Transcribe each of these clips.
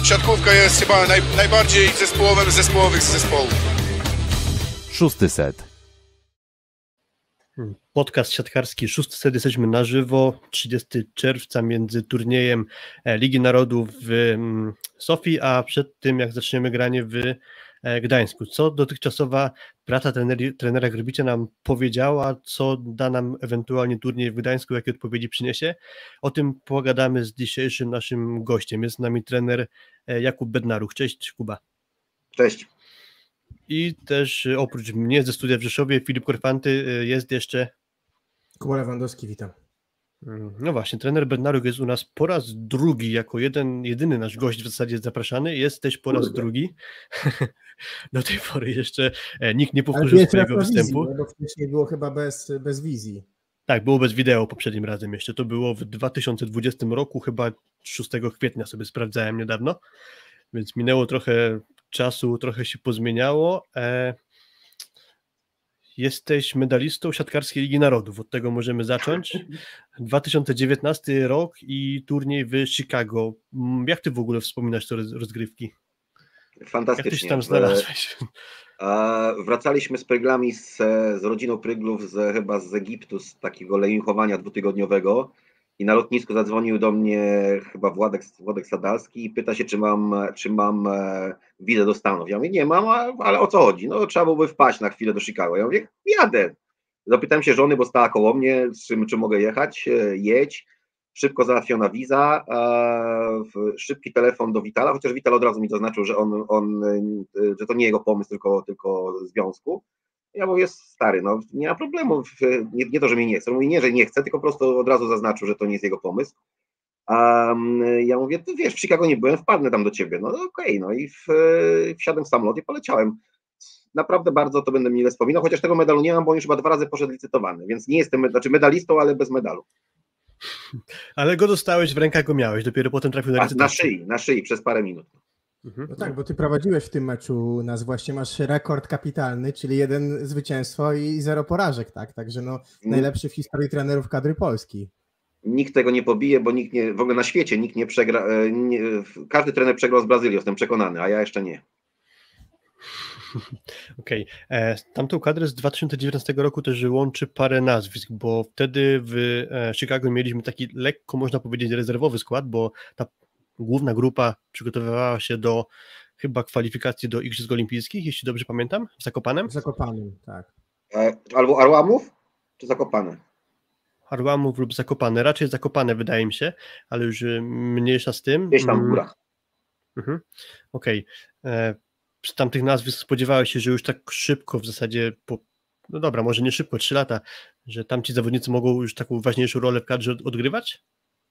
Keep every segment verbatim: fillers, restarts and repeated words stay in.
siatkówka jest chyba naj, najbardziej zespołowym z zespołowych zespołów. Szósty set. Podcast siatkarski, szósty set, jesteśmy na żywo, trzydziestego czerwca między turniejem Ligi Narodów w Sofii, a przed tym jak zaczniemy granie w Gdańsku. Co dotychczasowa praca treneri, trenera Grbicia nam powiedziała, co da nam ewentualnie turniej w Gdańsku, jakie odpowiedzi przyniesie? O tym pogadamy z dzisiejszym naszym gościem. Jest z nami trener Jakub Bednaruch. Cześć Kuba. Cześć. I też oprócz mnie ze studia w Rzeszowie Filip Korfanty jest jeszcze... Kuba Lewandowski, witam. No właśnie, trener Bednaruch jest u nas po raz drugi, jako jeden, jedyny nasz gość w zasadzie zapraszany, jest też po raz Kurde. drugi. Do tej pory jeszcze nikt nie powtórzył swojego występu. Wizji, bo wcześniej było chyba bez, bez wizji. Tak, było bez wideo poprzednim razem jeszcze, to było w dwa tysiące dwudziestym roku, chyba szóstego kwietnia sobie sprawdzałem niedawno, więc minęło trochę czasu, trochę się pozmieniało. E... Jesteś medalistą siatkarskiej Ligi Narodów, od tego możemy zacząć. dwa tysiące dziewiętnasty rok i turniej w Chicago. Jak ty w ogóle wspominasz te rozgrywki? Fantastycznie. Jak ty się tam znalazłeś? Wracaliśmy z pryglami z, z rodziną pryglów z, chyba z Egiptu, z takiego leniuchowania dwutygodniowego i na lotnisku zadzwonił do mnie chyba Władek, Władek Sadalski i pyta się, czy mam, czy mam wizę do Stanów. Ja mówię, nie mam, ale o co chodzi? No trzeba byłoby wpaść na chwilę do Chicago. Ja mówię, jadę. Zapytałem się żony, bo stała koło mnie, czy, czy mogę jechać, jedź. Szybko załatwiona wiza, szybki telefon do Witala, chociaż Wital od razu mi zaznaczył, że on, on że to nie jego pomysł, tylko, tylko związku. Ja mówię, jest stary, no nie ma problemu, nie, nie to, że mnie nie chce, mówię, nie, że nie chce, tylko po prostu od razu zaznaczył, że to nie jest jego pomysł. A ja mówię, ty wiesz, w Chicago nie byłem, wpadnę tam do ciebie, no okej, okay, no i w, wsiadłem w samolot i poleciałem. Naprawdę bardzo to będę mile wspominał, chociaż tego medalu nie mam, bo on już chyba dwa razy poszedł licytowany, więc nie jestem, znaczy medalistą, ale bez medalu. Ale go dostałeś, w rękach go miałeś, dopiero potem trafił na licytację. Na szyi, na szyi przez parę minut. No tak, bo ty prowadziłeś w tym meczu nas właśnie, masz rekord kapitalny, czyli jeden zwycięstwo i zero porażek, tak? Także no najlepszy w historii trenerów kadry Polski. Nikt tego nie pobije, bo nikt nie, w ogóle na świecie nikt nie przegra, nie, każdy trener przegrał z Brazylią, jestem przekonany, a ja jeszcze nie. Okej, okay. Tamtą kadrę z dwa tysiące dziewiętnastego roku też łączy parę nazwisk, bo wtedy w Chicago mieliśmy taki lekko, można powiedzieć, rezerwowy skład, bo ta główna grupa przygotowywała się do chyba kwalifikacji do Igrzysk Olimpijskich, jeśli dobrze pamiętam, w Zakopanem? W Zakopanem, tak. Albo Arłamów, czy Zakopane? Arłamów lub Zakopane, raczej Zakopane wydaje mi się, ale już mniejsza z tym. Gdzieś tam w górach. Mhm. Okej. Okay. Z tamtych nazwisk spodziewałeś się, że już tak szybko w zasadzie, po, no dobra, może nie szybko, trzy lata, że tamci zawodnicy mogą już taką ważniejszą rolę w kadrze odgrywać?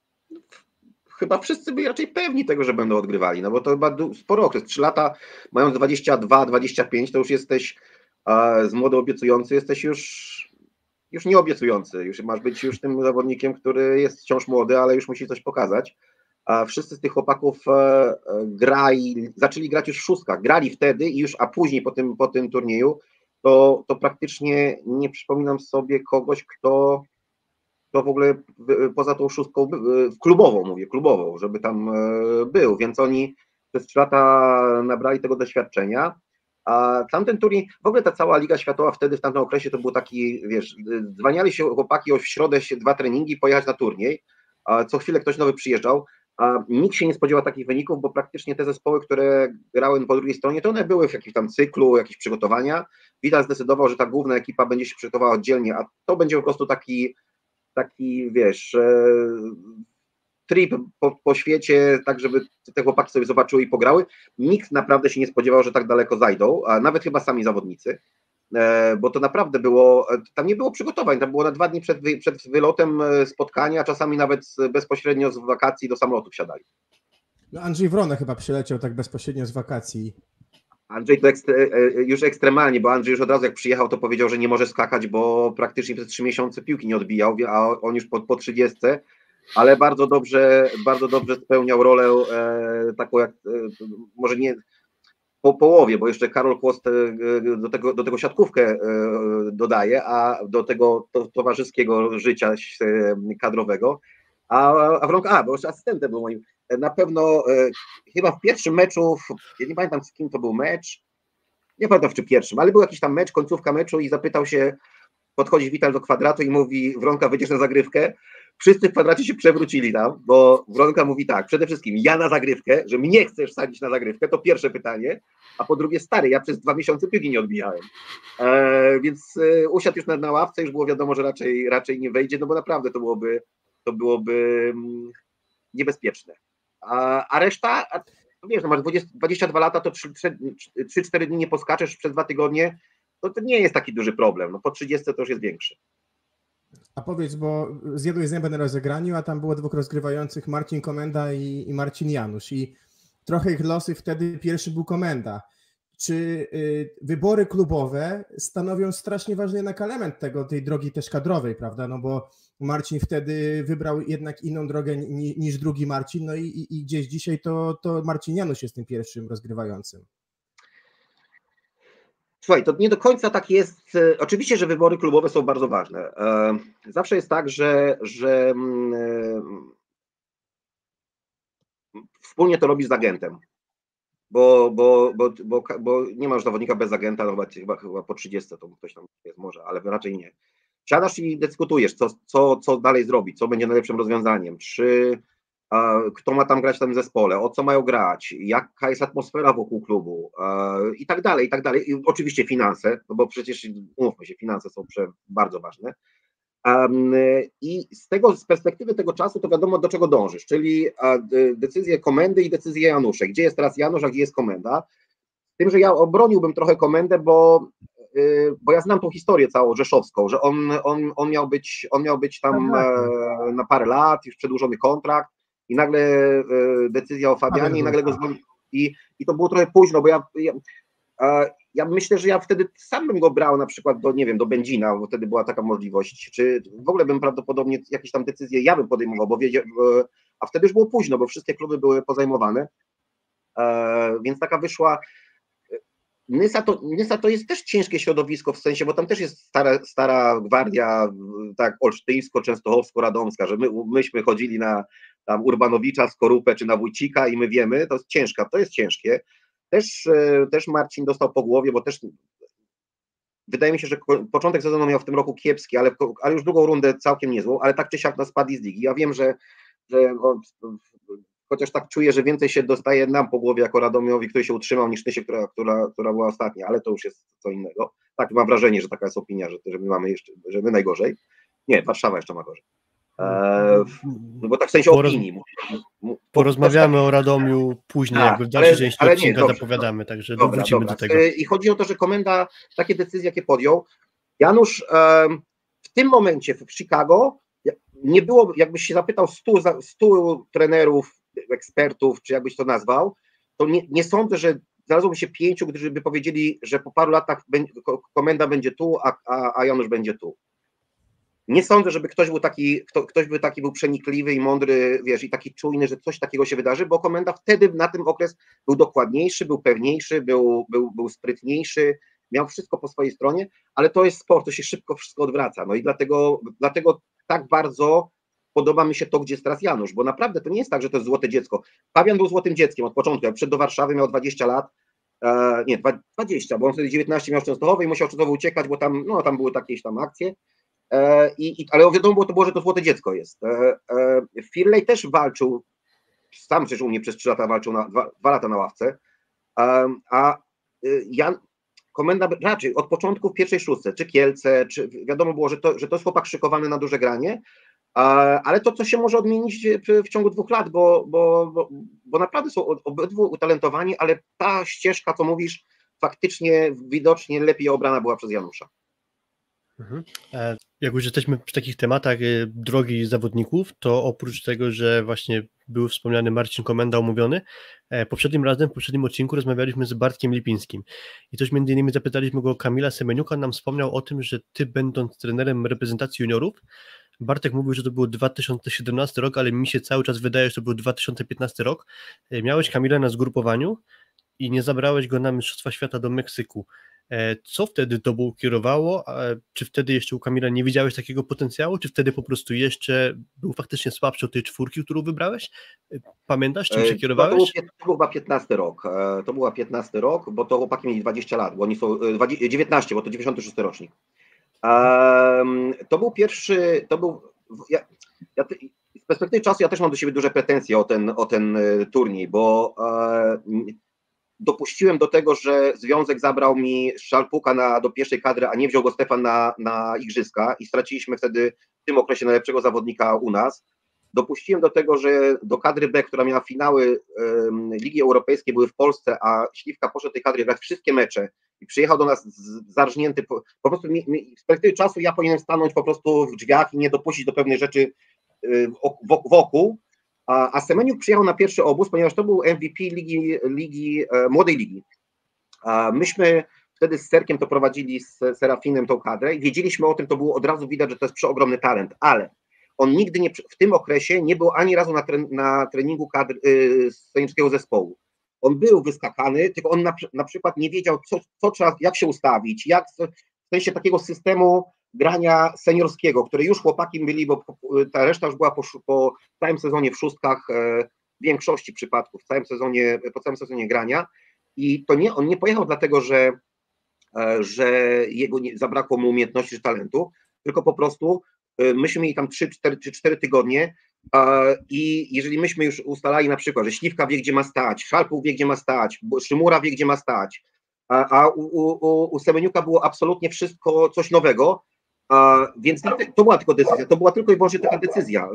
Chyba wszyscy byli raczej pewni tego, że będą odgrywali, no bo to chyba sporo okres, trzy lata, mając dwadzieścia dwa, dwadzieścia pięć, to już jesteś a z młody obiecujący, jesteś już, już nie obiecujący, już masz być już tym zawodnikiem, który jest wciąż młody, ale już musi coś pokazać. A wszyscy z tych chłopaków e, grali, zaczęli grać już w szóstkach, grali wtedy i już, a później po tym, po tym turnieju, to, to praktycznie nie przypominam sobie kogoś, kto, kto w ogóle w, poza tą szóstką, w klubową mówię, klubową, żeby tam e, był, więc oni przez trzy lata nabrali tego doświadczenia, a tamten turniej, w ogóle ta cała Liga Światowa wtedy, w tamtym okresie to był taki, wiesz, dzwaniali się chłopaki o w środę się dwa treningi pojechać na turniej, a co chwilę ktoś nowy przyjeżdżał. A nikt się nie spodziewał takich wyników, bo praktycznie te zespoły, które grały po drugiej stronie, to one były w jakimś tam cyklu, jakieś przygotowania. Widal zdecydował, że ta główna ekipa będzie się przygotowała oddzielnie, a to będzie po prostu taki, taki wiesz, e, trip po, po świecie, tak żeby te chłopaki sobie zobaczyły i pograły. Nikt naprawdę się nie spodziewał, że tak daleko zajdą, a nawet chyba sami zawodnicy. Bo to naprawdę było, tam nie było przygotowań, tam było na dwa dni przed, wy, przed wylotem spotkania, czasami nawet bezpośrednio z wakacji do samolotu wsiadali. No Andrzej Wrona chyba przyleciał tak bezpośrednio z wakacji. Andrzej to ekstre, już ekstremalnie, bo Andrzej już od razu jak przyjechał, to powiedział, że nie może skakać, bo praktycznie przez trzy miesiące piłki nie odbijał, a on już po, po trzydziestce, ale bardzo dobrze, bardzo dobrze spełniał rolę e, taką jak, e, może nie po połowie, bo jeszcze Karol Kłost do tego, do tego siatkówkę dodaje, a do tego to, towarzyskiego życia kadrowego A, a Wronka, a, bo już asystentem był moim. Na pewno e, chyba w pierwszym meczu, ja nie pamiętam z kim to był mecz, nie pamiętam czy pierwszym, ale był jakiś tam mecz, końcówka meczu i zapytał się, podchodzi Vital do kwadratu i mówi: Wronka, wyjdziesz na zagrywkę. Wszyscy w kwadracie się przewrócili tam, bo Wronka mówi tak, przede wszystkim ja na zagrywkę, że mnie chcesz sadzić na zagrywkę, to pierwsze pytanie, a po drugie, stary, ja przez dwa miesiące piłki nie odbijałem. E, więc e, usiadł już na, na ławce, już było wiadomo, że raczej, raczej nie wejdzie, no bo naprawdę to byłoby, to byłoby mm, niebezpieczne. A, a reszta, a, no wiesz, no masz dwadzieścia, dwadzieścia dwa lata, to trzy cztery dni nie poskaczesz przez dwa tygodnie, to, to nie jest taki duży problem, no po trzydziestce to już jest większy. A powiedz, bo zjadłeś zębę na rozegraniu, a tam było dwóch rozgrywających, Marcin Komenda i, i Marcin Janusz. I trochę ich losy wtedy, pierwszy był Komenda. Czy y, wybory klubowe stanowią strasznie ważny jednak element tego, tej drogi też kadrowej, prawda? No bo Marcin wtedy wybrał jednak inną drogę ni, niż drugi Marcin, no i, i, i gdzieś dzisiaj to, to Marcin Janusz jest tym pierwszym rozgrywającym. Słuchaj, to nie do końca tak jest. Oczywiście, że wybory klubowe są bardzo ważne. Zawsze jest tak, że, że wspólnie to robisz z agentem, bo, bo, bo, bo, bo nie masz zawodnika bez agenta, no chyba, chyba po trzydziestce to ktoś tam jest może, ale raczej nie. Siadasz i dyskutujesz, co, co, co dalej zrobić, co będzie najlepszym rozwiązaniem, czy kto ma tam grać w tym zespole, o co mają grać, jaka jest atmosfera wokół klubu i tak dalej, i tak dalej. I oczywiście finanse, no bo przecież umówmy się, finanse są bardzo ważne. I z tego, z perspektywy tego czasu to wiadomo, do czego dążysz, czyli decyzje Komendy i decyzje Janusze. Gdzie jest teraz Janusz, a gdzie jest Komenda? Z tym, że ja obroniłbym trochę Komendę, bo bo ja znam tą historię całą rzeszowską, że on, on, on, miał być, on miał być tam na parę lat, już przedłużony kontrakt i nagle decyzja o Fabianie i nagle go zwolnili. I, I to było trochę późno, bo ja, ja, ja myślę, że ja wtedy sam bym go brał na przykład do, nie wiem, do Będzina, bo wtedy była taka możliwość, czy w ogóle bym prawdopodobnie jakieś tam decyzje ja bym podejmował, bo wiedział, a wtedy już było późno, bo wszystkie kluby były pozajmowane, więc taka wyszła. Nysa to, Nysa to jest też ciężkie środowisko w sensie, bo tam też jest stara, stara gwardia, tak olsztyńsko-częstochowsko-radomska, że my, myśmy chodzili na tam Urbanowicza, Skorupę czy na Wójcika i my wiemy, to jest ciężka, to jest ciężkie. Też, też Marcin dostał po głowie, bo też wydaje mi się, że początek sezonu miał w tym roku kiepski, ale, ale już drugą rundę całkiem niezłą, ale tak czy siak nas spadli z ligi. Ja wiem, że, że on, chociaż tak czuję, że więcej się dostaje nam po głowie jako Radomiowi, który się utrzymał, niż Nysie, która, która, która była ostatnia, ale to już jest co innego. Tak, mam wrażenie, że taka jest opinia, że, że my mamy jeszcze, że my najgorzej. Nie, Warszawa jeszcze ma gorzej. Eee, no bo tak w sensie Poroz... opinii. Porozmawiamy tak... o Radomiu później, A, jakby w dalszej części ale odcinka nie, dobrze, zapowiadamy, także dobra, wrócimy dobra. do tego. I chodzi o to, że Komenda takie decyzje, jakie podjął. Janusz e, w tym momencie w Chicago nie było, jakbyś się zapytał stu, stu trenerów, ekspertów, czy jakbyś to nazwał, to nie, nie sądzę, że znalazłoby się pięciu, którzy by powiedzieli, że po paru latach będzie, Komenda będzie tu, a, a, a Janusz będzie tu. Nie sądzę, żeby ktoś był taki, kto, ktoś by taki był przenikliwy i mądry, wiesz, i taki czujny, że coś takiego się wydarzy, bo Komenda wtedy na ten okres był dokładniejszy, był pewniejszy, był, był, był sprytniejszy, miał wszystko po swojej stronie, ale to jest sport, to się szybko wszystko odwraca. No i dlatego, dlatego tak bardzo podoba mi się to, gdzie jest teraz Janusz, bo naprawdę to nie jest tak, że to jest złote dziecko. Fabian był złotym dzieckiem od początku, jak przyszedł do Warszawy, miał dwadzieścia lat, e, nie, dwadzieścia, bo on wtedy dziewiętnaście miał w Częstochowej i musiał Częstochowy uciekać, bo tam, no, tam były jakieś tam akcje, e, i, ale wiadomo było, to było, że to złote dziecko jest. E, e, Firley też walczył, sam przecież u mnie przez trzy lata walczył, na, dwa, dwa lata na ławce, e, a Jan, Komenda raczej od początku w pierwszej szóstce, czy Kielce, czy wiadomo było, że to, że to jest chłopak szykowany na duże granie, ale to, co się może odmienić w ciągu dwóch lat, bo, bo, bo, bo naprawdę są obydwu utalentowani, ale ta ścieżka, co mówisz, faktycznie widocznie lepiej obrana była przez Janusza. Mhm. Jak już jesteśmy przy takich tematach drogi zawodników, to oprócz tego, że właśnie był wspomniany Marcin Komenda omówiony, poprzednim razem, w poprzednim odcinku rozmawialiśmy z Bartkiem Lipińskim i też między innymi zapytaliśmy go o Kamila Semeniuka, nam wspomniał o tym, że ty, będąc trenerem reprezentacji juniorów, Bartek mówił, że to był dwa tysiące siedemnasty rok, ale mi się cały czas wydaje, że to był dwa tysiące piętnasty rok. Miałeś Kamila na zgrupowaniu i nie zabrałeś go na Mistrzostwa Świata do Meksyku. Co wtedy tobą kierowało? Czy wtedy jeszcze u Kamila nie widziałeś takiego potencjału, czy wtedy po prostu jeszcze był faktycznie słabszy od tej czwórki, którą wybrałeś? Pamiętasz, czym się kierowałeś? To był, to był chyba piętnasty rok, to był piętnasty rok, bo to chłopaki mieli dwadzieścia lat, bo oni są, dziewiętnaście, bo to dziewięćdziesiąty szósty rocznik. To był pierwszy, to był, ja, ja, z perspektywy czasu ja też mam do siebie duże pretensje o ten, o ten turniej, bo dopuściłem do tego, że związek zabrał mi Szalpuka na, do pierwszej kadry, a nie wziął go Stefan na, na igrzyska i straciliśmy wtedy w tym okresie najlepszego zawodnika u nas. Dopuściłem do tego, że do kadry B, która miała finały um, Ligi Europejskiej, były w Polsce, a Śliwka poszedł do tej kadry grać wszystkie mecze i przyjechał do nas zarżnięty. Po, po prostu mi, mi, z perspektywy czasu ja powinienem stanąć po prostu w drzwiach i nie dopuścić do pewnej rzeczy y, wokół. A, a Semeniuk przyjechał na pierwszy obóz, ponieważ to był M V P Ligi, ligi e, Młodej Ligi. A myśmy wtedy z Serkiem to prowadzili, z Serafinem tą kadrę i wiedzieliśmy o tym, to było od razu widać, że to jest przeogromny talent, ale on nigdy nie, w tym okresie nie był ani razu na, tre, na treningu kadr yy, seniorskiego zespołu. On był wyskakany, tylko on na, na przykład nie wiedział, co, co trzeba, jak się ustawić, jak w sensie takiego systemu grania seniorskiego, które już chłopaki byli, bo ta reszta już była po, po całym sezonie w szóstkach, e, w większości przypadków, w całym sezonie, po całym sezonie grania i to nie, on nie pojechał dlatego, że, e, że jego nie, zabrakło mu umiejętności czy talentu, tylko po prostu e, myśmy mieli tam trzy czy cztery tygodnie e, i jeżeli myśmy już ustalali na przykład, że Śliwka wie, gdzie ma stać, Szalpuk wie, gdzie ma stać, Szymura wie, gdzie ma stać, a, a u, u, u Semeniuka było absolutnie wszystko coś nowego, a, więc to była tylko decyzja, to była tylko i wyłącznie taka decyzja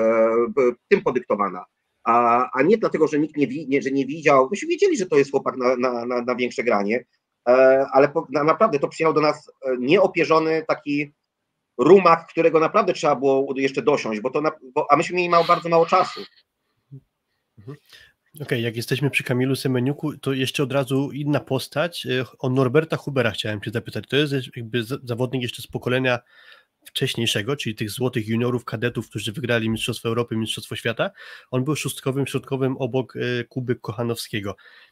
e, tym podyktowana, a, a nie dlatego, że nikt nie, nie, że nie widział, myśmy wiedzieli, że to jest chłopak na, na, na, na większe granie, e, ale po, na, naprawdę to przyjechał do nas nieopierzony taki rumak, którego naprawdę trzeba było jeszcze dosiąść, bo to na, bo, a myśmy mieli mało, bardzo mało czasu. Mhm. Okej, okay, jak jesteśmy przy Kamilu Semeniuku, to jeszcze od razu inna postać. O Norberta Hubera chciałem cię zapytać. To jest jakby zawodnik jeszcze z pokolenia wcześniejszego, czyli tych złotych juniorów, kadetów, którzy wygrali Mistrzostwo Europy, Mistrzostwo Świata. On był szóstkowym, środkowym obok Kuby Kochanowskiego.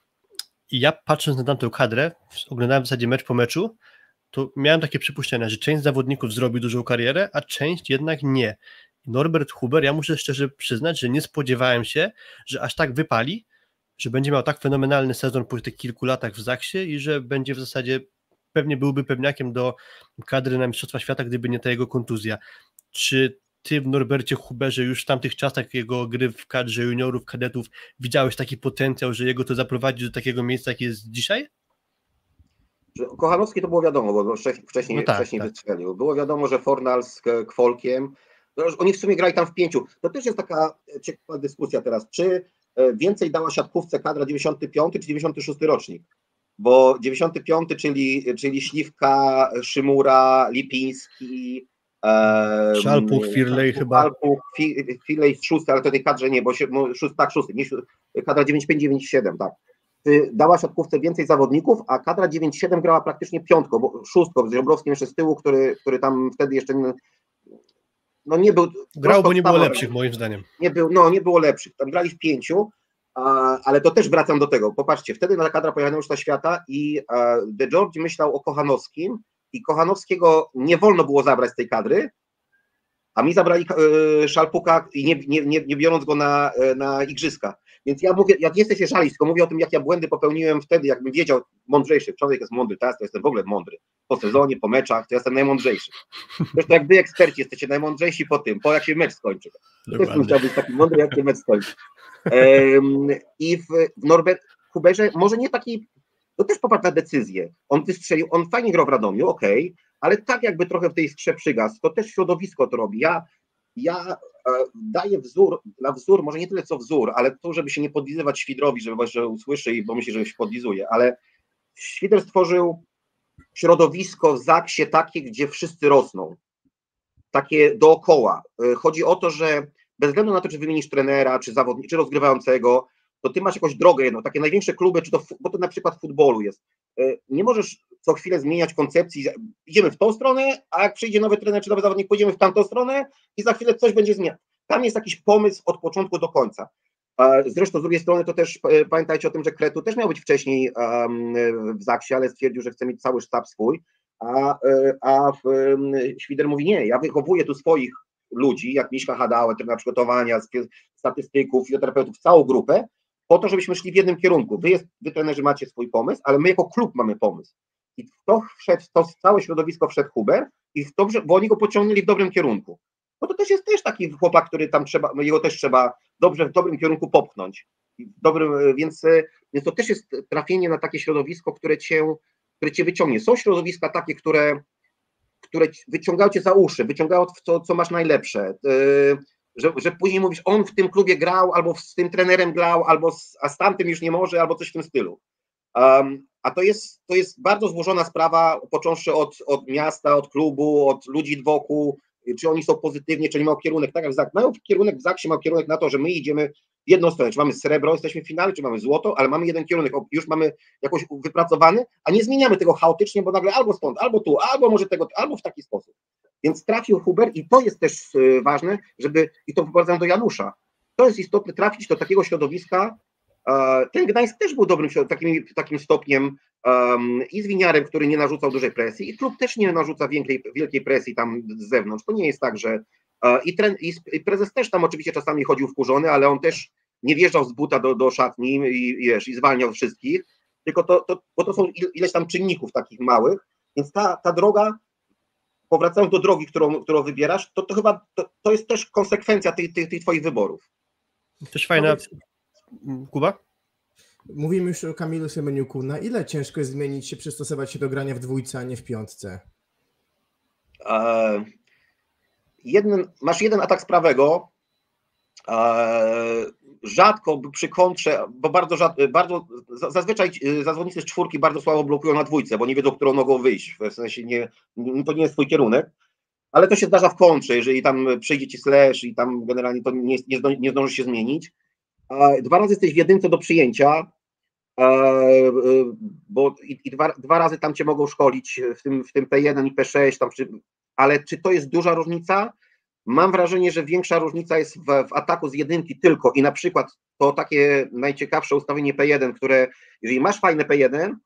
I ja patrząc na tamtą kadrę, oglądałem w zasadzie mecz po meczu, to miałem takie przypuszczenia, że część zawodników zrobi dużą karierę, a część jednak nie. Norbert Huber, ja muszę szczerze przyznać, że nie spodziewałem się, że aż tak wypali, że będzie miał tak fenomenalny sezon po tych kilku latach w Zaksie i że będzie w zasadzie, pewnie byłby pewniakiem do kadry na Mistrzostwa Świata, gdyby nie ta jego kontuzja. Czy ty w Norbercie Huberze już w tamtych czasach jego gry w kadrze juniorów, kadetów widziałeś taki potencjał, że jego to zaprowadzi do takiego miejsca, jak jest dzisiaj? Kochanowski to było wiadomo, bo wcześniej, no tak, wcześniej tak. wystrzelił. Było wiadomo, że Fornal z Kwolkiem, oni w sumie grali tam w pięciu. To też jest taka ciekawa dyskusja teraz, czy więcej dała siatkówce kadra dziewięćdziesiąty piąty czy dziewięćdziesiąty szósty rocznik? Bo dziewięćdziesiąty piąty, czyli, czyli Śliwka, Szymura, Lipiński, e, Szalpuk, Firlej chyba. Szalpuk, Firlej szósty, ale to tej kadrze nie, bo się, szósty, tak, szósty, nie, kadra dziewięćdziesiąt pięć dziewięćdziesiąt siedem, tak. Dała siatkówce więcej zawodników, a kadra dziewięćdziesiąt siedem grała praktycznie piątką, bo szóstką, z Żebrowskim jeszcze z tyłu, który, który tam wtedy jeszcze no nie był... Grał, bo nie było lepszych moim zdaniem. Nie był, no nie było lepszych, tam grali w pięciu, a, ale to też wracam do tego, popatrzcie, wtedy na kadra pojechała już na świata i a, De Giorgi myślał o Kochanowskim i Kochanowskiego nie wolno było zabrać z tej kadry, a mi zabrali e, Szalpuka i nie, nie, nie, nie biorąc go na, e, na igrzyska. Więc ja mówię, ja nie chcę się żalić, tylko mówię o tym, jak ja błędy popełniłem wtedy, jakbym wiedział, mądrzejszy, człowiek jest mądry, teraz to jestem w ogóle mądry. Po sezonie, po meczach, to jestem najmądrzejszy. Zresztą jak wy eksperci jesteście najmądrzejsi po tym, po jak się mecz skończy. Też bym chciał być taki mądry, jak się mecz skończy. Um, I w, w Norbert Huberze może nie taki, to też popatrz na decyzję. On wystrzelił, on fajnie grał w Radomiu, okej, okay, ale tak jakby trochę w tej skrze przygasł, to też środowisko to robi. Ja, ja e, daję wzór, na wzór, może nie tyle co wzór, ale to, żeby się nie podlizywać Świdrowi, żeby że usłyszy i bo myśli, że się podlizuje, ale Świder stworzył środowisko w Zaksie takie, gdzie wszyscy rosną, takie dookoła. Chodzi o to, że bez względu na to, czy wymienisz trenera, czy zawodnika, czy rozgrywającego, to ty masz jakąś drogę jedną, takie największe kluby, czy to, bo to na przykład w futbolu jest. Nie możesz co chwilę zmieniać koncepcji, idziemy w tą stronę, a jak przyjdzie nowy trener, czy nowy zawodnik, pójdziemy w tamtą stronę i za chwilę coś będzie zmieniać. Tam jest jakiś pomysł od początku do końca. Zresztą z drugiej strony to też pamiętajcie o tym, że Kretu też miał być wcześniej w Zaksie, ale stwierdził, że chce mieć cały sztab swój, a, a Świder mówi nie, ja wychowuję tu swoich ludzi, jak Miśka Hadałę, trener przygotowania, statystyków, fizjoterapeutów, całą grupę, po to, żebyśmy szli w jednym kierunku. Wy, jest, wy trenerzy macie swój pomysł, ale my jako klub mamy pomysł. I w to wszedł, to całe środowisko wszedł Huber i w dobrze, bo oni go pociągnęli w dobrym kierunku. Bo to też jest też taki chłopak, który tam trzeba, no jego też trzeba dobrze w dobrym kierunku popchnąć. W dobrym, więc, więc to też jest trafienie na takie środowisko, które cię, które cię wyciągnie. Są środowiska takie, które, które wyciągają cię za uszy, wyciągają to, co masz najlepsze. Yy, że, że później mówisz, on w tym klubie grał, albo z tym trenerem grał, albo z, a z tamtym już nie może, albo coś w tym stylu. Um, a to jest, to jest bardzo złożona sprawa, począwszy od, od miasta, od klubu, od ludzi wokół, czy oni są pozytywnie, czy nie mają kierunek, tak jak w Zak. Mają kierunek w Zaksie, ma kierunek na to, że my idziemy w jedną stronę, czy mamy srebro, jesteśmy w finale, czy mamy złoto, ale mamy jeden kierunek, już mamy jakoś wypracowany, a nie zmieniamy tego chaotycznie, bo nagle albo stąd, albo tu, albo może tego, albo w taki sposób. Więc trafił Huber i to jest też ważne, żeby, i to wprowadzam do Janusza, to jest istotne, trafić do takiego środowiska. Ten Gdańsk też był dobrym takim, takim stopniem um, i z Winiarem, który nie narzucał dużej presji, i klub też nie narzuca wielkiej, wielkiej presji tam z zewnątrz. To nie jest tak, że uh, i, tren, i prezes też tam oczywiście czasami chodził wkurzony, ale on też nie wjeżdżał z buta do, do szatni i, i, wiesz, i zwalniał wszystkich, tylko to, to, bo to są ileś tam czynników takich małych, więc ta, ta droga, powracając do drogi, którą, którą wybierasz, to, to chyba to, to jest też konsekwencja tych, tych, tych twoich wyborów. Też fajna... Kuba? Mówimy już o Kamilu Semeniuku. Na ile ciężko jest zmienić się, przystosować się do grania w dwójce, a nie w piątce? Eee, jeden, masz jeden atak z prawego. Eee, rzadko przy kontrze, bo bardzo, rzadko, bardzo zazwyczaj zawodnicy z czwórki bardzo słabo blokują na dwójce, bo nie wiedzą, którą nogą wyjść. W sensie nie, to nie jest twój kierunek. Ale to się zdarza w kontrze, jeżeli tam przyjdzie ci slash i tam generalnie to nie, nie, nie zdąży się zmienić. Dwa razy jesteś w jedynce do przyjęcia, bo i, i dwa, dwa razy tam cię mogą szkolić w tym, w tym P jeden i P sześć, tam, ale czy to jest duża różnica? Mam wrażenie, że większa różnica jest w, w ataku z jedynki tylko i na przykład to takie najciekawsze ustawienie P jeden, które jeżeli masz fajne P jeden,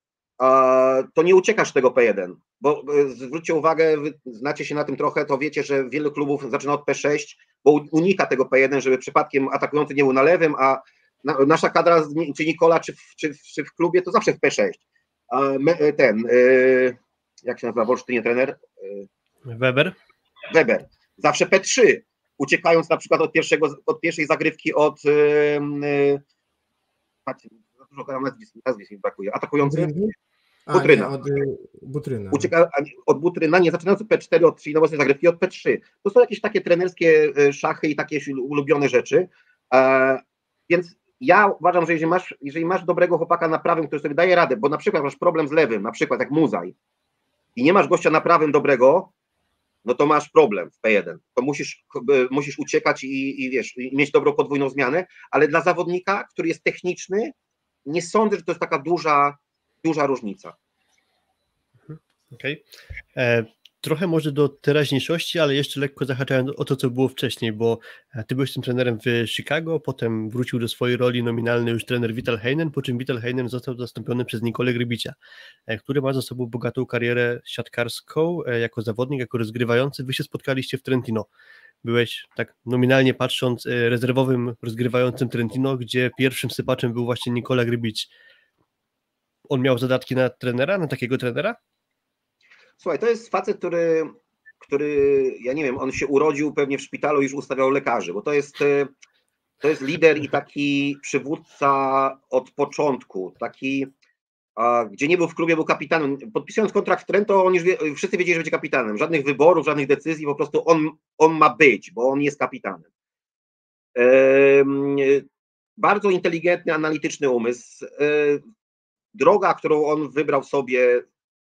to nie uciekasz tego P jeden, bo zwróćcie uwagę, wy znacie się na tym trochę, to wiecie, że wiele klubów zaczyna od P sześć, bo unika tego P jeden, żeby przypadkiem atakujący nie był na lewym, a na, nasza kadra, czy Nikola, czy w, czy, czy w klubie, to zawsze w P sześć. A my, ten, yy, jak się nazywa w Olsztynie trener? Yy, Weber. Weber. Zawsze P trzy, uciekając na przykład od, pierwszego, od pierwszej zagrywki od yy, yy, za dużo nazwisk mi brakuje, atakujący. Butryna. A, nie, od Butryna. Ucieka od Butryna, nie zaczynając od P cztery, od mocnej zagrywki, od P trzy. To są jakieś takie trenerskie szachy i takie ulubione rzeczy. E, więc ja uważam, że jeżeli masz, jeżeli masz dobrego chłopaka na prawym, który sobie daje radę, bo na przykład masz problem z lewym, na przykład jak Muzaj, i nie masz gościa na prawym dobrego, no to masz problem w P jeden. To musisz, musisz uciekać i, i wiesz, i mieć dobrą podwójną zmianę, ale dla zawodnika, który jest techniczny, nie sądzę, że to jest taka duża, duża różnica. Okej. Okay. Trochę może do teraźniejszości, ale jeszcze lekko zahaczając o to, co było wcześniej, bo ty byłeś tym trenerem w Chicago, potem wrócił do swojej roli nominalnej już trener Vital Heinen, po czym Vital Heinen został zastąpiony przez Nikolę Grybicia, który ma za sobą bogatą karierę siatkarską jako zawodnik, jako rozgrywający. Wy się spotkaliście w Trentino. Byłeś, tak nominalnie patrząc, rezerwowym rozgrywającym Trentino, gdzie pierwszym sypaczem był właśnie Nikola Grybic. On miał zadatki na trenera, na takiego trenera? Słuchaj, to jest facet, który, który, ja nie wiem, on się urodził pewnie w szpitalu i już ustawiał lekarzy, bo to jest, to jest lider i taki przywódca od początku, taki, a, gdzie nie był w klubie, był kapitanem. Podpisując kontrakt w Trento, on już wie, wszyscy wiedzieli, że będzie kapitanem. Żadnych wyborów, żadnych decyzji, po prostu on, on ma być, bo on jest kapitanem. Ehm, bardzo inteligentny, analityczny umysł. Ehm, droga, którą on wybrał sobie,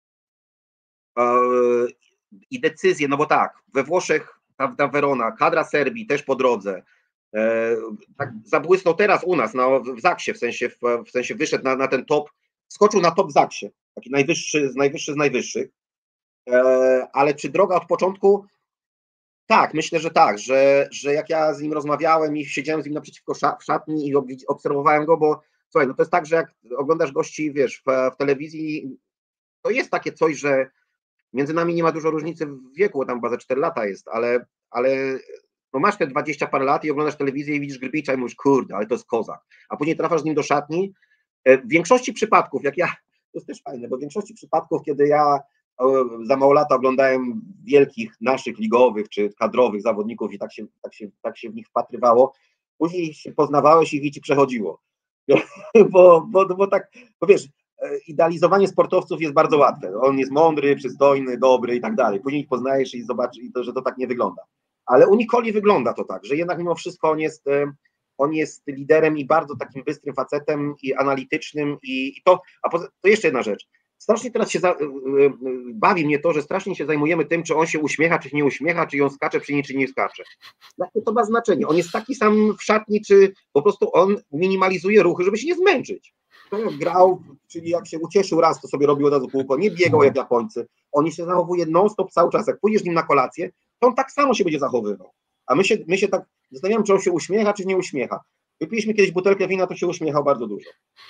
i decyzje, no bo tak, we Włoszech ta, ta Verona, kadra Serbii też po drodze, e, tak zabłysnął teraz u nas no, w Zaksie, w sensie, w, w sensie wyszedł na, na ten top, skoczył na top w Zaksie, taki najwyższy, najwyższy z najwyższych, e, ale czy droga od początku? tak, myślę, że tak, że, że jak ja z nim rozmawiałem i siedziałem z nim naprzeciwko w szatni i obserwowałem go, bo słuchaj, no to jest tak, że jak oglądasz gości, wiesz, w, w telewizji, to jest takie coś, że między nami nie ma dużo różnicy w wieku, bo tam chyba za cztery lata jest, ale, ale no masz te dwadzieścia parę lat i oglądasz telewizję i widzisz Grbicza i mówisz, kurde, ale to jest kozak. A później trafiasz z nim do szatni. W większości przypadków, jak ja, to jest też fajne, bo w większości przypadków, kiedy ja za mało lata oglądałem wielkich naszych ligowych czy kadrowych zawodników i tak się, tak się, tak się w nich wpatrywało, później się poznawałeś i ci przechodziło. bo, bo, bo tak, bo wiesz, idealizowanie sportowców jest bardzo łatwe. On jest mądry, przystojny, dobry i tak dalej. Później ich poznajesz i zobaczysz, że to tak nie wygląda. Ale u Nikoli wygląda to tak, że jednak mimo wszystko on jest, on jest liderem i bardzo takim bystrym facetem i analitycznym i, i to, a poza, to jeszcze jedna rzecz. Strasznie teraz się za, bawi mnie to, że strasznie się zajmujemy tym, czy on się uśmiecha, czy się nie uśmiecha, czy on skacze przy niej, czy nie skacze. Jakie to ma znaczenie? On jest taki sam w szatni, czy po prostu on minimalizuje ruchy, żeby się nie zmęczyć. To jak grał, czyli jak się ucieszył raz, to sobie robił od razu kółko, nie biegał jak Japońcy. On się zachowuje non-stop cały czas. Jak pójdziesz z nim na kolację, to on tak samo się będzie zachowywał. A my się, my się tak zastanawiamy, czy on się uśmiecha, czy nie uśmiecha. Wypiliśmy kiedyś butelkę wina, to się uśmiechał bardzo dużo.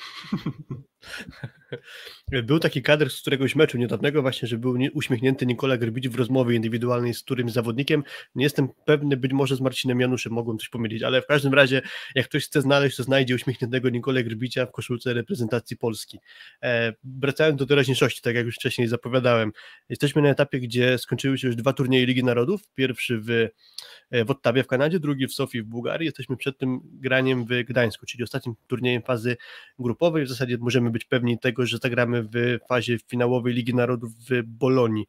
Był taki kadr z któregoś meczu niedawnego właśnie, że był uśmiechnięty Nikola Grbić w rozmowie indywidualnej z którymś zawodnikiem. Nie jestem pewny, być może z Marcinem Januszem mogłem coś pomylić, ale w każdym razie jak ktoś chce znaleźć, to znajdzie uśmiechniętego Nikolę Grbicia w koszulce reprezentacji Polski. E, wracając do teraźniejszości, tak jak już wcześniej zapowiadałem, jesteśmy na etapie, gdzie skończyły się już dwa turnieje Ligi Narodów. Pierwszy w, w Ottawie w Kanadzie, drugi w Sofii w Bułgarii. Jesteśmy przed tym graniem w Gdańsku, czyli ostatnim turniejem fazy grupowej. W zasadzie możemy być pewni tego, że zagramy w fazie finałowej Ligi Narodów w Bolonii.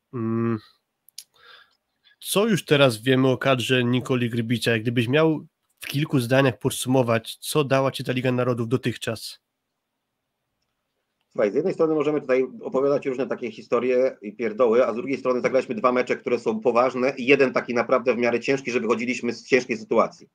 Co już teraz wiemy o kadrze Nikoli Grbicia? Jak gdybyś miał w kilku zdaniach podsumować, co dała Ci ta Liga Narodów dotychczas? Słuchaj, z jednej strony możemy tutaj opowiadać różne takie historie i pierdoły, a z drugiej strony zagraliśmy dwa mecze, które są poważne i jeden taki naprawdę w miarę ciężki, że wychodziliśmy z ciężkiej sytuacji.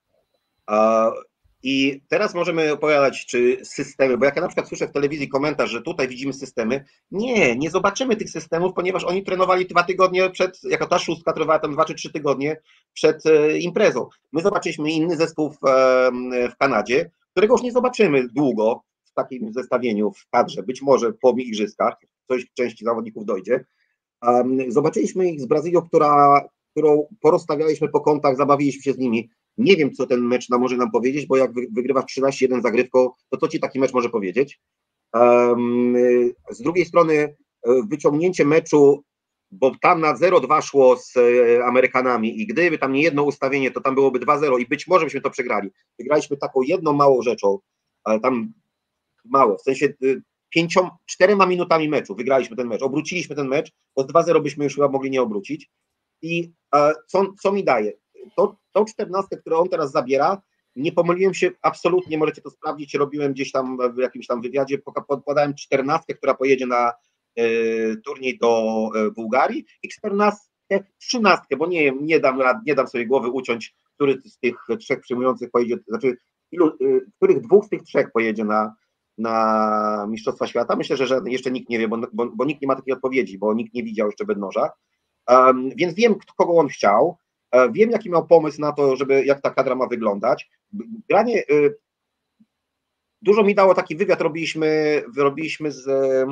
I teraz możemy opowiadać, czy systemy, bo jak ja na przykład słyszę w telewizji komentarz, że tutaj widzimy systemy, nie, nie zobaczymy tych systemów, ponieważ oni trenowali dwa tygodnie przed, jako ta szóstka trwała tam dwa czy trzy tygodnie przed imprezą. My zobaczyliśmy inny zespół w, w Kanadzie, którego już nie zobaczymy długo w takim zestawieniu w kadrze, być może po igrzyskach, coś części zawodników dojdzie. Zobaczyliśmy ich z Brazylią, która, którą porozstawialiśmy po kątach, zabawiliśmy się z nimi. Nie wiem, co ten mecz nam może nam powiedzieć, bo jak wygrywasz trzynaście jeden zagrywką, to co ci taki mecz może powiedzieć? Um, z drugiej strony wyciągnięcie meczu, bo tam na zero dwa szło z Amerykanami i gdyby tam nie jedno ustawienie, to tam byłoby dwa zero i być może byśmy to przegrali. Wygraliśmy taką jedną małą rzeczą, ale tam mało, w sensie pięcią, czterema minutami meczu wygraliśmy ten mecz, obróciliśmy ten mecz, bo z dwa zero byśmy już chyba mogli nie obrócić. I co, co mi daje? To, tą czternastkę, którą on teraz zabiera, nie pomyliłem się absolutnie, możecie to sprawdzić, robiłem gdzieś tam w jakimś tam wywiadzie, podałem czternastkę, która pojedzie na y, turniej do y, Bułgarii i czternastkę, trzynastkę, bo nie, nie, dam, nie dam sobie głowy uciąć, który z tych trzech przyjmujących pojedzie, znaczy ilu, y, których dwóch z tych trzech pojedzie na, na Mistrzostwa Świata. Myślę, że, że jeszcze nikt nie wie, bo, bo, bo nikt nie ma takiej odpowiedzi, bo nikt nie widział jeszcze Bednarza, um, więc wiem, kogo on chciał. Wiem, jaki miał pomysł na to, żeby jak ta kadra ma wyglądać. Granie, dużo mi dało taki wywiad, robiliśmy, robiliśmy z,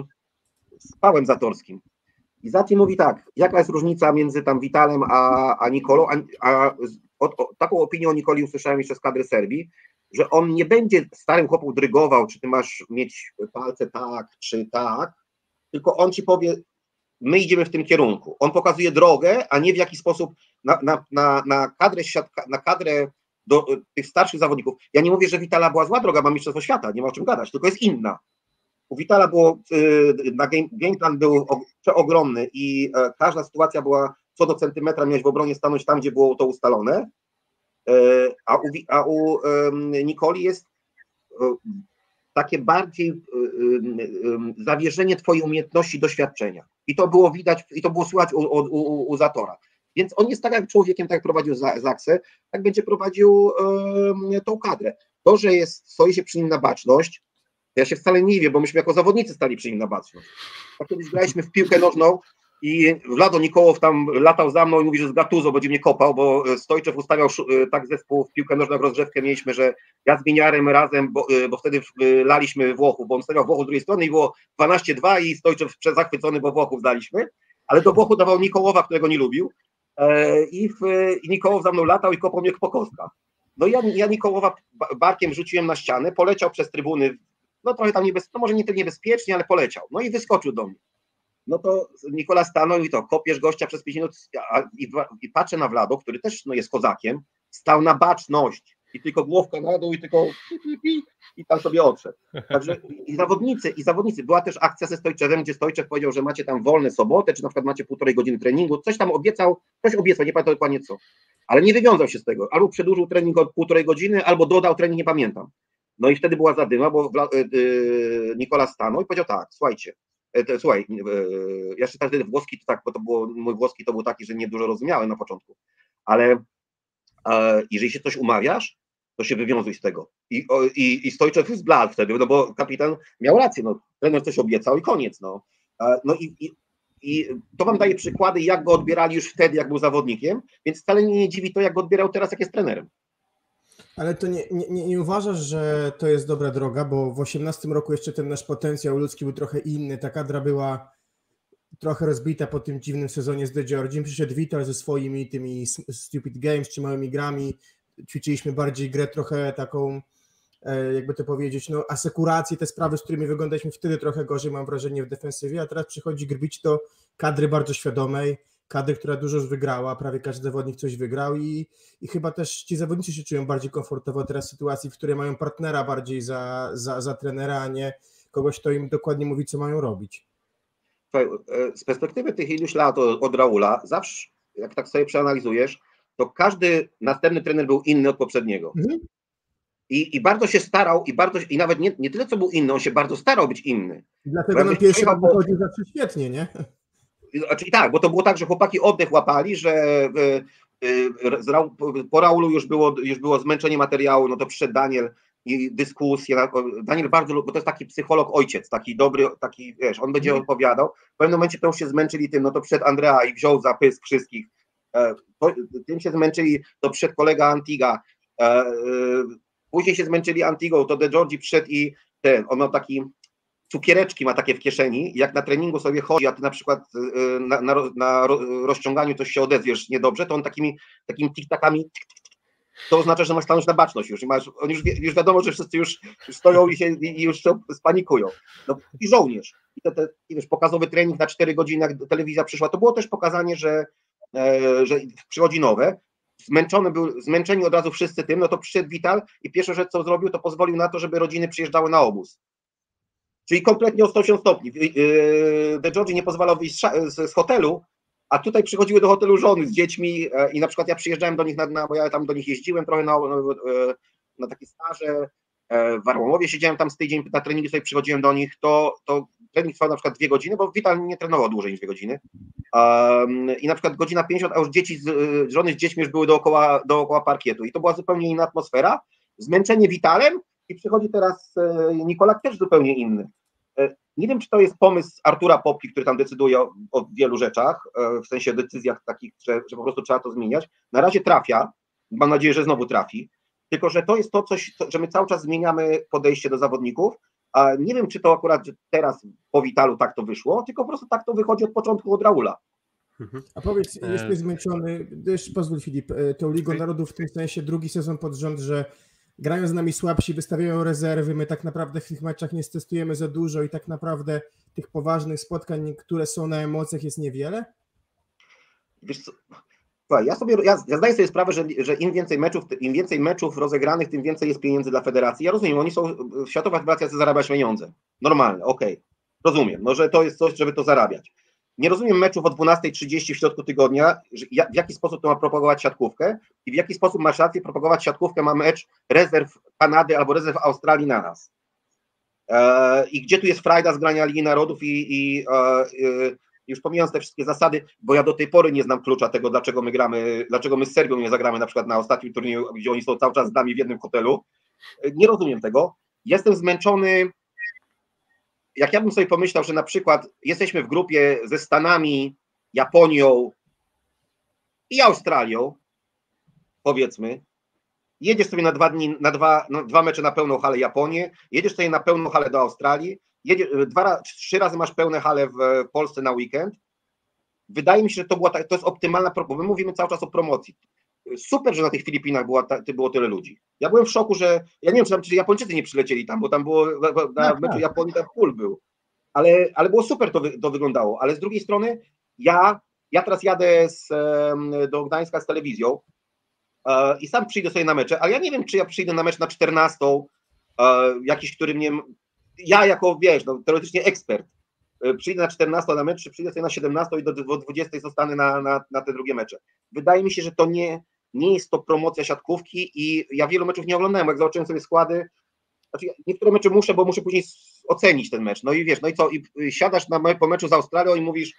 z Pałem Zatorskim. I Zati mówi tak, jaka jest różnica między tam Vitalem a, a Nikolą, a, a o, o, taką opinię o Nikoli usłyszałem jeszcze z kadry Serbii, że on nie będzie starym chłopu drygował, czy ty masz mieć palce tak, czy tak, tylko on ci powie, my idziemy w tym kierunku. On pokazuje drogę, a nie w jaki sposób na, na, na, na kadrę, na kadrę do tych starszych zawodników. Ja nie mówię, że Vitala była zła droga, ma Mistrzostwo Świata, nie ma o czym gadać, tylko jest inna. U Vitala było, na game, game plan był przeogromny i każda sytuacja była co do centymetra, miałeś w obronie stanąć tam, gdzie było to ustalone, a u, a u Nikoli jest takie bardziej zawierzenie twojej umiejętności, doświadczenia. I to było widać, i to było słychać u, u, u Zatora. Więc on jest tak jak człowiekiem, tak jak prowadził Zaksę, tak będzie prowadził um, tą kadrę. To, że jest, stoi się przy nim na baczność, to ja się wcale nie dziwię, bo myśmy jako zawodnicy stali przy nim na baczność. Tak kiedyś graliśmy w piłkę nożną, i Wlado Nikołow tam latał za mną i mówi, że z Gattuso będzie mnie kopał, bo Stojczew ustawiał tak zespół w piłkę nożną, jak rozgrzewkę mieliśmy, że ja z Winiarem razem, bo, bo wtedy laliśmy Włochów, bo on stawiał Włochów z drugiej strony i było dwanaście dwa i Stojczew zachwycony, bo Włochów daliśmy, ale do Włochu dawał Nikołowa, którego nie lubił i, w, i Nikołow za mną latał i kopał mnie po kostkach. No ja, ja Nikołowa barkiem rzuciłem na ścianę, poleciał przez trybuny, no trochę tam niebezpiecznie, no może nie tyle niebezpiecznie, ale poleciał, no i wyskoczył do mnie. No to Nikola stanął i to, kopiesz gościa przez pięć minut a, i, i patrzę na Wlado, który też no, jest kozakiem, stał na baczność i tylko głowka na dół i tylko pi, pi, pi, i tam sobie odszedł. Także i zawodnicy, i zawodnicy, była też akcja ze Stojczewem, gdzie Stojczew powiedział, że macie tam wolne sobotę, czy na przykład macie półtorej godziny treningu, coś tam obiecał, coś obiecał, nie pamiętam dokładnie co, ale nie wywiązał się z tego, albo przedłużył trening o półtorej godziny, albo dodał trening, nie pamiętam. No i wtedy była zadyma, bo yy, Nikola stanął i powiedział tak, słuchajcie, To, słuchaj, ja jeszcze wtedy włoski to tak, bo to było, mój włoski to był taki, że nie dużo rozumiałem na początku, ale e, jeżeli się coś umawiasz, to się wywiązuj z tego. I, o, i, i Stojczew zbladł wtedy, no bo kapitan miał rację, no, trener coś obiecał i koniec. No, e, no i, i, i to wam daje przykłady, jak go odbierali już wtedy, jak był zawodnikiem, więc wcale mnie nie dziwi to, jak go odbierał teraz, jak jest trenerem. Ale to nie, nie, nie uważasz, że to jest dobra droga, bo w osiemnastym roku jeszcze ten nasz potencjał ludzki był trochę inny, ta kadra była trochę rozbita po tym dziwnym sezonie z De Giorgiem, przyszedł Vital ze swoimi tymi stupid games czy małymi grami, ćwiczyliśmy bardziej grę trochę taką, jakby to powiedzieć, no asekurację, te sprawy, z którymi wyglądaliśmy wtedy trochę gorzej, mam wrażenie, w defensywie, a teraz przychodzi Grbić do kadry bardzo świadomej, kadry, która dużo już wygrała, prawie każdy zawodnik coś wygrał i, i chyba też ci zawodnicy się czują bardziej komfortowo teraz w sytuacji, w której mają partnera bardziej za, za, za trenera, a nie kogoś, kto im dokładnie mówi, co mają robić. Z perspektywy tych iluś lat od, od Raula, zawsze, jak tak sobie przeanalizujesz, to każdy następny trener był inny od poprzedniego. Mhm. I, I bardzo się starał, i bardzo i nawet nie, nie tyle, co był inny, on się bardzo starał być inny. I dlatego nam pierwszy raz wychodził zawsze świetnie, nie? Znaczy, tak, bo to było tak, że chłopaki oddech łapali, że po Raulu już było, już było zmęczenie materiału, no to przyszedł Daniel i dyskusje. Daniel bardzo, bo to jest taki psycholog ojciec, taki dobry, taki, wiesz, on będzie opowiadał. W pewnym momencie to już się zmęczyli tym, no to przyszedł Andrea i wziął za pysk wszystkich. Tym się zmęczyli, to przyszedł kolega Antiga. Później się zmęczyli Antigą, to De Giorgi przyszedł i ten, on miał taki cukiereczki ma takie w kieszeni, jak na treningu sobie chodzi, a ty na przykład na, na, na rozciąganiu coś się odezwiesz niedobrze, to on takimi, takimi tik-takami, to oznacza, że masz stanąć na baczność już i masz, on już, wie, już wiadomo, że wszyscy już, już stoją i, się, i już się spanikują. No, i żołnierz. I te, te, i wiesz, pokazowy trening na cztery godziny, jak telewizja przyszła, to było też pokazanie, że, e, że przychodzi nowe. Zmęczony był, zmęczeni od razu wszyscy tym, no to przyszedł Vital i pierwsza rzecz, co zrobił, to pozwolił na to, żeby rodziny przyjeżdżały na obóz. Czyli kompletnie o sto osiemdziesiąt stopni. De Giorgi nie pozwalał wyjść z hotelu, a tutaj przychodziły do hotelu żony z dziećmi i na przykład ja przyjeżdżałem do nich, na, na, bo ja tam do nich jeździłem trochę na, na takie staże, w Arłamowie siedziałem tam z tydzień, na treningi sobie przychodziłem do nich, to, to trening trwał na przykład dwie godziny, bo Vital nie trenował dłużej niż dwie godziny um, i na przykład godzina pięćdziesiąt, a już dzieci, z, żony z dziećmi już były dookoła, dookoła parkietu i to była zupełnie inna atmosfera, zmęczenie Vitalem i przychodzi teraz Nikolak też zupełnie inny. Nie wiem, czy to jest pomysł Artura Popki, który tam decyduje o, o wielu rzeczach, w sensie decyzjach takich, że, że po prostu trzeba to zmieniać. Na razie trafia, mam nadzieję, że znowu trafi, tylko że to jest to coś, że my cały czas zmieniamy podejście do zawodników, a nie wiem, czy to akurat teraz po Vitalu tak to wyszło, tylko po prostu tak to wychodzi od początku od Raula. A powiedz, jesteś zmęczony, też pozwól Filip, tą Ligą Narodów w tym sensie drugi sezon pod rząd, że grają z nami słabsi, wystawiają rezerwy, my tak naprawdę w tych meczach nie stestujemy za dużo i tak naprawdę tych poważnych spotkań, które są na emocjach, jest niewiele? Wiesz co, ja sobie, ja, ja zdaję sobie sprawę, że, że im więcej meczów, im więcej meczów rozegranych, tym więcej jest pieniędzy dla federacji. Ja rozumiem, oni są, Światowa Federacja chce zarabiać pieniądze. Normalne, okej. Okay. Rozumiem, no, że to jest coś, żeby to zarabiać. Nie rozumiem meczów o dwunastej trzydzieści w środku tygodnia, że w jaki sposób to ma propagować siatkówkę i w jaki sposób masz rację propagować siatkówkę, ma mecz rezerw Kanady albo rezerw Australii na nas. Eee, I gdzie tu jest frajda z grania Ligi Narodów i, i e, e, już pomijając te wszystkie zasady, bo ja do tej pory nie znam klucza tego, dlaczego my gramy, dlaczego my z Serbią nie zagramy na przykład na ostatnim turnieju, gdzie oni są cały czas z nami w jednym hotelu. Nie rozumiem tego. Jestem zmęczony. Jak ja bym sobie pomyślał, że na przykład jesteśmy w grupie ze Stanami, Japonią i Australią, powiedzmy, jedziesz sobie na dwa dni, na dwa, na dwa mecze na pełną halę Japonię, jedziesz sobie na pełną halę do Australii, jedziesz, dwa, trzy razy masz pełne hale w Polsce na weekend. Wydaje mi się, że to była ta, to jest optymalna propozycja, bo my mówimy cały czas o promocji. Super, że na tych Filipinach była ta, było tyle ludzi. Ja byłem w szoku, że ja nie wiem, czy, tam, czy Japończycy nie przylecieli tam, bo tam było na meczu Japonii tam full był. Ale, ale było super to, wy, to wyglądało. Ale z drugiej strony ja, ja teraz jadę z, do Gdańska z telewizją e, i sam przyjdę sobie na mecze, ale ja nie wiem, czy ja przyjdę na mecz na czternastą, e, jakiś, który mnie... Ja jako, wiesz, no, teoretycznie ekspert, e, przyjdę na czternastą na mecz, czy przyjdę sobie na siedemnastą i do, do dwudziestej zostanę na, na, na te drugie mecze. Wydaje mi się, że to nie, nie jest to promocja siatkówki i ja wielu meczów nie oglądałem, jak zobaczyłem sobie składy. Znaczy, niektóre mecze muszę, bo muszę później ocenić ten mecz. No i wiesz, no i co? I siadasz na, po meczu z Australią i mówisz,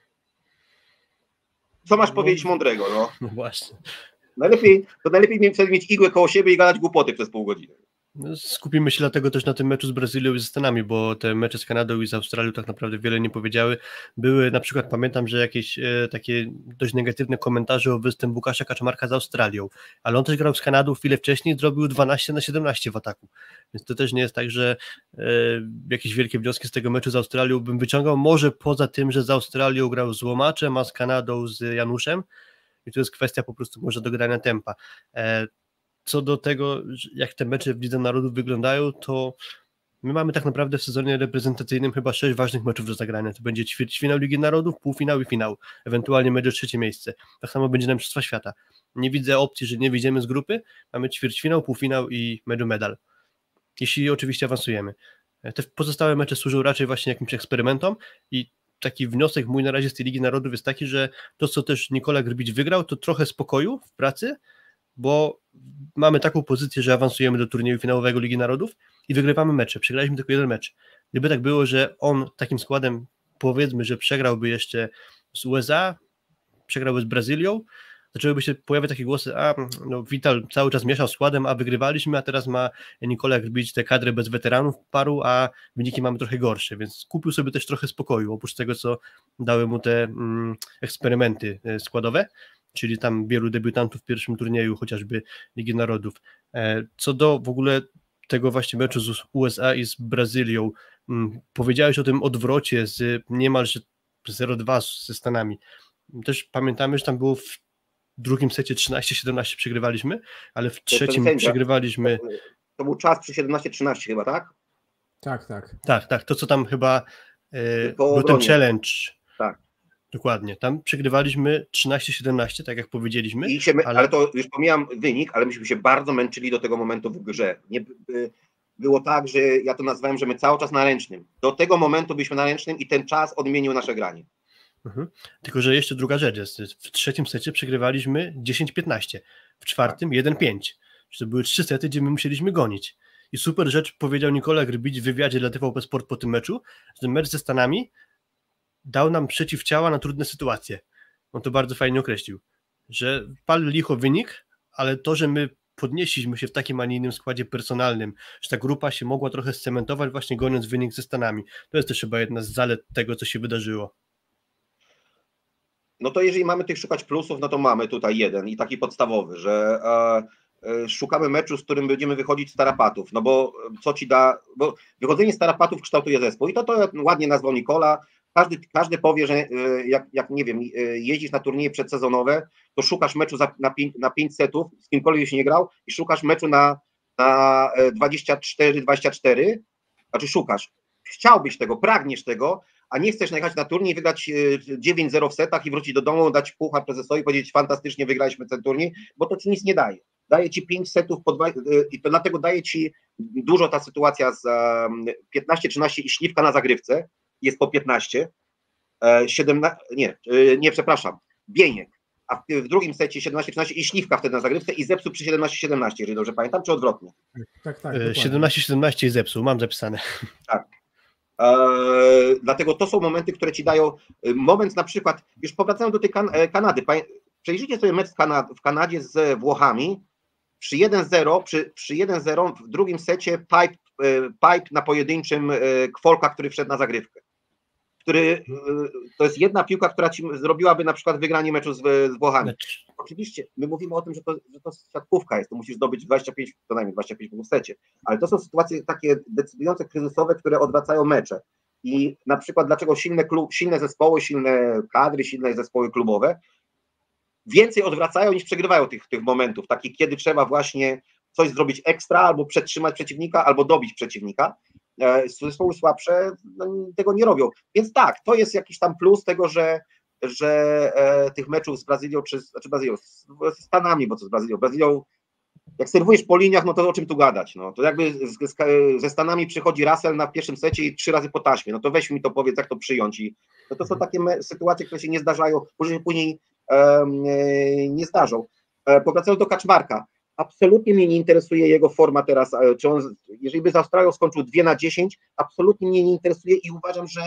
co masz no, powiedzieć mądrego, no? No właśnie. Najlepiej, to najlepiej mieć, mieć igłę koło siebie i gadać głupoty przez pół godziny. No, skupimy się dlatego też na tym meczu z Brazylią i ze Stanami, bo te mecze z Kanadą i z Australią tak naprawdę wiele nie powiedziały. Były na przykład, pamiętam, że jakieś e, takie dość negatywne komentarze o występ Łukasza Kaczmarka z Australią, ale on też grał z Kanadą chwilę wcześniej, zrobił dwanaście na siedemnaście w ataku, więc to też nie jest tak, że e, jakieś wielkie wnioski z tego meczu z Australią bym wyciągał, może poza tym, że z Australią grał z Łomaczem, a z Kanadą z Januszem i to jest kwestia po prostu może dogrania tempa. E, Co do tego, jak te mecze w Lidze Narodów wyglądają, to my mamy tak naprawdę w sezonie reprezentacyjnym chyba sześć ważnych meczów do zagrania. To będzie ćwierćfinał Ligi Narodów, półfinał i finał, ewentualnie będzie trzecie miejsce. Tak samo będzie na Mistrzostwa Świata. Nie widzę opcji, że nie wyjdziemy z grupy. Mamy ćwierćfinał, półfinał i mecz o medal. Jeśli oczywiście awansujemy. Te pozostałe mecze służą raczej właśnie jakimś eksperymentom i taki wniosek mój na razie z tej Ligi Narodów jest taki, że to, co też Nikola Grbić wygrał, to trochę spokoju w pracy, bo mamy taką pozycję, że awansujemy do turnieju finałowego Ligi Narodów i wygrywamy mecze. Przegraliśmy tylko jeden mecz. Gdyby tak było, że on takim składem, powiedzmy, że przegrałby jeszcze z U S A, przegrałby z Brazylią, zaczęłyby się pojawiać takie głosy, a no Vital cały czas mieszał składem, a wygrywaliśmy, a teraz ma Nikola Grbić tę kadrę bez weteranów paru, a wyniki mamy trochę gorsze, więc kupił sobie też trochę spokoju, oprócz tego, co dały mu te mm, eksperymenty składowe, czyli tam wielu debiutantów w pierwszym turnieju, chociażby Ligi Narodów. Co do w ogóle tego właśnie meczu z U S A i z Brazylią, powiedziałeś o tym odwrocie z niemalże zero dwa ze Stanami. Też pamiętamy, że tam było w drugim secie trzynaście siedemnaście przegrywaliśmy, ale w trzecim to przegrywaliśmy... To był czas przy siedemnaście trzynaście chyba, tak? Tak, tak. Tak, tak, to co tam chyba e, był ten challenge. Tak. Dokładnie, tam przegrywaliśmy trzynaście siedemnaście, tak jak powiedzieliśmy. I się, ale... ale to już pomijam wynik, ale myśmy się bardzo męczyli do tego momentu w grze. Nie, było tak, że ja to nazwałem, że my cały czas na ręcznym. Do tego momentu byliśmy na ręcznym i ten czas odmienił nasze granie. Mhm. Tylko, że jeszcze druga rzecz jest. W trzecim secie przegrywaliśmy dziesięć piętnaście, w czwartym tak. jeden pięć. To były trzy sety, gdzie my musieliśmy gonić. I super rzecz powiedział Nikola Grbić w wywiadzie dla T V P Sport po tym meczu, że mecz ze Stanami dał nam przeciwciała na trudne sytuacje. On to bardzo fajnie określił, że pal licho wynik, ale to, że my podnieśliśmy się w takim, a nie innym składzie personalnym, że ta grupa się mogła trochę scementować właśnie goniąc wynik ze Stanami. To jest też chyba jedna z zalet tego, co się wydarzyło. No to jeżeli mamy tych szukać plusów, no to mamy tutaj jeden i taki podstawowy, że e, e, szukamy meczu, z którym będziemy wychodzić z tarapatów, no bo co ci da, bo wychodzenie z tarapatów kształtuje zespół i to, to ładnie nazwał Nikola. Każdy, każdy powie, że jak, jak nie wiem, jeździsz na turnieje przedsezonowe, to szukasz meczu za, na, pięć, na pięć setów, z kimkolwiek się nie grał i szukasz meczu na, na dwadzieścia cztery dwadzieścia cztery, znaczy szukasz, chciałbyś tego, pragniesz tego, a nie chcesz najechać na turniej, wygrać dziewięć zero w setach i wrócić do domu, dać puchar prezesowi i powiedzieć fantastycznie wygraliśmy ten turniej, bo to ci nic nie daje. Daje ci pięć setów po dwa, i to dlatego daje ci dużo ta sytuacja z piętnaście trzynaście i śliwka na zagrywce, jest po piętnaście, siedemnaście, nie, nie, przepraszam, Bieniek, a w, w drugim secie siedemnaście trzynaście i śliwka wtedy na zagrywce i zepsuł przy siedemnaście siedemnaście, jeżeli dobrze pamiętam, czy odwrotnie? Tak, tak. siedemnaście siedemnaście i zepsuł, mam zapisane. Tak. Eee, dlatego to są momenty, które ci dają moment na przykład, już powracając do tej kan Kanady, przejrzyjcie sobie mecz w, Kana w Kanadzie z Włochami, przy jeden zero, przy, przy jeden zero w drugim secie pipe, pipe na pojedynczym Kwolka, który wszedł na zagrywkę. który to jest jedna piłka, która ci zrobiłaby na przykład wygranie meczu z, z Włochami. Mecz. Oczywiście my mówimy o tym, że to, że to siatkówka jest, to musisz zdobyć dwadzieścia pięć, co najmniej dwadzieścia pięć punktów w secie, ale to są sytuacje takie decydujące, kryzysowe, które odwracają mecze. I na przykład dlaczego silne, klub, silne zespoły, silne kadry, silne zespoły klubowe więcej odwracają niż przegrywają tych, tych momentów, takich kiedy trzeba właśnie coś zrobić ekstra, albo przetrzymać przeciwnika, albo dobić przeciwnika. Zespoły słabsze no, tego nie robią. Więc tak, to jest jakiś tam plus tego, że, że e, tych meczów z Brazylią, czy znaczy Brazylią, z, z Stanami, bo co z Brazylią, Brazylią, jak serwujesz po liniach, no to o czym tu gadać, no to jakby z, z, ze Stanami przychodzi Russell na pierwszym secie i trzy razy po taśmie, no to weź mi to powiedz, jak to przyjąć i no to są takie me, sytuacje, które się nie zdarzają, później, później e, e, nie zdarzą. E, powracając do Kaczmarka, absolutnie mnie nie interesuje jego forma teraz, czy on, jeżeli by z Australią skończył dwa na dziesięć, absolutnie mnie nie interesuje i uważam, że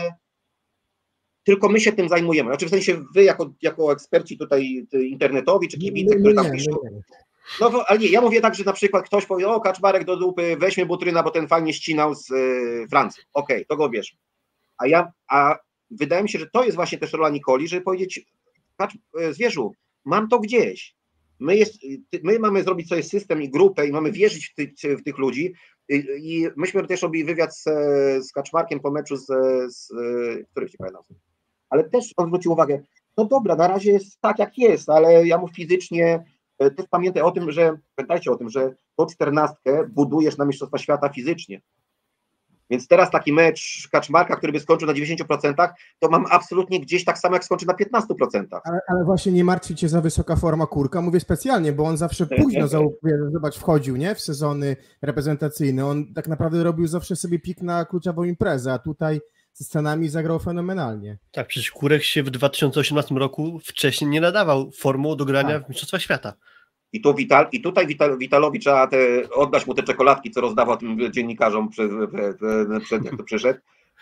tylko my się tym zajmujemy. Znaczy w sensie wy jako, jako eksperci tutaj internetowi, czy kibice, którzy tam piszą. No ale nie, ja mówię tak, że na przykład ktoś powie, o Kaczmarek do dupy, weźmy Butryna, bo ten fajnie ścinał z y, Francji. Okej, okay, to go bierz. A ja, a wydaje mi się, że to jest właśnie też rola Nikoli, żeby powiedzieć, Kacz, Zwierzu, mam to gdzieś. My, jest, my mamy zrobić sobie system i grupę i mamy wierzyć w, ty, w tych ludzi i, i myśmy też robili wywiad z, z Kaczmarkiem po meczu z, z którym się pamiętam, ale też on zwrócił uwagę, no dobra, na razie jest tak jak jest, ale ja mu fizycznie też pamiętaj o tym, że pamiętajcie o tym, że po czternastkę budujesz na Mistrzostwa Świata fizycznie. Więc teraz taki mecz Kaczmarka, który by skończył na dziewięćdziesięciu procentach, to mam absolutnie gdzieś tak samo, jak skończy na piętnastu procentach. Ale, ale właśnie nie martwi cię za wysoka forma Kurka, mówię specjalnie, bo on zawsze późno, zobacz, wchodził, nie? W sezony reprezentacyjne. On tak naprawdę robił zawsze sobie pik na kluczową imprezę, a tutaj ze Stanami zagrał fenomenalnie. Tak, przecież Kurek się w dwa tysiące osiemnastym roku wcześniej nie nadawał formą do grania tak w Mistrzostwach Świata. I, tu Wital, i tutaj Wital, Witalowi trzeba te, oddać mu te czekoladki, co rozdawał tym dziennikarzom, przed, przed, jak to przyszedł,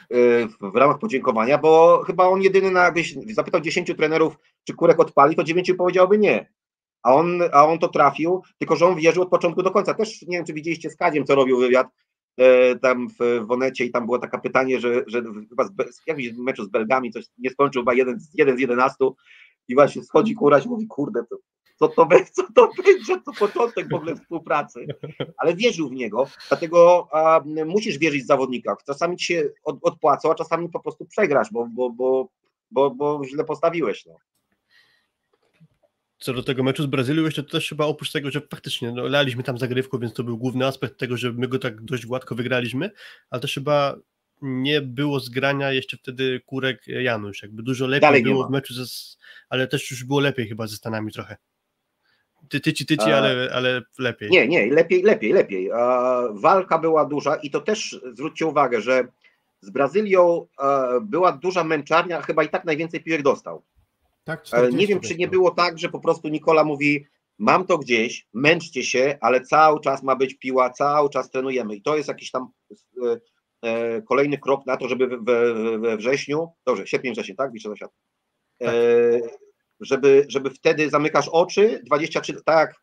w ramach podziękowania, bo chyba on jedyny, na, jakbyś zapytał dziesięciu trenerów, czy Kurek odpali, to dziewięciu powiedziałby nie. A on, a on to trafił, tylko że on wierzył od początku do końca. Też nie wiem, czy widzieliście z Kadziem, co robił wywiad tam w Onecie i tam było takie pytanie, że, że chyba z, jakimś meczu z Belgami coś nie skończył, chyba jeden, jeden z jedenastu i właśnie schodzi Kuraś i mówi, kurde, to, co, to będzie, co to będzie, to początek w ogóle współpracy, ale wierzył w niego, dlatego a, musisz wierzyć w zawodnika, czasami ci się od, odpłacą, a czasami po prostu przegrasz, bo, bo, bo, bo, bo źle postawiłeś, no. Co do tego meczu z Brazylią, jeszcze to też chyba oprócz tego, że faktycznie no, laliśmy tam zagrywką, więc to był główny aspekt tego, że my go tak dość gładko wygraliśmy, ale też chyba nie było zgrania jeszcze wtedy Kurek-Janusz, jakby dużo lepiej Dalej było w meczu, ze, ale też już było lepiej chyba ze Stanami trochę. Ty, tyci, tyci, A... ale, ale lepiej. Nie, nie, lepiej, lepiej, lepiej. A, walka była duża i to też zwróćcie uwagę, że z Brazylią a, była duża męczarnia, chyba i tak najwięcej piłek dostał. Tak, nie wiem, czy nie było tak, że po prostu Nikola mówi, mam to gdzieś, męczcie się, ale cały czas ma być piła, cały czas trenujemy i to jest jakiś tam e, e, kolejny krok na to, żeby we, we, we wrześniu, dobrze, sierpień, wrzesień, tak? Mistrzostwa Świata, e, żeby, żeby wtedy zamykasz oczy, dwadzieścia trzy, tak,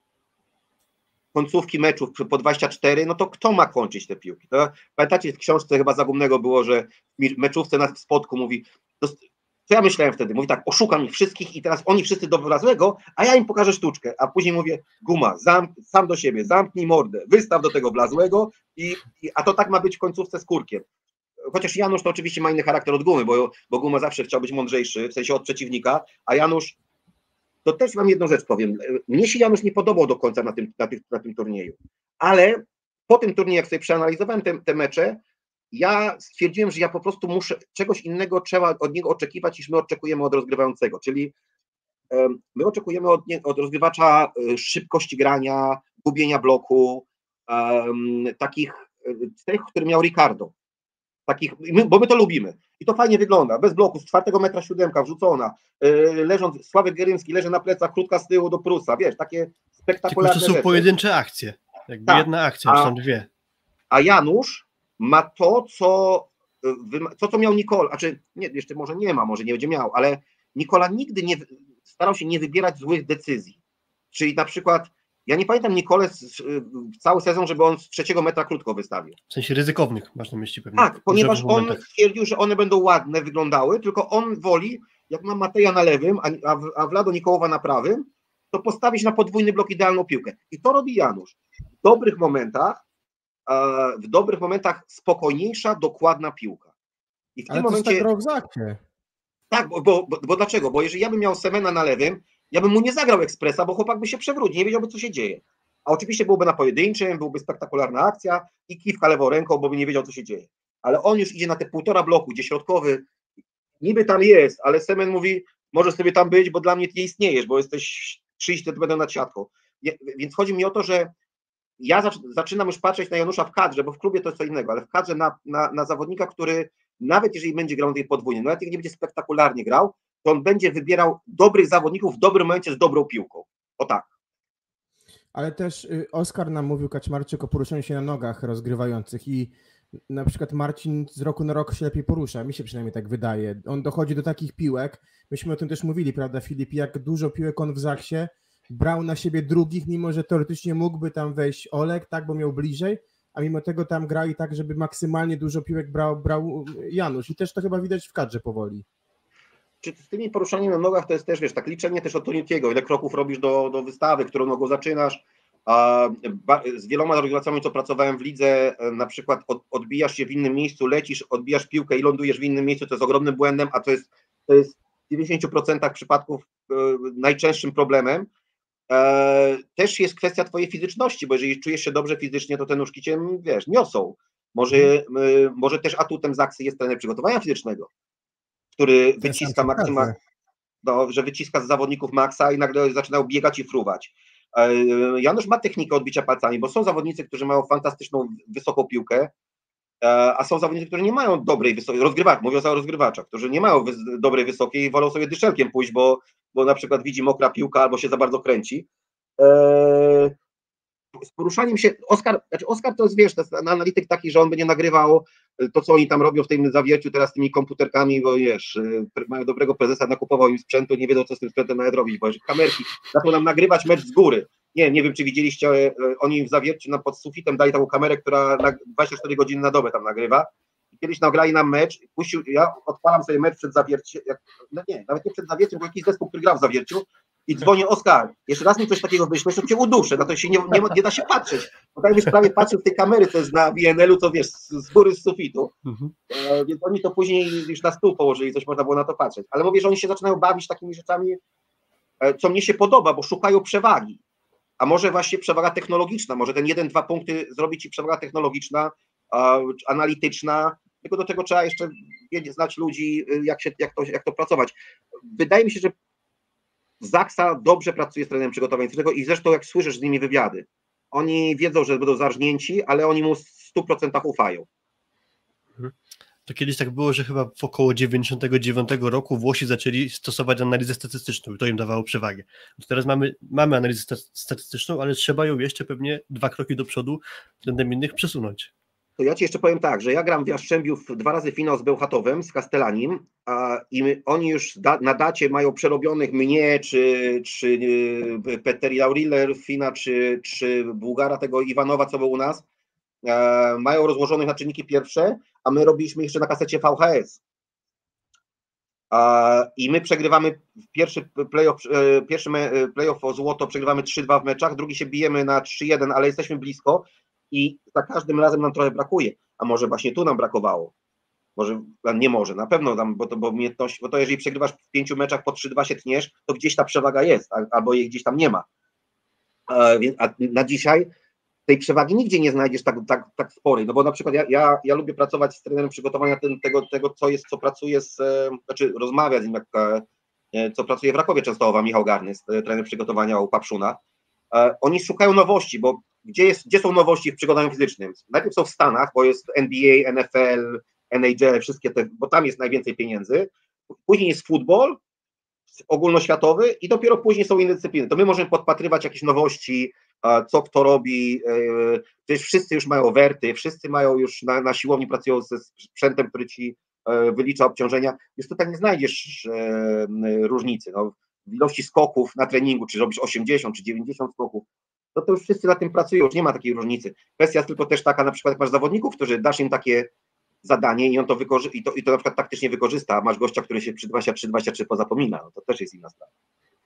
końcówki meczów po dwadzieścia cztery, no to kto ma kończyć te piłki? To, pamiętacie, w książce chyba Zagumnego było, że w meczówce na spodku mówi, co ja myślałem wtedy? Mówi tak, oszukam ich wszystkich i teraz oni wszyscy do Wlazłego, a ja im pokażę sztuczkę. A później mówię, Guma, zamk, sam do siebie, zamknij mordę, wystaw do tego Wlazłego, i, i, a to tak ma być w końcówce z Kurkiem. Chociaż Janusz to oczywiście ma inny charakter od Gumy, bo, bo Guma zawsze chciał być mądrzejszy, w sensie od przeciwnika, a Janusz, to też wam jedną rzecz powiem, mnie się Janusz nie podobał do końca na tym, na tym, na tym turnieju, ale po tym turnieju, jak sobie przeanalizowałem te, te mecze, ja stwierdziłem, że ja po prostu muszę, czegoś innego trzeba od niego oczekiwać, niż my oczekujemy od rozgrywającego, czyli um, my oczekujemy od, nie, od rozgrywacza szybkości grania, gubienia bloku, um, takich, tych, który miał Ricardo, takich, my, bo my to lubimy i to fajnie wygląda, bez bloku, z czwartego metra siódemka wrzucona, yy, leżąc, Sławek Gerymski leży na plecach, krótka z tyłu do Prusa, wiesz, takie spektakularne rzeczy. To są rzeczy. Pojedyncze akcje, jakby tak. Jedna akcja, czy są dwie. A Janusz ma to, co, to, co miał Nikola, znaczy nie, jeszcze może nie ma, może nie będzie miał, ale Nikola nigdy nie starał się nie wybierać złych decyzji. Czyli na przykład Ja nie pamiętam Nikole cały sezon, żeby on z trzeciego metra krótko wystawił. W sensie ryzykownych masz na myśli pewnie. Tak, ponieważ on momentach. stwierdził, że one będą ładne, wyglądały, tylko on woli, jak ma Mateja na lewym, a, a Vlado Nikołowa na prawym, to postawić na podwójny blok idealną piłkę. I to robi Janusz. W dobrych momentach, w dobrych momentach spokojniejsza, dokładna piłka. I w Ale tym to momencie... jest tak grał w Zaksie. Tak, bo, bo, bo dlaczego? Bo jeżeli ja bym miał Semena na lewym, ja bym mu nie zagrał ekspresa, bo chłopak by się przewrócił, nie wiedziałby, co się dzieje. A oczywiście byłby na pojedynczym, byłby spektakularna akcja i kiwka lewą ręką, bo by nie wiedział, co się dzieje. Ale on już idzie na te półtora bloku, gdzie środkowy niby tam jest, ale Semen mówi, możesz sobie tam być, bo dla mnie ty nie istniejesz, bo jesteś trzydzieści centymetrów nad siatką. Więc chodzi mi o to, że ja zaczynam już patrzeć na Janusza w kadrze, bo w klubie to jest co innego, ale w kadrze na, na, na zawodnika, który nawet jeżeli będzie grał na tej podwójnej, nawet jak nie będzie spektakularnie grał, to on będzie wybierał dobrych zawodników w dobrym momencie z dobrą piłką. O tak. Ale też Oskar nam mówił, Kaczmarczyk, o poruszaniu się na nogach rozgrywających i na przykład Marcin z roku na rok się lepiej porusza, mi się przynajmniej tak wydaje. On dochodzi do takich piłek, myśmy o tym też mówili, prawda Filip, jak dużo piłek on w Zaksie brał na siebie drugich, mimo że teoretycznie mógłby tam wejść Olek, tak, bo miał bliżej, a mimo tego tam grali tak, żeby maksymalnie dużo piłek brał, brał Janusz i też to chyba widać w kadrze powoli. Czy z tymi poruszaniem na nogach to jest też, wiesz, tak liczenie też od Toniutiego, ile kroków robisz do, do wystawy, którą nogą zaczynasz. A z wieloma organizacjami, co pracowałem w lidze, na przykład od, odbijasz się w innym miejscu, lecisz, odbijasz piłkę i lądujesz w innym miejscu, to jest ogromnym błędem, a to jest, to jest w dziewięćdziesięciu procentach przypadków e, najczęstszym problemem. E, też jest kwestia twojej fizyczności, bo jeżeli czujesz się dobrze fizycznie, to te nóżki cię, wiesz, niosą. Może, e, może też atutem Zaksy jest trener przygotowania fizycznego, który To wyciska maksymalnie, no, że wyciska z zawodników maksa i nagle zaczynał biegać i fruwać. Janusz ma technikę odbicia palcami, bo są zawodnicy, którzy mają fantastyczną, wysoką piłkę, a są zawodnicy, którzy nie mają dobrej, wysokiej, rozgrywacz, mówię o rozgrywaczach, którzy nie mają wys- dobrej, wysokiej i wolą sobie dyszelkiem pójść, bo, bo na przykład widzi mokra piłka albo się za bardzo kręci. Eee, z poruszaniem się, Oskar, znaczy Oskar to jest, wiesz, to jest analityk taki, że on będzie nagrywał to, co oni tam robią w tym zawierciu teraz z tymi komputerkami, bo wiesz, mają dobrego prezesa, nakupował im sprzętu, nie wiedzą, co z tym sprzętem nawet robić, bo jeszcze kamerki, zaczną nam nagrywać mecz z góry. Nie, nie wiem, czy widzieliście, oni w zawierciu na pod sufitem dali taką kamerę, która na dwadzieścia cztery godziny na dobę tam nagrywa. Kiedyś nagrali nam mecz, puścił, ja odpalam sobie mecz przed zawierciem, jak, no nie, nawet nie przed zawierciem, bo jakiś zespół, który grał w zawierciu i dzwonię, Oskar, jeszcze raz mi coś takiego wyślesz, to cię uduszę, na to się nie, nie, nie da się patrzeć, bo tak byś prawie patrzył w tej kamery, co jest na V N L u, co wiesz, z, z góry, z sufitu, mhm. e, więc oni to później już na stół położyli, coś można było na to patrzeć, ale mówię, że oni się zaczynają bawić takimi rzeczami, e, co mnie się podoba, bo szukają przewagi, a może właśnie przewaga technologiczna, może ten jeden, dwa punkty zrobi ci przewaga technologiczna, e, analityczna, tylko do tego trzeba jeszcze wiedzieć, znać ludzi, jak, się, jak, to, jak to pracować. Wydaje mi się, że Zaksa dobrze pracuje z trenerem przygotowania fizycznego i zresztą jak słyszysz z nimi wywiady, oni wiedzą, że będą zarżnięci, ale oni mu w stu procentach ufają. To kiedyś tak było, że chyba w około dziewięćdziesiątego dziewiątego roku Włosi zaczęli stosować analizę statystyczną i to im dawało przewagę. Teraz mamy, mamy analizę statystyczną, ale trzeba ją jeszcze pewnie dwa kroki do przodu względem innych przesunąć. To ja ci jeszcze powiem tak, że ja gram w Jastrzębiu dwa razy finał z Bełchatowem, z Castellanim, a i my, oni już da, na dacie mają przerobionych mnie, czy, czy y, Petteri Auriller, Fina, czy, czy Bułgara, tego Iwanowa, co był u nas, e, mają rozłożonych na czynniki pierwsze, a my robiliśmy jeszcze na kasecie V H S. A, I my przegrywamy pierwszy playoff, e, pierwszy me, playoff o złoto, przegrywamy trzy dwa w meczach, drugi się bijemy na trzy jeden, ale jesteśmy blisko. I za każdym razem nam trochę brakuje, a może właśnie tu nam brakowało, może, nie może, na pewno nam, bo to, bo umiejętność, bo to jeżeli przegrywasz w pięciu meczach po trzy dwa się tniesz, to gdzieś ta przewaga jest, albo jej gdzieś tam nie ma, a, a na dzisiaj tej przewagi nigdzie nie znajdziesz tak, tak, tak sporej, no bo na przykład ja, ja, ja lubię pracować z trenerem przygotowania ten, tego, tego, co jest, co pracuje z, znaczy rozmawiać z nim, jak, co pracuje w Rakowie Częstochowa, Michał Garnys, trener przygotowania u Papszuna. Oni szukają nowości, bo gdzie, jest, gdzie są nowości w przygotowaniu fizycznym? Najpierw są w Stanach, bo jest N B A, N F L, N H L, wszystkie te, bo tam jest najwięcej pieniędzy. Później jest futbol ogólnoświatowy i dopiero później są inne dyscypliny. To my możemy podpatrywać jakieś nowości, co kto robi. Przecież wszyscy już mają werty, wszyscy mają już na, na siłowni pracują ze sprzętem, który ci wylicza obciążenia. Już tutaj nie znajdziesz różnicy. No, w ilości skoków na treningu, czy robisz osiemdziesiąt, czy dziewięćdziesiąt skoków. to, to już wszyscy na tym pracują, już nie ma takiej różnicy. Kwestia jest tylko też taka, na przykład jak masz zawodników, którzy dasz im takie zadanie i on to wykorzy- i to, i to na przykład taktycznie wykorzysta, a masz gościa, który się przy dwadzieścia trzy dwadzieścia trzy pozapomina, no to też jest inna sprawa.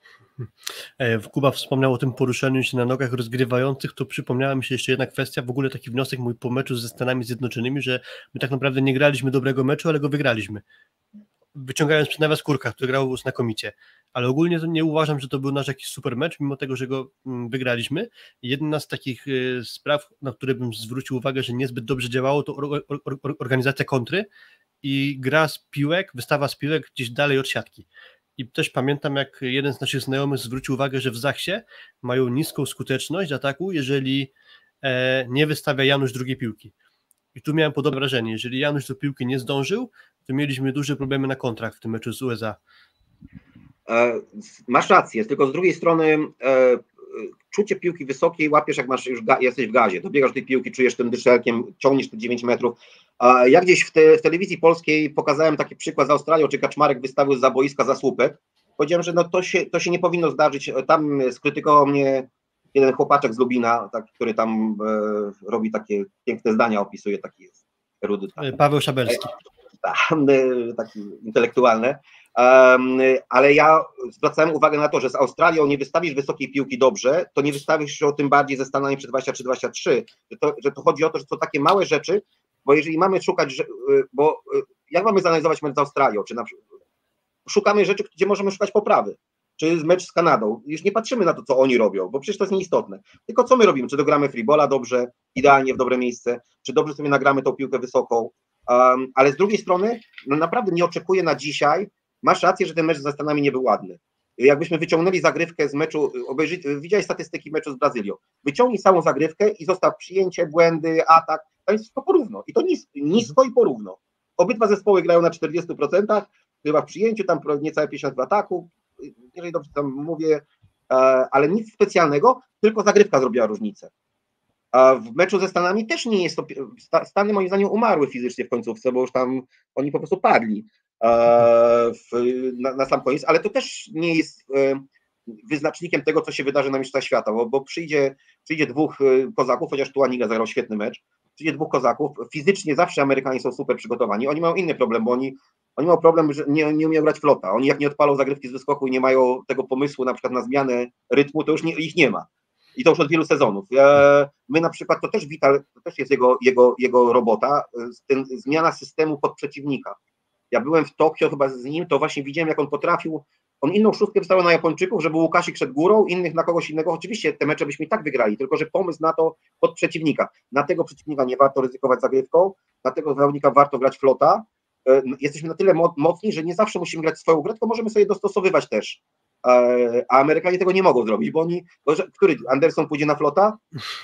Kuba wspomniał o tym poruszaniu się na nogach rozgrywających, to przypomniała mi się jeszcze jedna kwestia, w ogóle taki wniosek mój po meczu ze Stanami Zjednoczonymi, że my tak naprawdę nie graliśmy dobrego meczu, ale go wygraliśmy. Wyciągając przed nawias Kurka, który grał znakomicie, ale ogólnie to nie uważam, że to był nasz jakiś super mecz, mimo tego, że go wygraliśmy. Jedna z takich spraw, na które bym zwrócił uwagę, że niezbyt dobrze działało, to or- or- or- organizacja kontry i gra z piłek, wystawa z piłek gdzieś dalej od siatki. I też pamiętam, jak jeden z naszych znajomych zwrócił uwagę, że w Zachsie mają niską skuteczność ataku, jeżeli e, nie wystawia Janusz drugiej piłki. I tu miałem podobne wrażenie, jeżeli Janusz do piłki nie zdążył, to mieliśmy duże problemy na kontrach w tym meczu z U S A. E, masz rację, tylko z drugiej strony e, czucie piłki wysokiej łapiesz, jak masz już ga- jesteś w gazie, dobiegasz do tej piłki, czujesz tym dyszelkiem, ciągniesz te dziewięć metrów. A ja gdzieś w, te, w telewizji polskiej pokazałem taki przykład z Australią, czy Kaczmarek wystawił za boiska za słupek. Powiedziałem, że no to, się, to się nie powinno zdarzyć. Tam skrytykował mnie jeden chłopaczek z Lubina, tak, który tam e, robi takie piękne zdania, opisuje, taki jest erudyt. Paweł Szabelski. Takie intelektualne. Um, ale ja zwracałem uwagę na to, że z Australią nie wystawisz wysokiej piłki dobrze, to nie wystawisz się o tym bardziej ze Stanami przy dwadzieścia trzy dwadzieścia trzy, że to, że to chodzi o to, że to takie małe rzeczy, bo jeżeli mamy szukać, bo jak mamy zanalizować mecz z Australią, czy na przykład szukamy rzeczy, gdzie możemy szukać poprawy, czy mecz z Kanadą, już nie patrzymy na to, co oni robią, bo przecież to jest nieistotne, tylko co my robimy, czy dogramy freebola dobrze, idealnie w dobre miejsce, czy dobrze sobie nagramy tą piłkę wysoką, um, ale z drugiej strony, no naprawdę nie oczekuję na dzisiaj. Masz rację, że ten mecz ze Stanami nie był ładny. Jakbyśmy wyciągnęli zagrywkę z meczu, obejrzyj, widziałeś statystyki meczu z Brazylią, wyciągnij całą zagrywkę i zostaw przyjęcie, błędy, atak, to jest wszystko porówno i to nis, nisko i porówno. Obydwa zespoły grają na czterdziestu procentach, chyba w przyjęciu, tam niecałe pięćdziesiąt w ataku, jeżeli dobrze tam mówię, ale nic specjalnego, tylko zagrywka zrobiła różnicę. A w meczu ze Stanami też nie jest to, Stany moim zdaniem umarły fizycznie w końcówce, bo już tam oni po prostu padli. W, na, na sam koniec, ale to też nie jest wyznacznikiem tego, co się wydarzy na Mistrzostwach Świata, bo, bo przyjdzie, przyjdzie dwóch kozaków, chociaż Tuaniga zagrał świetny mecz, przyjdzie dwóch kozaków, fizycznie zawsze Amerykanie są super przygotowani, oni mają inny problem, bo oni, oni mają problem, że nie, nie umieją grać flota, oni jak nie odpalą zagrywki z wyskoku i nie mają tego pomysłu na przykład na zmianę rytmu, to już nie, ich nie ma. I to już od wielu sezonów. My na przykład, to też Vital, to też jest jego, jego, jego robota, ten, zmiana systemu pod przeciwnika. Ja byłem w Tokio chyba z nim, to właśnie widziałem, jak on potrafił, on inną szóstkę wstawiał na Japończyków, żeby Łukasik szedł górą, innych na kogoś innego. Oczywiście te mecze byśmy i tak wygrali, tylko że pomysł na to pod przeciwnika. Na tego przeciwnika nie warto ryzykować zagrywką, na tego zawodnika warto grać flota. Jesteśmy na tyle mocni, że nie zawsze musimy grać swoją grę, tylko możemy sobie dostosowywać też. A Amerykanie tego nie mogą zrobić, bo oni, bo, który Anderson pójdzie na flota?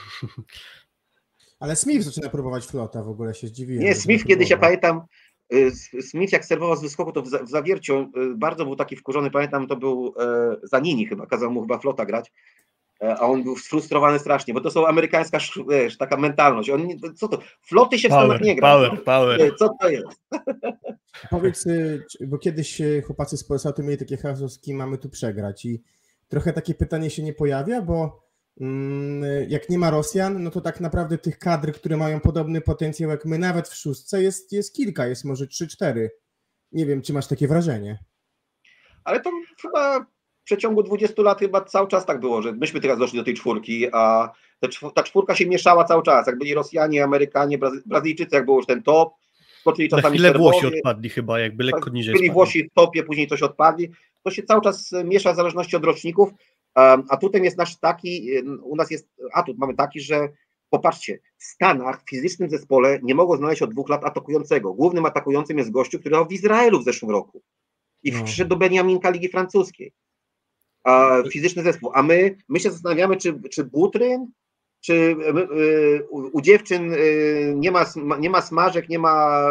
Ale Smith zaczyna próbować flota, w ogóle się zdziwiłem. Nie, Smith kiedyś, ja pamiętam, Smith jak serwował z wyskoku, to w zawierciu bardzo był taki wkurzony, pamiętam, to był Zanini chyba, kazał mu chyba flota grać, a on był sfrustrowany strasznie, bo to są amerykańska, wiesz, taka mentalność. On, co to? Floty się w Stanach nie gra. Power, power. Co to jest? Powiedz, bo kiedyś chłopacy z Polsatu mieli takie hasło, z kim mamy tu przegrać i trochę takie pytanie się nie pojawia, bo jak nie ma Rosjan, no to tak naprawdę tych kadr, które mają podobny potencjał jak my, nawet w szóstce, jest, jest kilka, jest może trzy, cztery. Nie wiem, czy masz takie wrażenie. Ale to chyba w przeciągu dwudziestu lat chyba cały czas tak było, że myśmy teraz doszli do tej czwórki, a ta czwórka się mieszała cały czas. Jak byli Rosjanie, Amerykanie, Brazy- Brazylijczycy, jak był już ten top, skoczyli czasami Na chwilę Serbowie, Włosi odpadli chyba, jakby lekko niżej byli spadli. Włosi w topie, później coś odpadli. To się cały czas miesza w zależności od roczników. A tutaj jest nasz taki, u nas jest atut, mamy taki, że popatrzcie, w Stanach w fizycznym zespole nie mogło znaleźć od dwóch lat atakującego. Głównym atakującym jest gościu, który grał w Izraelu w zeszłym roku i no. przyszedł do Beniaminka Ligi Francuskiej. A, fizyczny zespół. A my, my się zastanawiamy, czy, czy Butryn, czy y, u, u dziewczyn y, nie, ma, nie ma smażek, nie ma...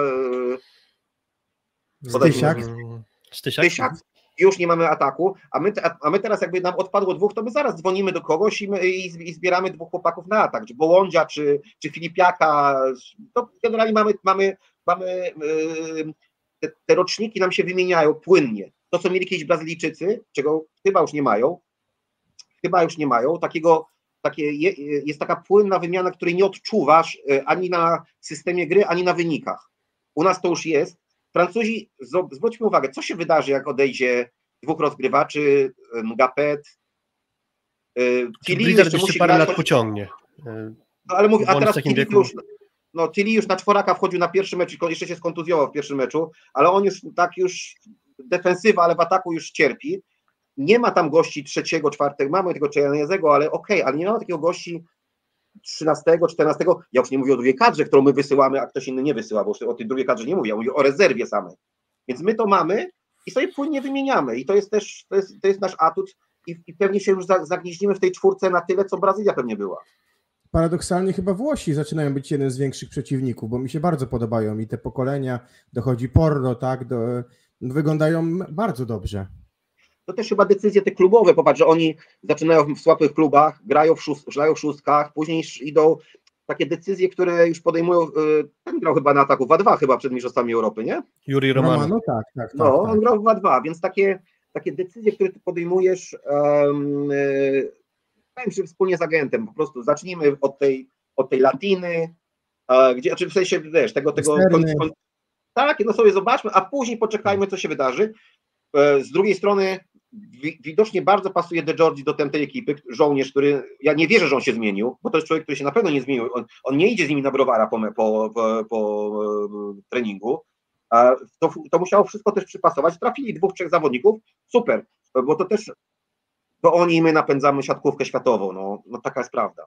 Y, Stysiak. Stysiak. Stysiak. Już nie mamy ataku, a my, a my teraz jakby nam odpadło dwóch, to my zaraz dzwonimy do kogoś i, my, i, i zbieramy dwóch chłopaków na atak, czy Bołądzia, czy, czy Filipiaka, to generalnie mamy, mamy, mamy yy, te, te roczniki nam się wymieniają płynnie. To, co mieli kiedyś Brazylijczycy, czego chyba już nie mają, chyba już nie mają, takiego takie, jest taka płynna wymiana, której nie odczuwasz ani na systemie gry, ani na wynikach. U nas to już jest. Francuzi, zwróćmy uwagę, co się wydarzy, jak odejdzie dwóch rozgrywaczy, Ngapet, Tilly jeszcze, jeszcze parę lat pociągnie. No ale mówię, a teraz Tilly już, no, Tilly już na czworaka wchodził na pierwszy mecz, jeszcze się skontuzjował w pierwszym meczu, ale on już tak już defensywa, ale w ataku już cierpi. Nie ma tam gości trzeciego, czwartego, mamy tego Czejanezego, ale okej, okay, ale nie ma takiego gości trzynastego, czternastego, ja już nie mówię o drugiej kadrze, którą my wysyłamy, a ktoś inny nie wysyła, bo o tej drugiej kadrze nie mówię, ja mówię o rezerwie samej. Więc my to mamy i sobie płynnie wymieniamy i to jest też, to jest, to jest nasz atut i, i pewnie się już zagnieździmy w tej czwórce na tyle, co Brazylia pewnie była. Paradoksalnie chyba Włosi zaczynają być jeden z większych przeciwników, bo mi się bardzo podobają i te pokolenia, dochodzi Porro, tak, do, wyglądają bardzo dobrze. To też chyba decyzje te klubowe, popatrz, że oni zaczynają w słabych klubach, grają w, szóst, grają w szóstkach, później idą takie decyzje, które już podejmują, ten grał chyba na ataku w A dwa chyba przed mistrzostwami Europy, nie? Juri Romano. Romano, tak, tak, tak. No, tak. on grał w A dwa, więc takie, takie decyzje, które ty podejmujesz, um, wydaje mi się wspólnie z agentem, po prostu zacznijmy od tej, od tej latiny, uh, gdzie, znaczy w sensie, wiesz, tego, tego kon, kon, tak, no sobie zobaczmy, a później poczekajmy, co się wydarzy. Z drugiej strony widocznie bardzo pasuje De Giorgi do tej ekipy, żołnierz, który, ja nie wierzę, że on się zmienił, bo to jest człowiek, który się na pewno nie zmienił, on, on nie idzie z nimi na browara po, po, po, po treningu, to, to musiało wszystko też przypasować, trafili dwóch, trzech zawodników, super, bo to też, to oni i my napędzamy siatkówkę światową, no, no taka jest prawda.